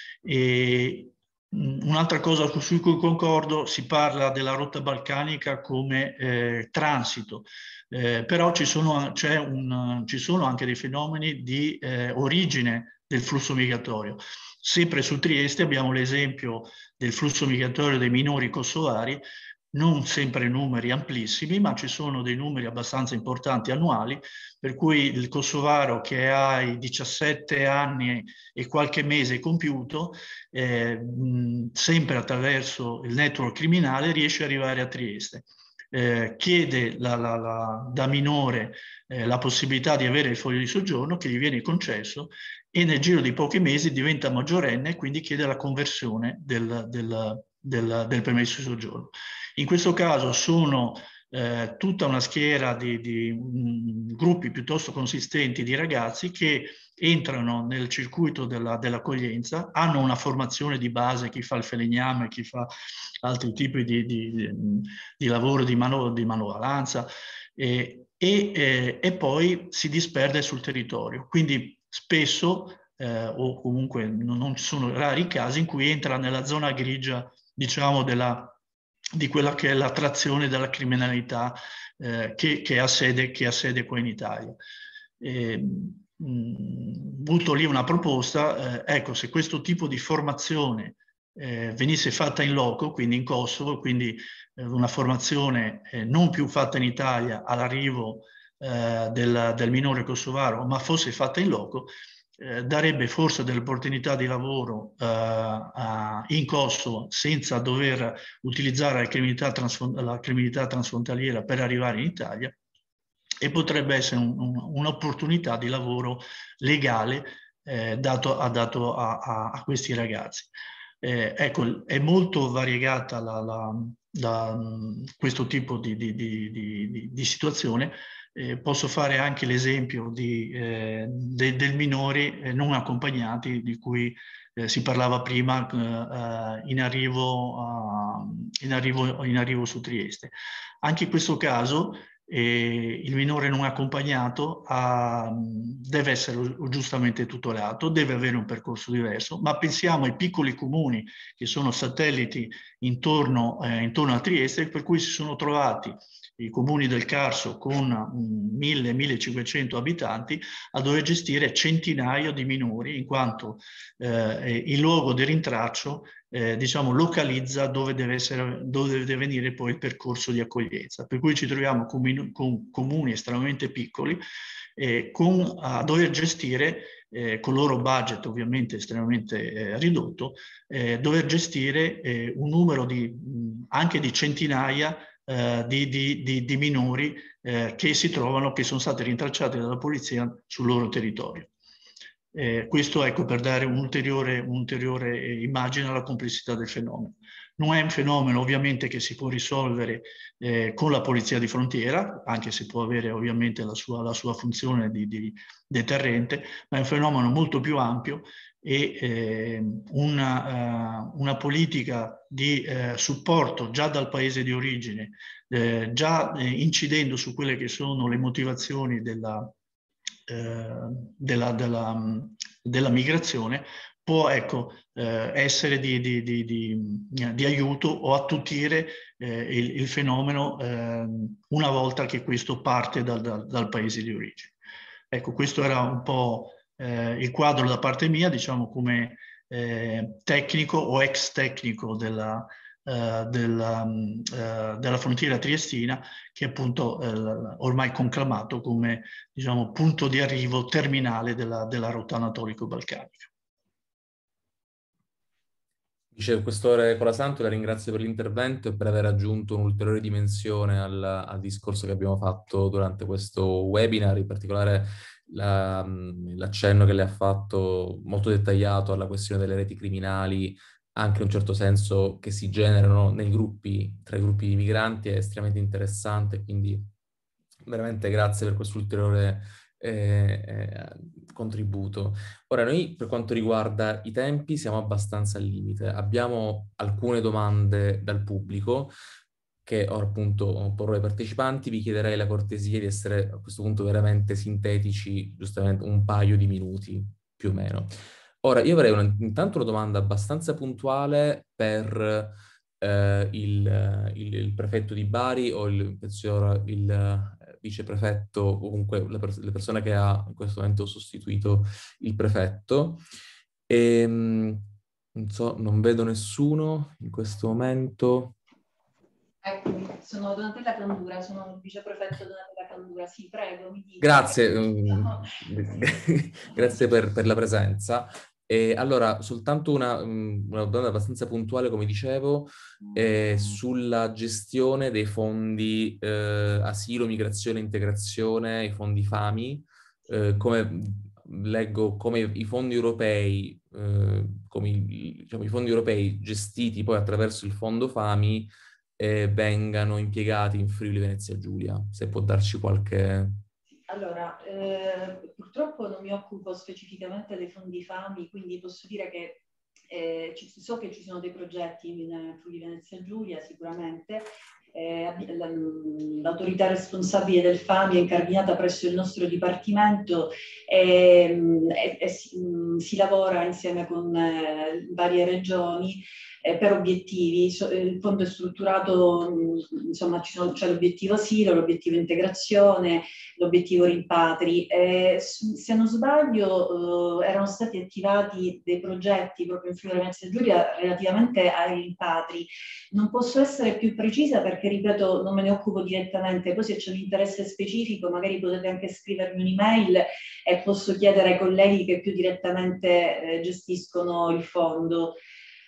E un'altra cosa su cui concordo, si parla della rotta balcanica come eh, transito, eh, però ci sono, c'è un, ci sono anche dei fenomeni di eh, origine del flusso migratorio. Sempre su Trieste abbiamo l'esempio del flusso migratorio dei minori kosovari, non sempre numeri amplissimi, ma ci sono dei numeri abbastanza importanti annuali, per cui il kosovaro che ha i diciassette anni e qualche mese compiuto, eh, mh, sempre attraverso il network criminale, riesce ad arrivare a Trieste. Eh, chiede la, la, la, da minore eh, la possibilità di avere il foglio di soggiorno, che gli viene concesso, e nel giro di pochi mesi diventa maggiorenne e quindi chiede la conversione del, del, del, del permesso di soggiorno. In questo caso sono eh, tutta una schiera di, di mh, gruppi piuttosto consistenti di ragazzi che entrano nel circuito della, dell'accoglienza, hanno una formazione di base, chi fa il falegname, chi fa altri tipi di, di, di lavoro di, mano, di manovalanza, e, e, eh, e poi si disperde sul territorio. Quindi spesso, eh, o comunque non ci sono rari casi in cui entra nella zona grigia, diciamo, della di quella che è l'attrazione della criminalità eh, che, che, ha sede, che ha sede qua in Italia. E, mh, butto lì una proposta, eh, ecco, se questo tipo di formazione eh, venisse fatta in loco, quindi in Kosovo, quindi eh, una formazione eh, non più fatta in Italia all'arrivo eh, del, del minore kosovaro, ma fosse fatta in loco, Eh, darebbe forse delle opportunità di lavoro eh, a, in Kosovo senza dover utilizzare la criminalità, la criminalità transfrontaliera per arrivare in Italia, e potrebbe essere un, un, un'opportunità di lavoro legale eh, dato, a, dato a, a, a questi ragazzi. Eh, ecco, è molto variegata la, la, la, questo tipo di, di, di, di, di situazione. Eh, posso fare anche l'esempio eh, de, del minori eh, non accompagnati di cui eh, si parlava prima eh, in, arrivo, uh, in, arrivo, in arrivo su Trieste. Anche in questo caso eh, il minore non accompagnato ha, deve essere giustamente tutelato, deve avere un percorso diverso, ma pensiamo ai piccoli comuni che sono satelliti intorno, eh, intorno a Trieste, per cui si sono trovati i comuni del Carso con mille millecinquecento abitanti a dover gestire centinaia di minori, in quanto eh, il luogo del rintraccio eh, diciamo, localizza dove deve, essere, dove deve venire poi il percorso di accoglienza. Per cui ci troviamo con, con comuni estremamente piccoli eh, con, a dover gestire Eh, con il loro budget ovviamente estremamente eh, ridotto, eh, dover gestire eh, un numero di, mh, anche di centinaia eh, di, di, di, di minori eh, che si trovano, che sono stati rintracciati dalla polizia sul loro territorio. Eh, questo ecco per dare un'ulteriore un'ulteriore immagine alla complessità del fenomeno. Non è un fenomeno ovviamente che si può risolvere eh, con la polizia di frontiera, anche se può avere ovviamente la sua, la sua funzione di, di deterrente, ma è un fenomeno molto più ampio e eh, una, uh, una politica di eh, supporto già dal paese di origine, eh, già eh, incidendo su quelle che sono le motivazioni della, eh, della, della, della migrazione, può ecco, eh, essere di, di, di, di, di aiuto o attutire eh, il, il fenomeno eh, una volta che questo parte dal, dal, dal paese di origine. Ecco, questo era un po' eh, il quadro da parte mia, diciamo come eh, tecnico o ex tecnico della, eh, della, eh, della frontiera triestina, che è appunto eh, ormai conclamato come diciamo, punto di arrivo terminale della, della rotta anatolico-balcanica. Vicequestore Colasanto, la ringrazio per l'intervento e per aver aggiunto un'ulteriore dimensione al, al discorso che abbiamo fatto durante questo webinar, in particolare la, l'accenno che le ha fatto molto dettagliato alla questione delle reti criminali, anche in un certo senso che si generano nei gruppi, tra i gruppi di migranti, è estremamente interessante, quindi veramente grazie per questo ulteriore eh, eh, contributo. Ora, noi per quanto riguarda i tempi siamo abbastanza al limite. Abbiamo alcune domande dal pubblico che ora appunto porrò ai partecipanti. Vi chiederei la cortesia di essere a questo punto veramente sintetici, giustamente un paio di minuti più o meno. Ora, io avrei una, intanto una domanda abbastanza puntuale per eh, il, il, il prefetto di Bari o il, penso, il eh, viceprefetto, o comunque la pers- le persone che ha in questo momento sostituito il prefetto. E, non so, non vedo nessuno in questo momento. Eccomi, sono Donatella Candura, sono il viceprefetto Donatella Candura. Sì, prego, mi dica. Grazie, um, grazie per, per la presenza. E allora, soltanto una, una domanda abbastanza puntuale, come dicevo, eh, sulla gestione dei fondi eh, asilo, migrazione e integrazione, i fondi FAMI, eh, come leggo come i fondi europei, eh, come i, diciamo, i fondi europei gestiti poi attraverso il fondo FAMI eh, vengano impiegati in Friuli Venezia Giulia, se può darci qualche... Allora, eh, purtroppo non mi occupo specificamente dei fondi FAMI, quindi posso dire che eh, ci, so che ci sono dei progetti in Friuli Venezia Giulia sicuramente. Eh, l'autorità responsabile del FAMI è incardinata presso il nostro dipartimento e, e, e si, si lavora insieme con eh, varie regioni eh, per obiettivi. So, il fondo è strutturato, insomma, ci sono, c'è l'obiettivo asilo, l'obiettivo integrazione, l'obiettivo rimpatri. Eh, se non sbaglio eh, erano stati attivati dei progetti proprio in Friuli Venezia Giulia relativamente ai rimpatri. Non posso essere più precisa perché, ripeto, non me ne occupo direttamente. Poi se c'è un interesse specifico magari potete anche scrivermi un'email e posso chiedere ai colleghi che più direttamente eh, gestiscono il fondo.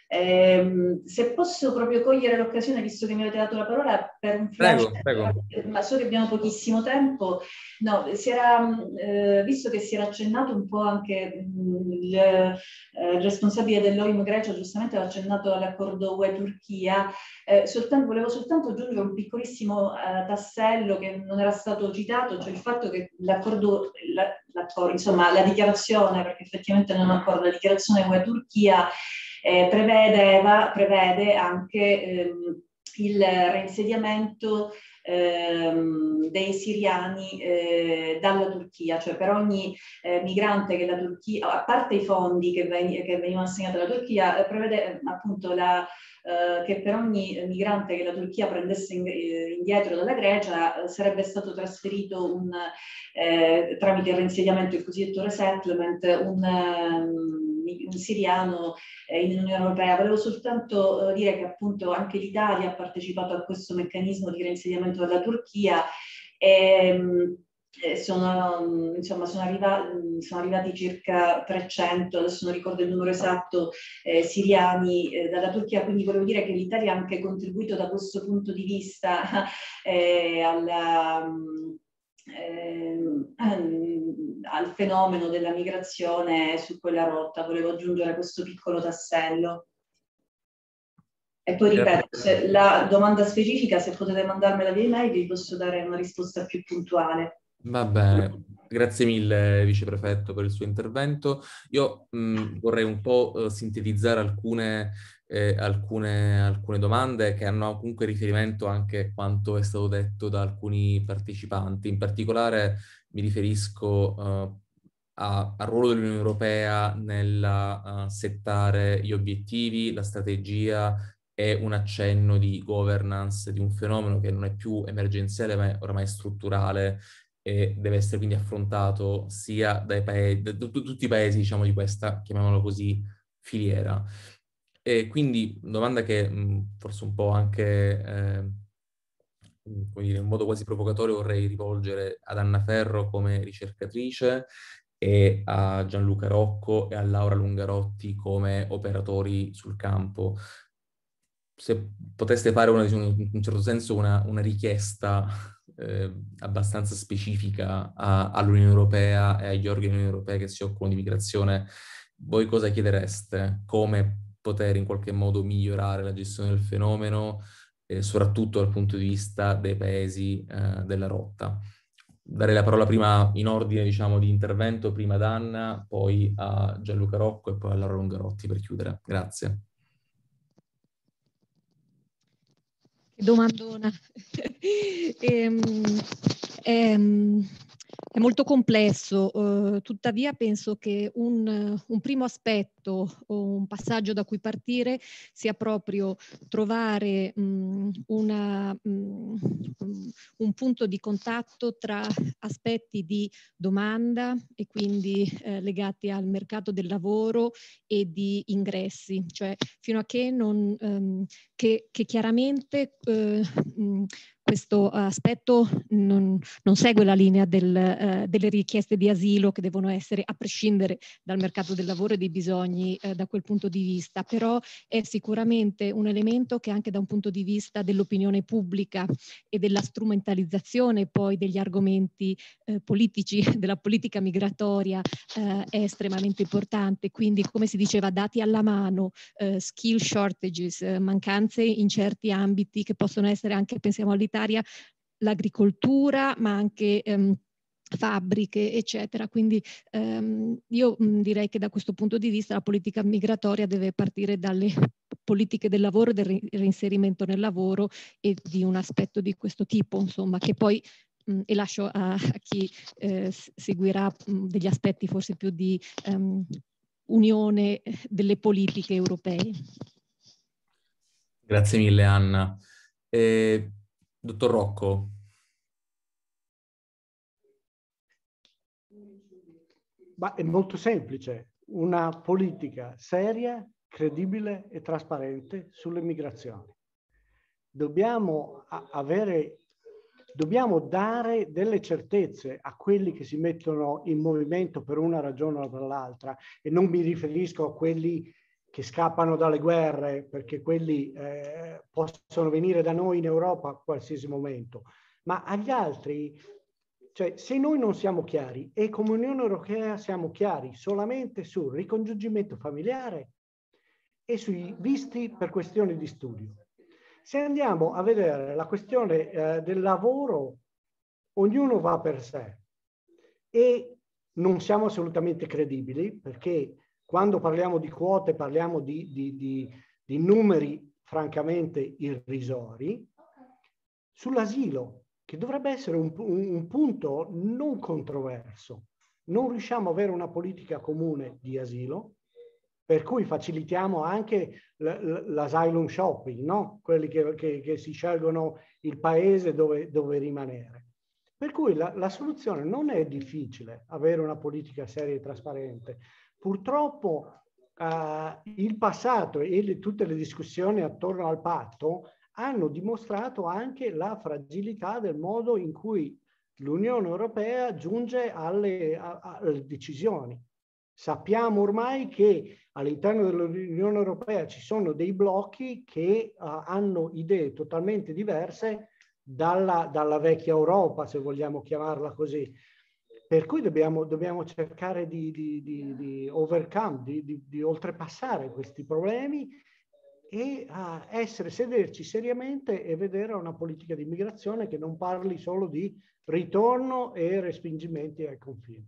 Eh, se posso proprio cogliere l'occasione, visto che mi avete dato la parola, per un flash, prego, prego. Ma so che abbiamo pochissimo tempo. No, si era, eh, visto che si era accennato un po' anche mh, il eh, responsabile dell'O I M Grecia, giustamente aveva accennato all'accordo U E-Turchia, eh, soltanto, volevo soltanto aggiungere un piccolissimo eh, tassello che non era stato citato, cioè il fatto che l'accordo, la, l'accordo insomma la dichiarazione, perché effettivamente non è un accordo, la dichiarazione U E-Turchia Eh, prevede, va, prevede anche ehm, il reinsediamento ehm, dei siriani eh, dalla Turchia, cioè per ogni eh, migrante che la Turchia, a parte i fondi che, ven che venivano assegnati alla Turchia, eh, prevede appunto la, eh, che per ogni migrante che la Turchia prendesse in, eh, indietro dalla Grecia eh, sarebbe stato trasferito un, eh, tramite il reinsediamento, il cosiddetto resettlement, un, um, un siriano eh, in Unione Europea. Volevo soltanto eh, dire che appunto anche l'Italia ha partecipato a questo meccanismo di reinsediamento della Turchia e eh, sono, insomma, sono, arriva sono arrivati circa trecento, adesso non ricordo il numero esatto, eh, siriani eh, dalla Turchia, quindi volevo dire che l'Italia ha anche contribuito da questo punto di vista eh, alla... Ehm, al fenomeno della migrazione su quella rotta. Volevo aggiungere questo piccolo tassello. E poi ripeto, se la domanda specifica, se potete mandarmela via email, vi posso dare una risposta più puntuale. Va bene, grazie mille Viceprefetto per il suo intervento. Io mh, vorrei un po' uh, sintetizzare alcune, eh, alcune, alcune domande che hanno comunque riferimento anche a quanto è stato detto da alcuni partecipanti. In particolare mi riferisco uh, a, al ruolo dell'Unione Europea nel uh, settare gli obiettivi, la strategia e un accenno di governance di un fenomeno che non è più emergenziale ma è oramai strutturale e deve essere quindi affrontato sia dai paesi, da, da tutti i paesi, diciamo, di questa, chiamiamolo così, filiera. E quindi, domanda che mh, forse un po' anche, eh, come dire, in modo quasi provocatorio vorrei rivolgere ad Anna Ferro come ricercatrice e a Gianluca Rocco e a Laura Lungarotti come operatori sul campo. Se poteste fare una, in un certo senso una, una richiesta eh, abbastanza specifica all'Unione Europea e agli organi dell'Unione Europea che si occupano di migrazione, voi cosa chiedereste? Come poter in qualche modo migliorare la gestione del fenomeno, eh, soprattutto dal punto di vista dei paesi eh, della rotta? Darei la parola prima in ordine, diciamo, di intervento, prima ad Anna, poi a Gianluca Rocco e poi a Laura Lungarotti per chiudere. Grazie. Che domandona. ehm, ehm, è molto complesso, uh, tuttavia penso che un, un primo aspetto o un passaggio da cui partire sia proprio trovare mh, una, mh, un punto di contatto tra aspetti di domanda e quindi eh, legati al mercato del lavoro e di ingressi, cioè fino a che non um, che, che chiaramente eh, mh, questo aspetto non, non segue la linea del, eh, delle richieste di asilo che devono essere a prescindere dal mercato del lavoro e dei bisogni eh, da quel punto di vista, però è sicuramente un elemento che anche da un punto di vista dell'opinione pubblica e della strumentalizzazione poi degli argomenti eh, politici, della politica migratoria eh, è estremamente importante. Quindi, come si diceva, dati alla mano, eh, skill shortages, eh, mancanze in certi ambiti che possono essere anche, pensiamo all'Italia, l'agricoltura, ma anche ehm, fabbriche, eccetera. Quindi ehm, io mh, direi che da questo punto di vista la politica migratoria deve partire dalle politiche del lavoro, del reinserimento nel lavoro e di un aspetto di questo tipo, insomma, che poi mh, e lascio a, a chi eh, seguirà mh, degli aspetti forse più di um, unione delle politiche europee. Grazie mille, Anna. Eh, dottor Rocco. Ma è molto semplice, una politica seria, credibile e trasparente sulle migrazioni. Dobbiamo avere, dobbiamo dare delle certezze a quelli che si mettono in movimento per una ragione o per l'altra, e non mi riferisco a quelli che scappano dalle guerre, perché quelli eh, possono venire da noi in Europa a qualsiasi momento, ma agli altri. Cioè, se noi non siamo chiari, e come Unione Europea siamo chiari solamente sul ricongiungimento familiare e sui visti per questioni di studio. Se andiamo a vedere la questione eh, del lavoro, ognuno va per sé e non siamo assolutamente credibili, perché quando parliamo di quote parliamo di, di, di, di numeri francamente irrisori. Sull'asilo, che dovrebbe essere un, un, un punto non controverso. Non riusciamo ad avere una politica comune di asilo, per cui facilitiamo anche l'asylum shopping, no? Quelli che, che, che si scelgono il paese dove, dove rimanere. Per cui la, la soluzione non è difficile, avere una politica seria e trasparente. Purtroppo eh, il passato e le, tutte le discussioni attorno al patto hanno dimostrato anche la fragilità del modo in cui l'Unione Europea giunge alle, a, alle decisioni. Sappiamo ormai che all'interno dell'Unione Europea ci sono dei blocchi che uh, hanno idee totalmente diverse dalla, dalla vecchia Europa, se vogliamo chiamarla così. Per cui dobbiamo, dobbiamo cercare di, di, di, di overcome, di, di, di oltrepassare questi problemi e uh, essere, sederci seriamente e vedere una politica di immigrazione che non parli solo di ritorno e respingimenti ai confini.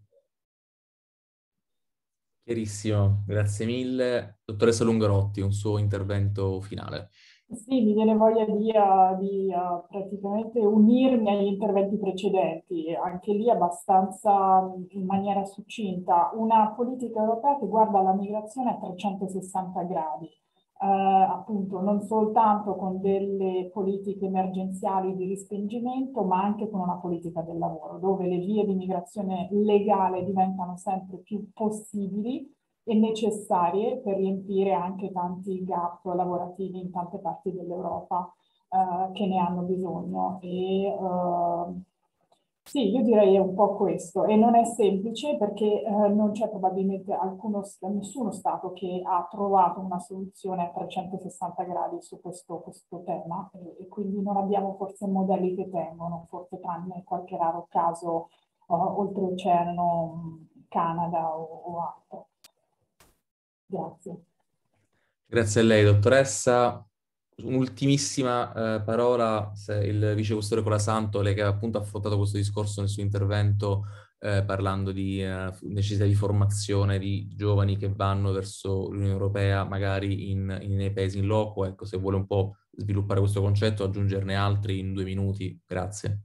Chiarissimo, grazie mille. Dottoressa Lungarotti, un suo intervento finale. Sì, mi viene voglia di, uh, di uh, praticamente unirmi agli interventi precedenti, anche lì abbastanza in maniera succinta. Una politica europea che guarda la migrazione a trecentosessanta gradi. Uh, appunto non soltanto con delle politiche emergenziali di respingimento, ma anche con una politica del lavoro, dove le vie di migrazione legale diventano sempre più possibili e necessarie per riempire anche tanti gap lavorativi in tante parti dell'Europa uh, che ne hanno bisogno. E, uh, Sì, io direi un po' questo, e non è semplice perché eh, non c'è probabilmente alcuno, nessuno Stato che ha trovato una soluzione a trecentosessanta gradi su questo, questo tema, e, e quindi non abbiamo forse modelli che tengono, forse tranne qualche raro caso uh, oltreoceano, Canada o, o altro. Grazie. Grazie a lei, dottoressa. Un'ultimissima eh, parola, se il vicequestore Colasanto, lei che ha appunto affrontato questo discorso nel suo intervento eh, parlando di eh, necessità di formazione di giovani che vanno verso l'Unione Europea, magari in, in, nei paesi in loco, ecco, se vuole un po' sviluppare questo concetto, aggiungerne altri in due minuti, grazie.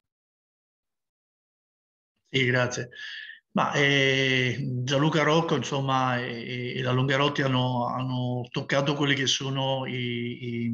Sì, grazie. Ma eh, Gianluca Rocco, insomma, e, e la Longarotti hanno, hanno toccato quelli che sono i, i,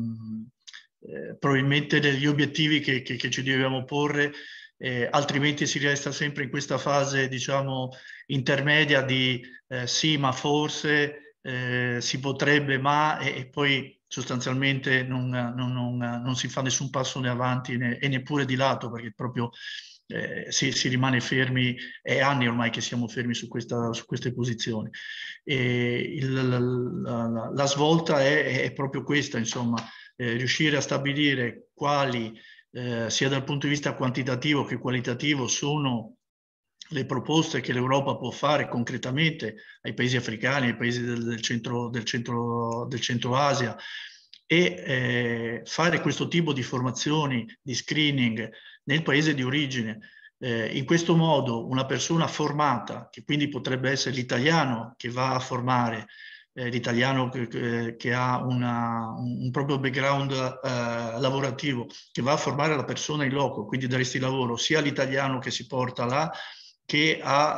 eh, probabilmente degli obiettivi che, che, che ci dobbiamo porre, eh, altrimenti si resta sempre in questa fase, diciamo, intermedia di eh, sì, ma forse, eh, si potrebbe, ma, e, e poi sostanzialmente non, non, non, non si fa nessun passo in avanti né, e neppure di lato, perché proprio Eh, si, si rimane fermi, è anni ormai che siamo fermi su, questa, su queste posizioni. E il, la, la, la svolta è, è proprio questa, insomma, eh, riuscire a stabilire quali, eh, sia dal punto di vista quantitativo che qualitativo, sono le proposte che l'Europa può fare concretamente ai paesi africani, ai paesi del, del, centro, del, centro, del centro Asia, e eh, fare questo tipo di formazioni, di screening nel paese di origine. Eh, in questo modo una persona formata, che quindi potrebbe essere l'italiano che va a formare, eh, l'italiano che, che ha una, un proprio background eh, lavorativo, che va a formare la persona in loco, quindi daresti lavoro sia all'italiano che si porta là, che ha,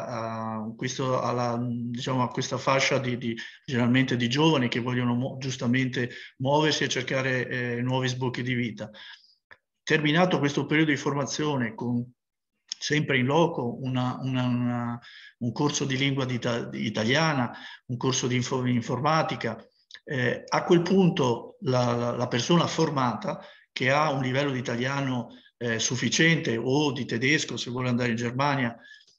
uh, uh, questo, alla, diciamo, a questa fascia di, di, generalmente di giovani che vogliono mo- giustamente muoversi e cercare eh, nuovi sbocchi di vita. Terminato questo periodo di formazione, con sempre in loco una, una, una, un corso di lingua di, di italiana, un corso di info, informatica, eh, a quel punto la, la, la persona formata che ha un livello di italiano Eh, sufficiente, o di tedesco se vuole andare in Germania,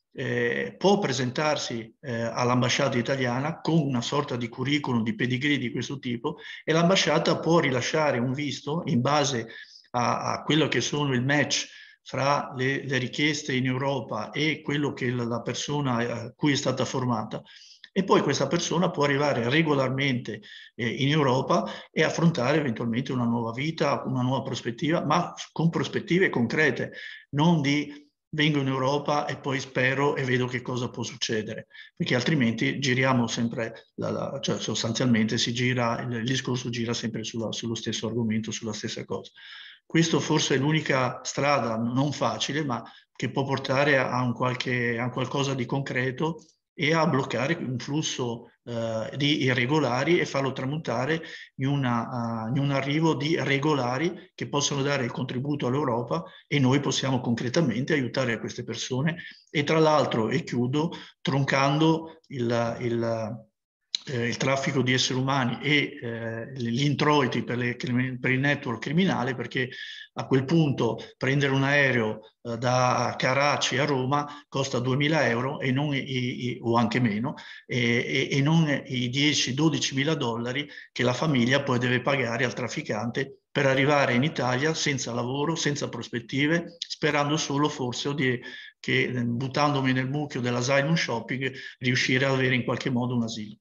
eh, può presentarsi eh, all'ambasciata italiana con una sorta di curriculum, di pedigree di questo tipo, e l'ambasciata può rilasciare un visto in base a, a quello che sono il match fra le, le richieste in Europa e quello che la, la persona a cui è stata formata. E poi questa persona può arrivare regolarmente eh, in Europa e affrontare eventualmente una nuova vita, una nuova prospettiva, ma con prospettive concrete, non di vengo in Europa e poi spero e vedo che cosa può succedere, perché altrimenti giriamo sempre, la, la, cioè sostanzialmente si gira, il, il discorso gira sempre sulla, sullo stesso argomento, sulla stessa cosa. Questo forse è l'unica strada non facile, ma che può portare a un, qualche, a un qualcosa di concreto e a bloccare un flusso uh, di irregolari e farlo tramutare in, una, uh, in un arrivo di regolari che possono dare il contributo all'Europa, e noi possiamo concretamente aiutare queste persone. E tra l'altro, e chiudo, troncando il, il, eh, il traffico di esseri umani e eh, gli introiti per, le, per il network criminale, perché a quel punto prendere un aereo eh, da Karachi a Roma costa duemila euro e non i, i, o anche meno, e, e, e non i dieci dodici mila dollari che la famiglia poi deve pagare al trafficante per arrivare in Italia senza lavoro, senza prospettive, sperando solo forse di, che, buttandomi nel mucchio dell'asylum shopping, riuscire ad avere in qualche modo un asilo.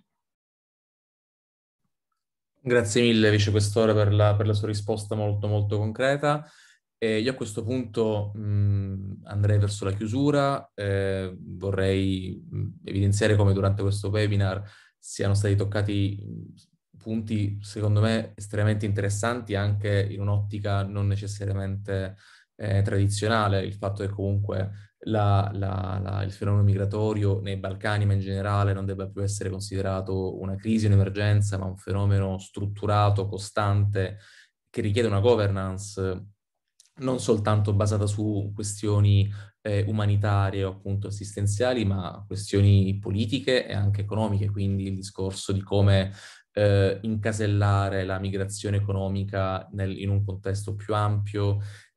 Grazie mille, vicequestore, per la, per la sua risposta molto molto concreta. E io a questo punto mh, andrei verso la chiusura. Eh, vorrei mh, evidenziare come durante questo webinar siano stati toccati mh, punti, secondo me, estremamente interessanti, anche in un'ottica non necessariamente eh, tradizionale. Il fatto che comunque La, la, la, il fenomeno migratorio nei Balcani, ma in generale, non debba più essere considerato una crisi, un'emergenza, ma un fenomeno strutturato, costante, che richiede una governance non soltanto basata su questioni eh, umanitarie o appunto assistenziali, ma questioni politiche e anche economiche, quindi il discorso di come eh, incasellare la migrazione economica nel, in un contesto più ampio,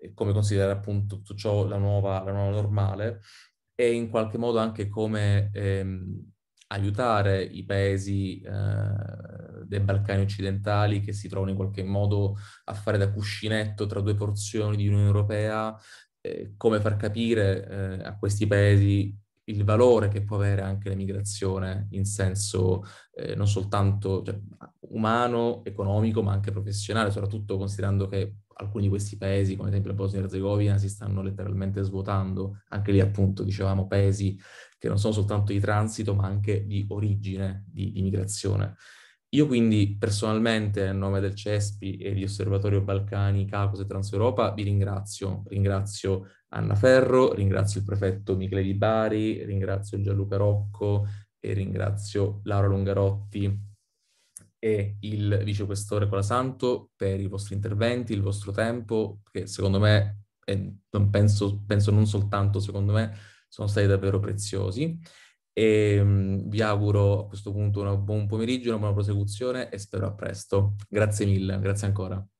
come considerare appunto tutto ciò la nuova, la nuova normale, e in qualche modo anche come ehm, aiutare i paesi eh, dei Balcani occidentali che si trovano in qualche modo a fare da cuscinetto tra due porzioni di Unione Europea, eh, come far capire eh, a questi paesi il valore che può avere anche l'emigrazione in senso eh, non soltanto cioè, umano, economico, ma anche professionale, soprattutto considerando che alcuni di questi paesi, come ad esempio la Bosnia e Erzegovina, si stanno letteralmente svuotando. Anche lì appunto dicevamo paesi che non sono soltanto di transito, ma anche di origine di, di migrazione. Io quindi personalmente, a nome del CESPI e di Osservatorio Balcani, Caucaso e Transeuropa, vi ringrazio. Ringrazio Anna Ferro, ringrazio il prefetto Michele Di Bari, ringrazio Gianluca Rocco e ringrazio Laura Longarotti e il vicequestore Colasanto per i vostri interventi, il vostro tempo, che secondo me, e non penso, penso non soltanto secondo me, sono stati davvero preziosi. E um, vi auguro a questo punto un buon pomeriggio, una buona prosecuzione e spero a presto. Grazie mille, grazie ancora.